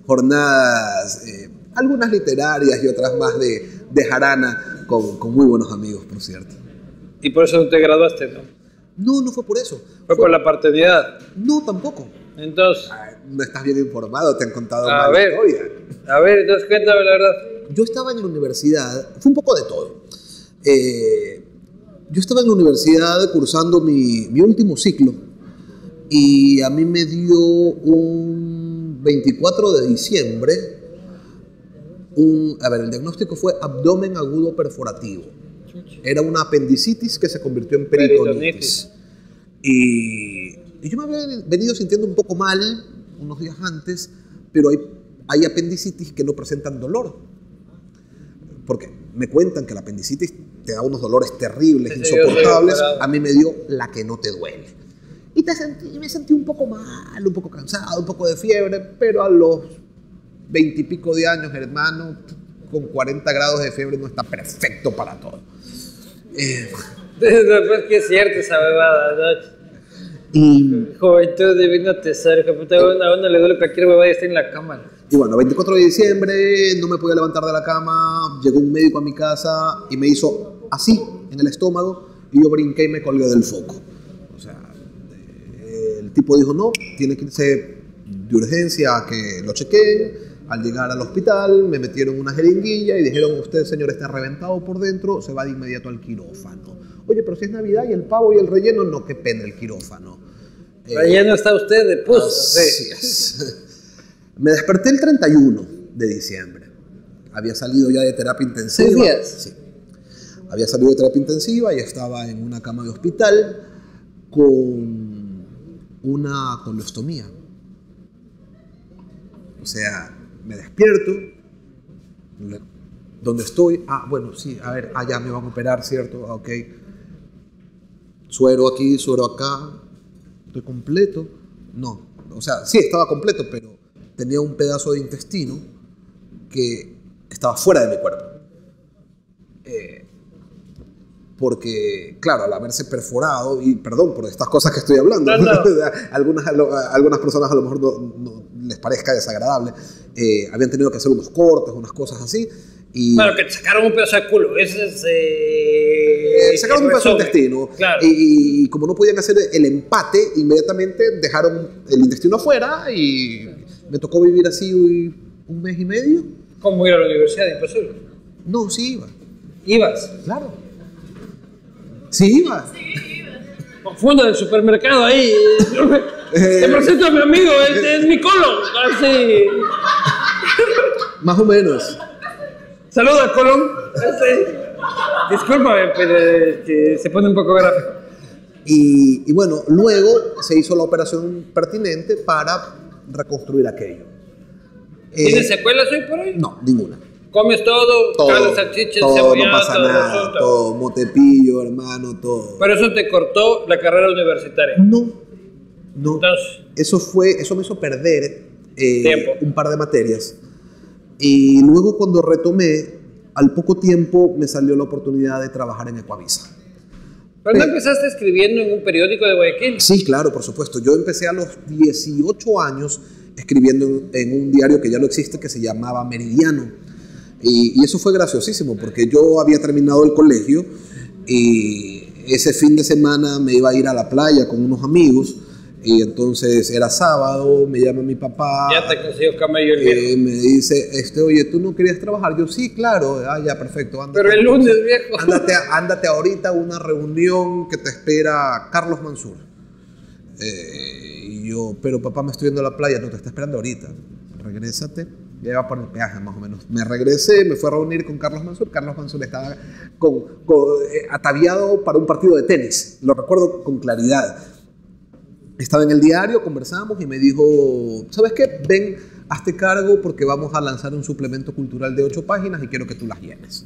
jornadas, eh, algunas literarias y otras más de, de jarana, con, con muy buenos amigos, por cierto. Y por eso no te graduaste, ¿no? No, no fue por eso. Fue, fue por la paternidad. No, tampoco. Entonces... Ay, no estás bien informado, te han contado a una ver, historia. A ver, entonces cuéntame la verdad. Yo estaba en la universidad, fue un poco de todo. Eh, yo estaba en la universidad cursando mi, mi último ciclo y a mí me dio un veinticuatro de diciembre, un, a ver, el diagnóstico fue abdomen agudo perforativo. Era una apendicitis que se convirtió en peritonitis. Y, y yo me había venido sintiendo un poco mal unos días antes, pero hay, hay apendicitis que no presentan dolor. Porque me cuentan que la apendicitis te da unos dolores terribles, sí, insoportables. A mí me dio la que no te duele. Y, te sentí, y me sentí un poco mal, un poco cansado, un poco de fiebre, pero a los veintipico de años, hermano, con cuarenta grados de fiebre no está perfecto para todo. Eh, Después que es cierto esa bebada, ¿no? Y juventud divino tesoro, que puta, a uno le duele cualquier huevada y está en la cama. Y bueno, veinticuatro de diciembre, no me podía levantar de la cama, llegó un médico a mi casa y me hizo así, en el estómago, y yo brinqué y me colgué del foco. O sea, el tipo dijo, no, tiene que irse de urgencia a que lo chequeen. Al llegar al hospital, me metieron una jeringuilla y dijeron, usted, señor, está reventado por dentro, se va de inmediato al quirófano. Oye, pero si es Navidad y el pavo y el relleno, no, qué pena el quirófano. Relleno eh, está usted de puso. Así es. Me desperté el treinta y uno de diciembre. Había salido ya de terapia intensiva. ¿Seis días? Sí. Había salido de terapia intensiva y estaba en una cama de hospital con una colostomía. O sea, me despierto. ¿Dónde estoy? Ah, bueno, sí, a ver, ah, ya me van a operar, ¿cierto? Ah, ok. Suero aquí, suero acá. ¿Estoy completo? No. O sea, sí, estaba completo, pero tenía un pedazo de intestino que estaba fuera de mi cuerpo. Eh, porque, claro, al haberse perforado, y perdón por estas cosas que estoy hablando, no, no. algunas, algunas personas a lo mejor no, no les parezca desagradable, eh, habían tenido que hacer unos cortes, unas cosas así. Y bueno, que te sacaron un pedazo de culo. Ese es, eh, eh, sacaron un pedazo de intestino. Claro. Y, y como no podían hacer el empate, inmediatamente dejaron el intestino afuera y me tocó vivir así un mes y medio. ¿Cómo ir a la universidad? Imposible. No, sí iba. ¿Ibas? Claro. Sí iba. Sí, iba. Confunda el supermercado ahí. Te presento a mi amigo, este es mi colon. Así. Más o menos. Saludos, Colón. Este, discúlpame, pero que se pone un poco gráfico. Y, y bueno, luego se hizo la operación pertinente para reconstruir aquello. ¿Tienes eh, secuelas hoy por hoy? No, ninguna. ¿Comes todo? Todo, Carne, salchicha, todo, cebollado, no pasa todo, nada, resulta. todo, motepillo, hermano, todo. Pero eso te cortó la carrera universitaria. No, no. Entonces, eso fue, eso me hizo perder eh, tiempo. un par de materias. Y luego cuando retomé, al poco tiempo me salió la oportunidad de trabajar en Ecuavisa. ¿Pero no empezaste escribiendo en un periódico de Guayaquil? Sí, claro, por supuesto. Yo empecé a los dieciocho años escribiendo en, en un diario que ya no existe, que se llamaba Meridiano. Y, y eso fue graciosísimo, porque yo había terminado el colegio y ese fin de semana me iba a ir a la playa con unos amigos. Y entonces era sábado, me llama mi papá. Ya te consiguió camello el viejo. Eh, me dice, este, oye, ¿tú no querías trabajar? Yo, sí, claro. Ah, ya, perfecto. Ándate, pero el lunes, viejo. Ándate, ándate ahorita a una reunión que te espera Carlos Mansur. Eh, y yo, pero papá, me estoy yendo a la playa. No, te está esperando ahorita. Regrésate. Ya iba por el peaje, más o menos. Me regresé, me fui a reunir con Carlos Mansur. Carlos Mansur estaba con, con, eh, ataviado para un partido de tenis. Lo recuerdo con claridad. Estaba en el diario, conversamos y me dijo, ¿sabes qué? Ven, hazte cargo porque vamos a lanzar un suplemento cultural de ocho páginas y quiero que tú las llenes.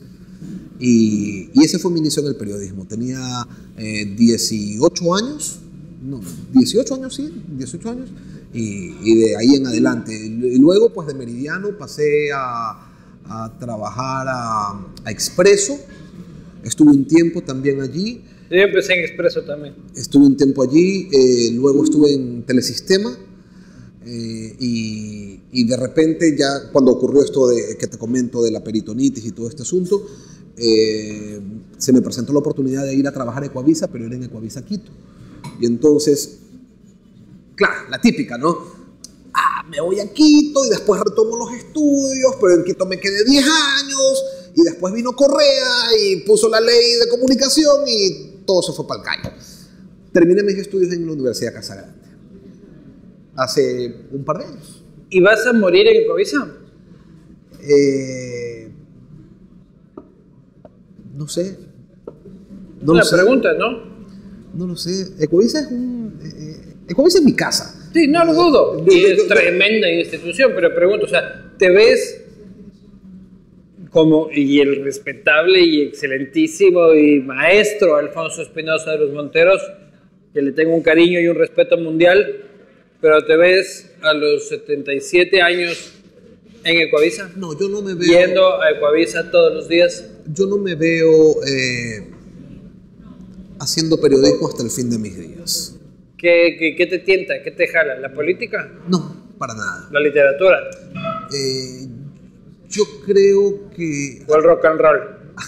Y, y ese fue mi inicio en el periodismo. Tenía eh, dieciocho años, no, dieciocho años, sí, dieciocho años, y, y de ahí en adelante. Y luego, pues de Meridiano pasé a, a trabajar a, a Expreso. Estuve un tiempo también allí. Yo empecé en Expreso también. Estuve un tiempo allí, eh, luego estuve en Telesistema, Eh, y, y de repente ya cuando ocurrió esto de, que te comento de la peritonitis y todo este asunto, eh, se me presentó la oportunidad de ir a trabajar a Ecuavisa, pero era en Ecuavisa Quito. Y entonces, claro, la típica, ¿no? Ah, me voy a Quito y después retomo los estudios, pero en Quito me quedé diez años y después vino Correa y puso la ley de comunicación y todo se fue para el caño. Terminé mis estudios en la Universidad Casagrande hace un par de años. ¿Y vas a morir en Ecuavisa? Eh, no sé. No la lo sé. pregunta, ¿no? No lo sé. Ecuavisa es un... Eh, Ecuavisa es mi casa. Sí, no lo dudo. Yo- Y yo- es yo- tremenda institución, pero pregunto, o sea, ¿te ves como y el respetable y excelentísimo y maestro Alfonso Espinosa de los Monteros, que le tengo un cariño y un respeto mundial, pero te ves a los setenta y siete años en Ecuavisa, No, yo no me veo... yendo a Ecuavisa todos los días? Yo no me veo eh, haciendo periodismo hasta el fin de mis días. ¿Qué, qué, qué te tienta? ¿Qué te jala? ¿La política? No, para nada. ¿La literatura? Eh, yo creo que... ¿O el rock and roll?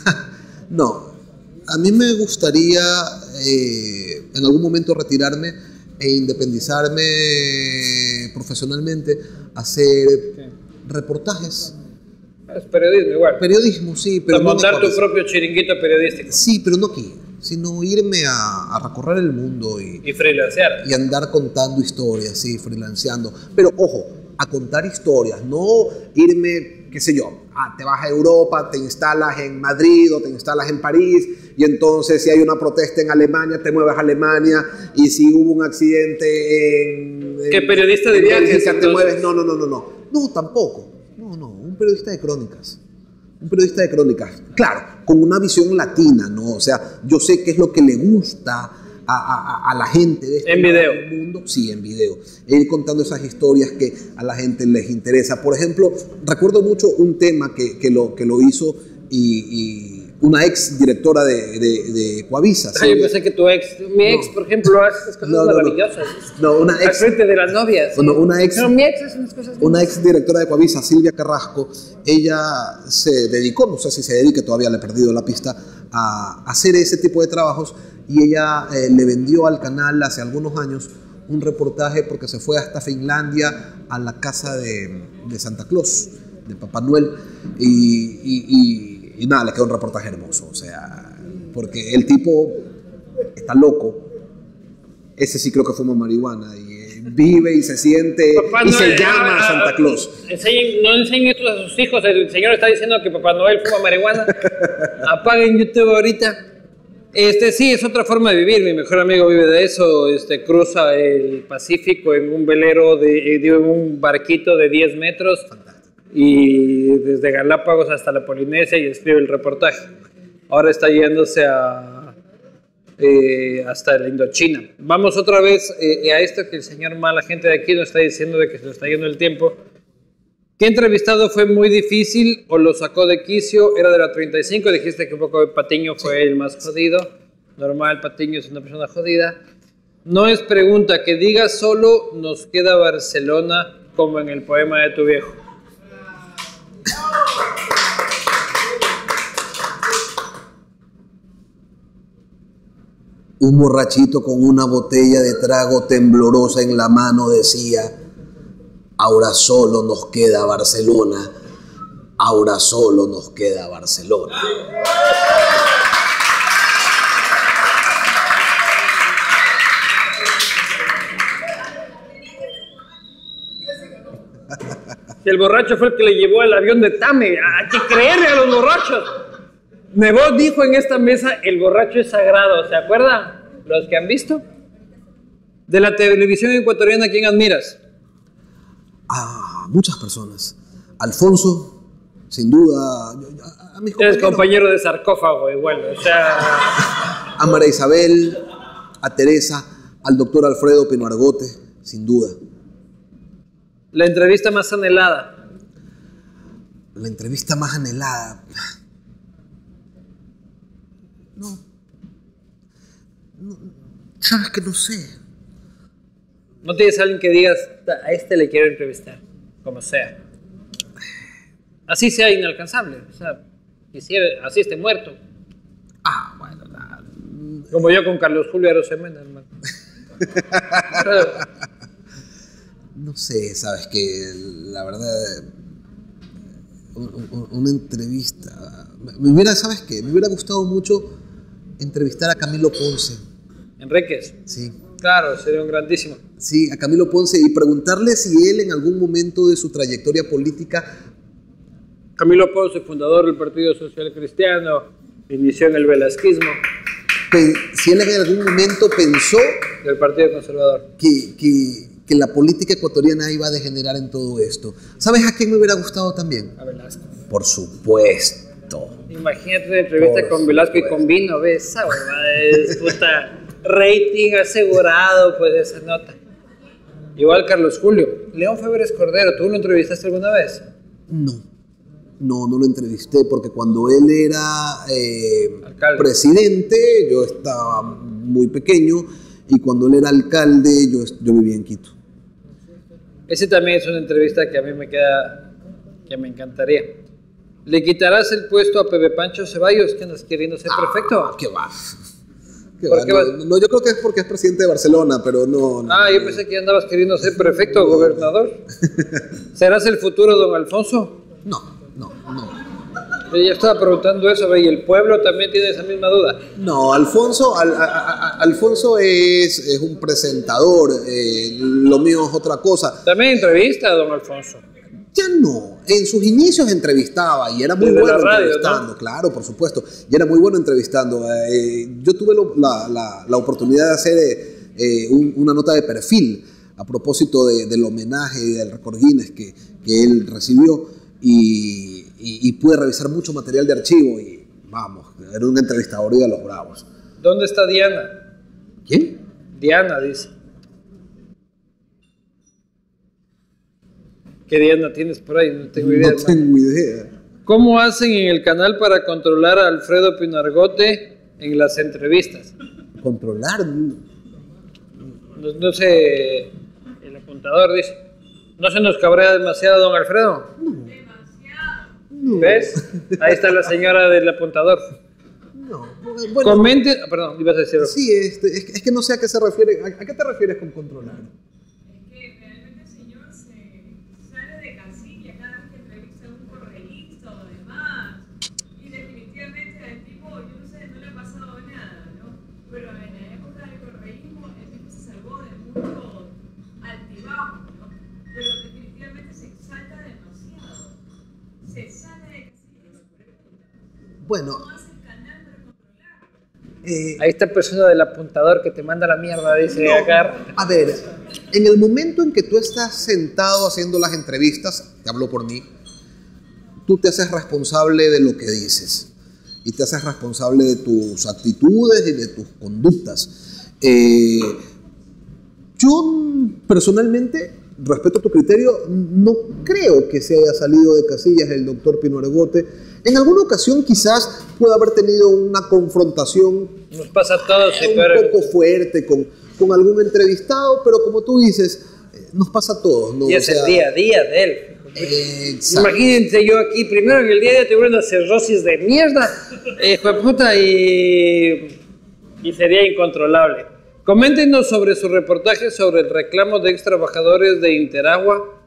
No, a mí me gustaría eh, en algún momento retirarme e independizarme profesionalmente, hacer Sí. reportajes, Es periodismo igual. periodismo, sí, pero Para no montar tu noticias. propio chiringuito periodístico Sí, pero no aquí, sino irme a, a recorrer el mundo y, y freelancear. y andar contando historias, sí, freelanceando. Pero ojo, a contar historias, no irme, qué sé yo, ah, te vas a Europa, te instalas en Madrid o te instalas en París y entonces si hay una protesta en Alemania, te mueves a Alemania y si hubo un accidente en... en ¿Qué periodista de en viajes, Bélgica, te entonces? mueves, no, no, no, no, no, no, tampoco, no, no, un periodista de crónicas. Un periodista de crónicas, claro, con una visión latina, ¿no? O sea, yo sé qué es lo que le gusta a, a, a la gente de este En lado video. del mundo. Sí, en video. E ir contando esas historias que a la gente les interesa. Por ejemplo, recuerdo mucho un tema que, que, lo, que lo hizo y, y una ex directora de, de, de Ecuavisa. Ah, yo pensé que tu ex, mi ex, por ejemplo, hace esas cosas No, no, no. maravillosas. No, una Al ex, frente de las novias. Bueno, una ex- No, mi ex hace unas cosas. una ex directora de Ecuavisa, Silvia Carrasco, ella se dedicó, no sé si se dedica, todavía le he perdido la pista, a hacer ese tipo de trabajos y ella eh, le vendió al canal hace algunos años un reportaje porque se fue hasta Finlandia a la casa de, de Santa Claus, de Papá Noel, y, y, y, y nada, le quedó un reportaje hermoso, o sea, porque el tipo está loco, ese sí creo que fuma marihuana y eh, vive y se siente Papá y se Noel, llama ah, Santa ah, Claus. enseñen- no enseñen esto a sus hijos. El señor está diciendo que Papá Noel fuma marihuana. Apaguen YouTube ahorita. Este sí, es otra forma de vivir. Mi mejor amigo vive de eso. Este, cruza el Pacífico en un velero, de, eh, digo, en un barquito de diez metros. Y desde Galápagos hasta la Polinesia y escribe el reportaje. Ahora está yéndose a, eh, hasta la Indochina. Vamos otra vez eh, a esto que el señor mala gente de aquí nos está diciendo de que se nos está yendo el tiempo. ¿Qué entrevistado fue muy difícil o lo sacó de quicio? Era de la treinta y cinco, dijiste que un poco de Patiño fue el más jodido. Normal, Patiño es una persona jodida. No es pregunta, que digas solo nos queda Barcelona como en el poema de tu viejo. Un borrachito con una botella de trago temblorosa en la mano decía: ahora solo nos queda Barcelona, ahora solo nos queda Barcelona. Si el borracho fue el que le llevó al avión de Tame, hay que creerle a los borrachos. Nebot dijo en esta mesa, el borracho es sagrado, ¿se acuerdan? Los que han visto. De la televisión ecuatoriana, ¿quién admiras? A muchas personas. Alfonso, sin duda, a, a mis Eres compañeros, compañero de sarcófago igual, o sea... a María Isabel, a Teresa, al doctor Alfredo Pino Argote, sin duda. La entrevista más anhelada. La entrevista más anhelada. No. no sabes que no sé. ¿No tienes a alguien que digas, a este le quiero entrevistar, como sea. Así sea inalcanzable, o sea, quisiera, así esté muerto. Ah, bueno, nada. Como yo con Carlos Julio Arosemena, hermano. No sé, sabes que la verdad, un- un- una entrevista, me hubiera, ¿sabes qué? Me hubiera gustado mucho entrevistar a Camilo Ponce. Enríquez, Sí, claro, sería un grandísimo. sí, a Camilo Ponce y preguntarle si él en algún momento de su trayectoria política, Camilo Ponce, fundador del Partido Social Cristiano, inició en el velasquismo pe- si él en algún momento pensó del Partido Conservador. que, que, que la política ecuatoriana iba a degenerar en todo esto. ¿Sabes a quién me hubiera gustado también? A Velasco. Por supuesto. Imagínate una entrevista Por con Velasco y con vino, ¿ves? Esa huevada es puta rating asegurado, pues esa nota. Igual Carlos Julio. León Febres Cordero, ¿tú lo entrevistaste alguna vez? No, no, no lo entrevisté porque cuando él era eh, Alcalde. presidente yo estaba muy pequeño y cuando él era alcalde yo, yo vivía en Quito. Ese también es una entrevista que a mí me queda, que me encantaría. ¿Le quitarás el puesto a Pepe Pancho Ceballos, que andas queriendo ser prefecto? Ah, ¿qué va? ¿Qué ¿Por va? qué No, va? no, yo creo que es porque es presidente de Barcelona, pero no. no. Ah, yo pensé que andabas queriendo ser prefecto o gobernador. ¿Serás el futuro don Alfonso? No, no, no. Yo ya estaba preguntando eso, ve, y el pueblo también tiene esa misma duda. No, Alfonso, Al- a- a- Alfonso es, es un presentador, eh, lo mío es otra cosa. También entrevista a don Alfonso. Ya no, en sus inicios entrevistaba y era muy Desde bueno la radio, entrevistando, ¿no? claro, por supuesto, y era muy bueno entrevistando. Eh, yo tuve lo- la, la- la oportunidad de hacer eh, eh, un- una nota de perfil a propósito de- del homenaje y del récord Guinness que, que él recibió y, y- y pude revisar mucho material de archivo y vamos, era un entrevistador y de los bravos. ¿Dónde está Diana? ¿Quién? Diana, dice. ¿Qué Diana tienes por ahí? No tengo idea. No tengo idea. ¿Cómo hacen en el canal para controlar a Alfredo Pinargote en las entrevistas? Controlar. No, no sé, el apuntador dice, ¿no se nos cabrea demasiado don Alfredo? ¿Ves? Ahí está la señora del apuntador. No, bueno, Comente, ah, perdón, ibas a decir algo. sí, este, es, que- es que no sé a qué se refiere. ¿A, a qué te refieres con controlar? Que realmente el señor se sale de casilla cada vez que entrevista a un correísta o demás. Y definitivamente al tipo, yo no sé, no le ha pasado nada, ¿no? Pero en la época del correísmo, el tipo se salvó de muchos altibajos, ¿no? Pero definitivamente se exalta demasiado. Se sale de casilla. Bueno, ¿Cómo hace el canal para controlarlo? eh, Ahí está la persona del apuntador que te manda la mierda, dice acá. a ver, en el momento en que tú estás sentado haciendo las entrevistas, te hablo por mí, tú te haces responsable de lo que dices y te haces responsable de tus actitudes y de tus conductas. Eh, yo personalmente, respeto tu criterio, no creo que se haya salido de casillas el doctor Pino Argote. En alguna ocasión quizás pueda haber tenido una confrontación Nos pasa a todos, sí, un pero... poco fuerte con, con algún entrevistado, pero como tú dices, eh, nos pasa a todos, ¿no? Y O es el sea, día a día de él. eh, exacto. Imagínense yo aquí, primero en el día a día tengo una cirrosis de mierda, eh, hijo de puta, y, y sería incontrolable. Coméntenos sobre su reportaje sobre el reclamo de ex trabajadores de Interagua,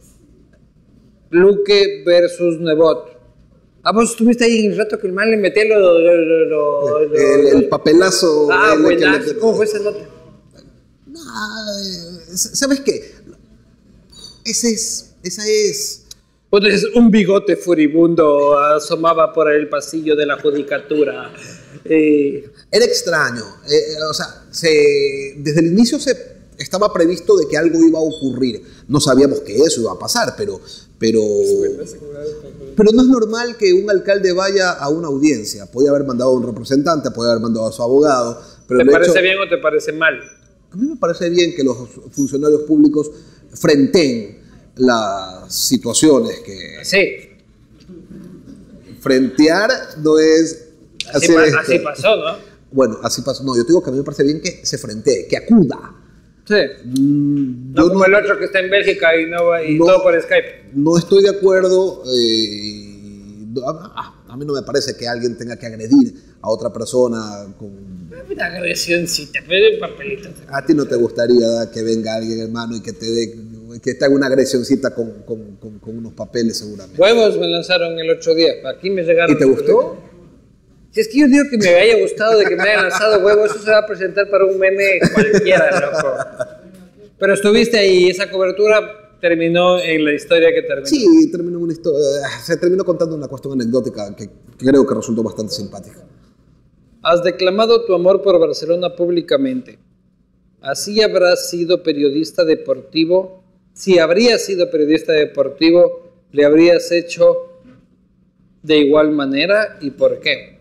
Luque versus Nebot. Ah, vos estuviste ahí en el rato que el man le metía lo... lo, lo, lo- lo- el, el papelazo. ah, el que le- buenazo. ¿Cómo fue esa nota? Ah, eh, ¿Sabes qué? Ese es, esa es... Pues dices, un bigote furibundo asomaba por el pasillo de la judicatura. Eh, Era extraño. eh, eh, o sea, se, desde el inicio se estaba previsto de que algo iba a ocurrir. No sabíamos que eso iba a pasar, pero, pero, pero no es normal que un alcalde vaya a una audiencia. Podía haber mandado a un representante, podía haber mandado a su abogado. Pero ¿Te de parece hecho, bien o te parece mal? a mí me parece bien que los funcionarios públicos frenten las situaciones que Sí, frentear no es así, hacer pa- esto. así pasó, ¿no? Bueno, así pasó. No, yo te digo que a mí me parece bien que se frentee, que acuda. Sí. Mm, No yo como el otro que está en Bélgica y, no, va- y No. todo por Skype. No estoy de acuerdo. eh, a, a mí no me parece que alguien tenga que agredir a otra persona con... Una agresioncita, pero un papelito. A ti no te gustaría ¿da? que venga alguien, hermano, y que te dé, que te haga una agresioncita con, con, con, con unos papeles seguramente. Huevos me lanzaron el otro día. Aquí me llegaron. ¿Y te gustó? Si es que yo digo que me haya gustado de que me hayan lanzado huevos, eso se va a presentar para un meme cualquiera, loco. Pero estuviste ahí, esa cobertura terminó en la historia que terminó. Sí, terminó en una historia, se terminó contando una cuestión anecdótica que, que creo que resultó bastante simpática. Has declamado tu amor por Barcelona públicamente. Así habrás sido periodista deportivo. Si habrías sido periodista deportivo, ¿le habrías hecho de igual manera y por qué?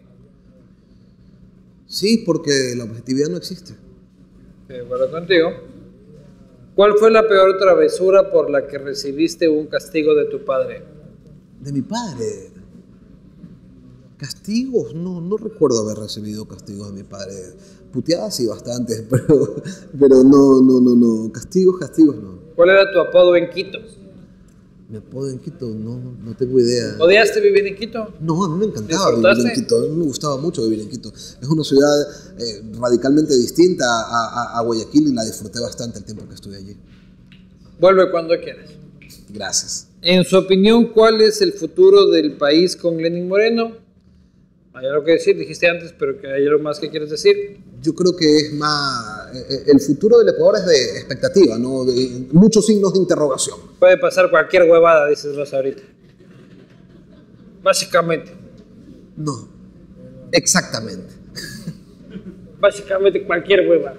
Sí, porque la objetividad no existe. De acuerdo contigo. ¿Cuál fue la peor travesura por la que recibiste un castigo de tu padre? De mi padre. Castigos, no, no recuerdo haber recibido castigos de mi padre. Puteadas sí, bastantes, pero, pero no, no, no, no. Castigos, castigos no. ¿Cuál era tu apodo en Quito? Mi apodo en Quito, no, no tengo idea. ¿Odiaste vivir en Quito? No, a mí me encantaba vivir ¿Disfrutaste? en Quito. A mí me gustaba mucho vivir en Quito. Es una ciudad eh, radicalmente distinta a, a, a Guayaquil y la disfruté bastante el tiempo que estuve allí. Vuelve cuando quieras. Gracias. En su opinión, ¿cuál es el futuro del país con Lenin Moreno? Hay algo que decir, dijiste antes, pero que hay algo más que quieres decir. Yo creo que es más... eh, el futuro del Ecuador es de expectativa, ¿no? De muchos signos de interrogación. Puede pasar cualquier huevada, dices Rosa ahorita. Básicamente. No, exactamente. Básicamente cualquier huevada.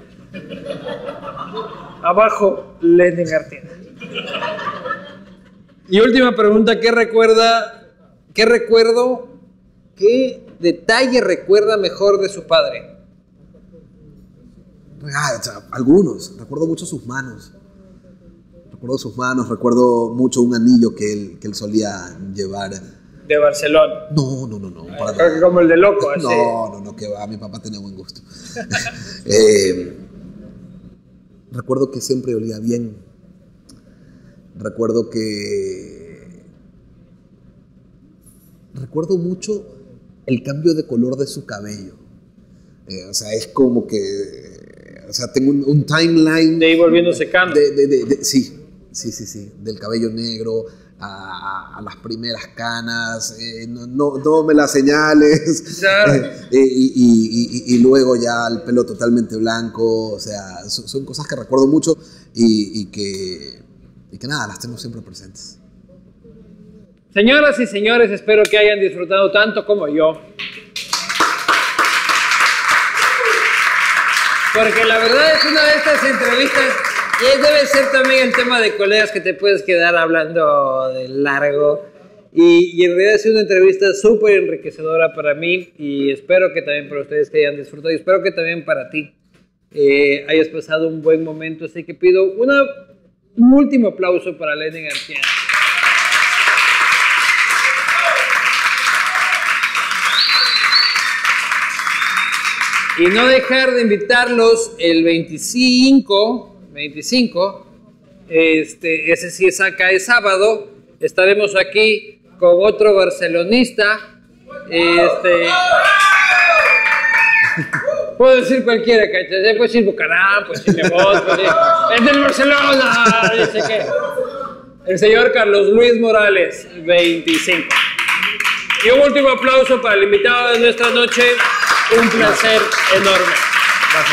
Abajo, Lenin Artieda. Y última pregunta, ¿qué recuerda, qué recuerdo, qué detalle recuerda mejor de su padre? Ah, o sea, algunos. Recuerdo mucho sus manos. Recuerdo sus manos, recuerdo mucho un anillo que él, que él solía llevar. De Barcelona. No, no, no, no. Para Creo que nada. como el de loco, así. No, no, no, que va. Mi papá tenía buen gusto. eh, recuerdo que siempre olía bien. Recuerdo que... Recuerdo mucho el cambio de color de su cabello. Eh, o sea, es como que... O sea, tengo un, un timeline... De ir volviéndose cano. De, de, de, de, sí, sí, sí, sí. Del cabello negro a, a las primeras canas. Eh, no, no, no me las señales. Claro. Eh, y, y, y, y luego ya el pelo totalmente blanco. O sea, son, son cosas que recuerdo mucho y, y, que, y que nada, las tengo siempre presentes. Señoras y señores, espero que hayan disfrutado tanto como yo. Porque la verdad es una de estas entrevistas, y debe ser también el tema de colegas que te puedes quedar hablando de largo. Y, y en realidad es una entrevista súper enriquecedora para mí y espero que también para ustedes que hayan disfrutado y espero que también para ti eh, hayas pasado un buen momento. Así que pido una, un último aplauso para Lenin García. Y no dejar de invitarlos el veinticinco, veinticinco, este, ese sí es acá, es sábado, estaremos aquí con otro barcelonista, este, puedo decir cualquiera, ¿cachai? Puedo decir Bucaram, pues si me voto, pues, es del Barcelona, dice que, el señor Carlos Luis Morales, veinticinco. Y un último aplauso para el invitado de nuestra noche. Un placer enorme. Gracias,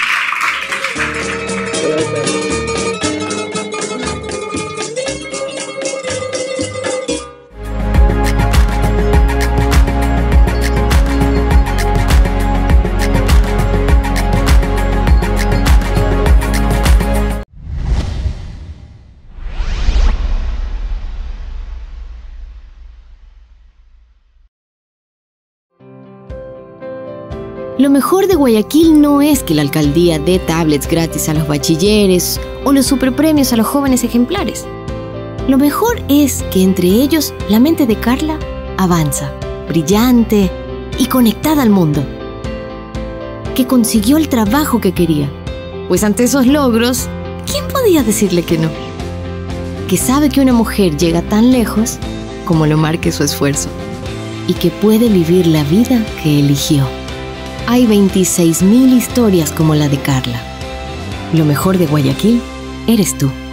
Lo mejor de Guayaquil no es que la alcaldía dé tablets gratis a los bachilleres o los superpremios a los jóvenes ejemplares. Lo mejor es que entre ellos la mente de Carla avanza, brillante y conectada al mundo. Que consiguió el trabajo que quería, pues ante esos logros ¿quién podía decirle que no? Que sabe que una mujer llega tan lejos como lo marque su esfuerzo y que puede vivir la vida que eligió. Hay veintiséis mil historias como la de Carla. Lo mejor de Guayaquil eres tú.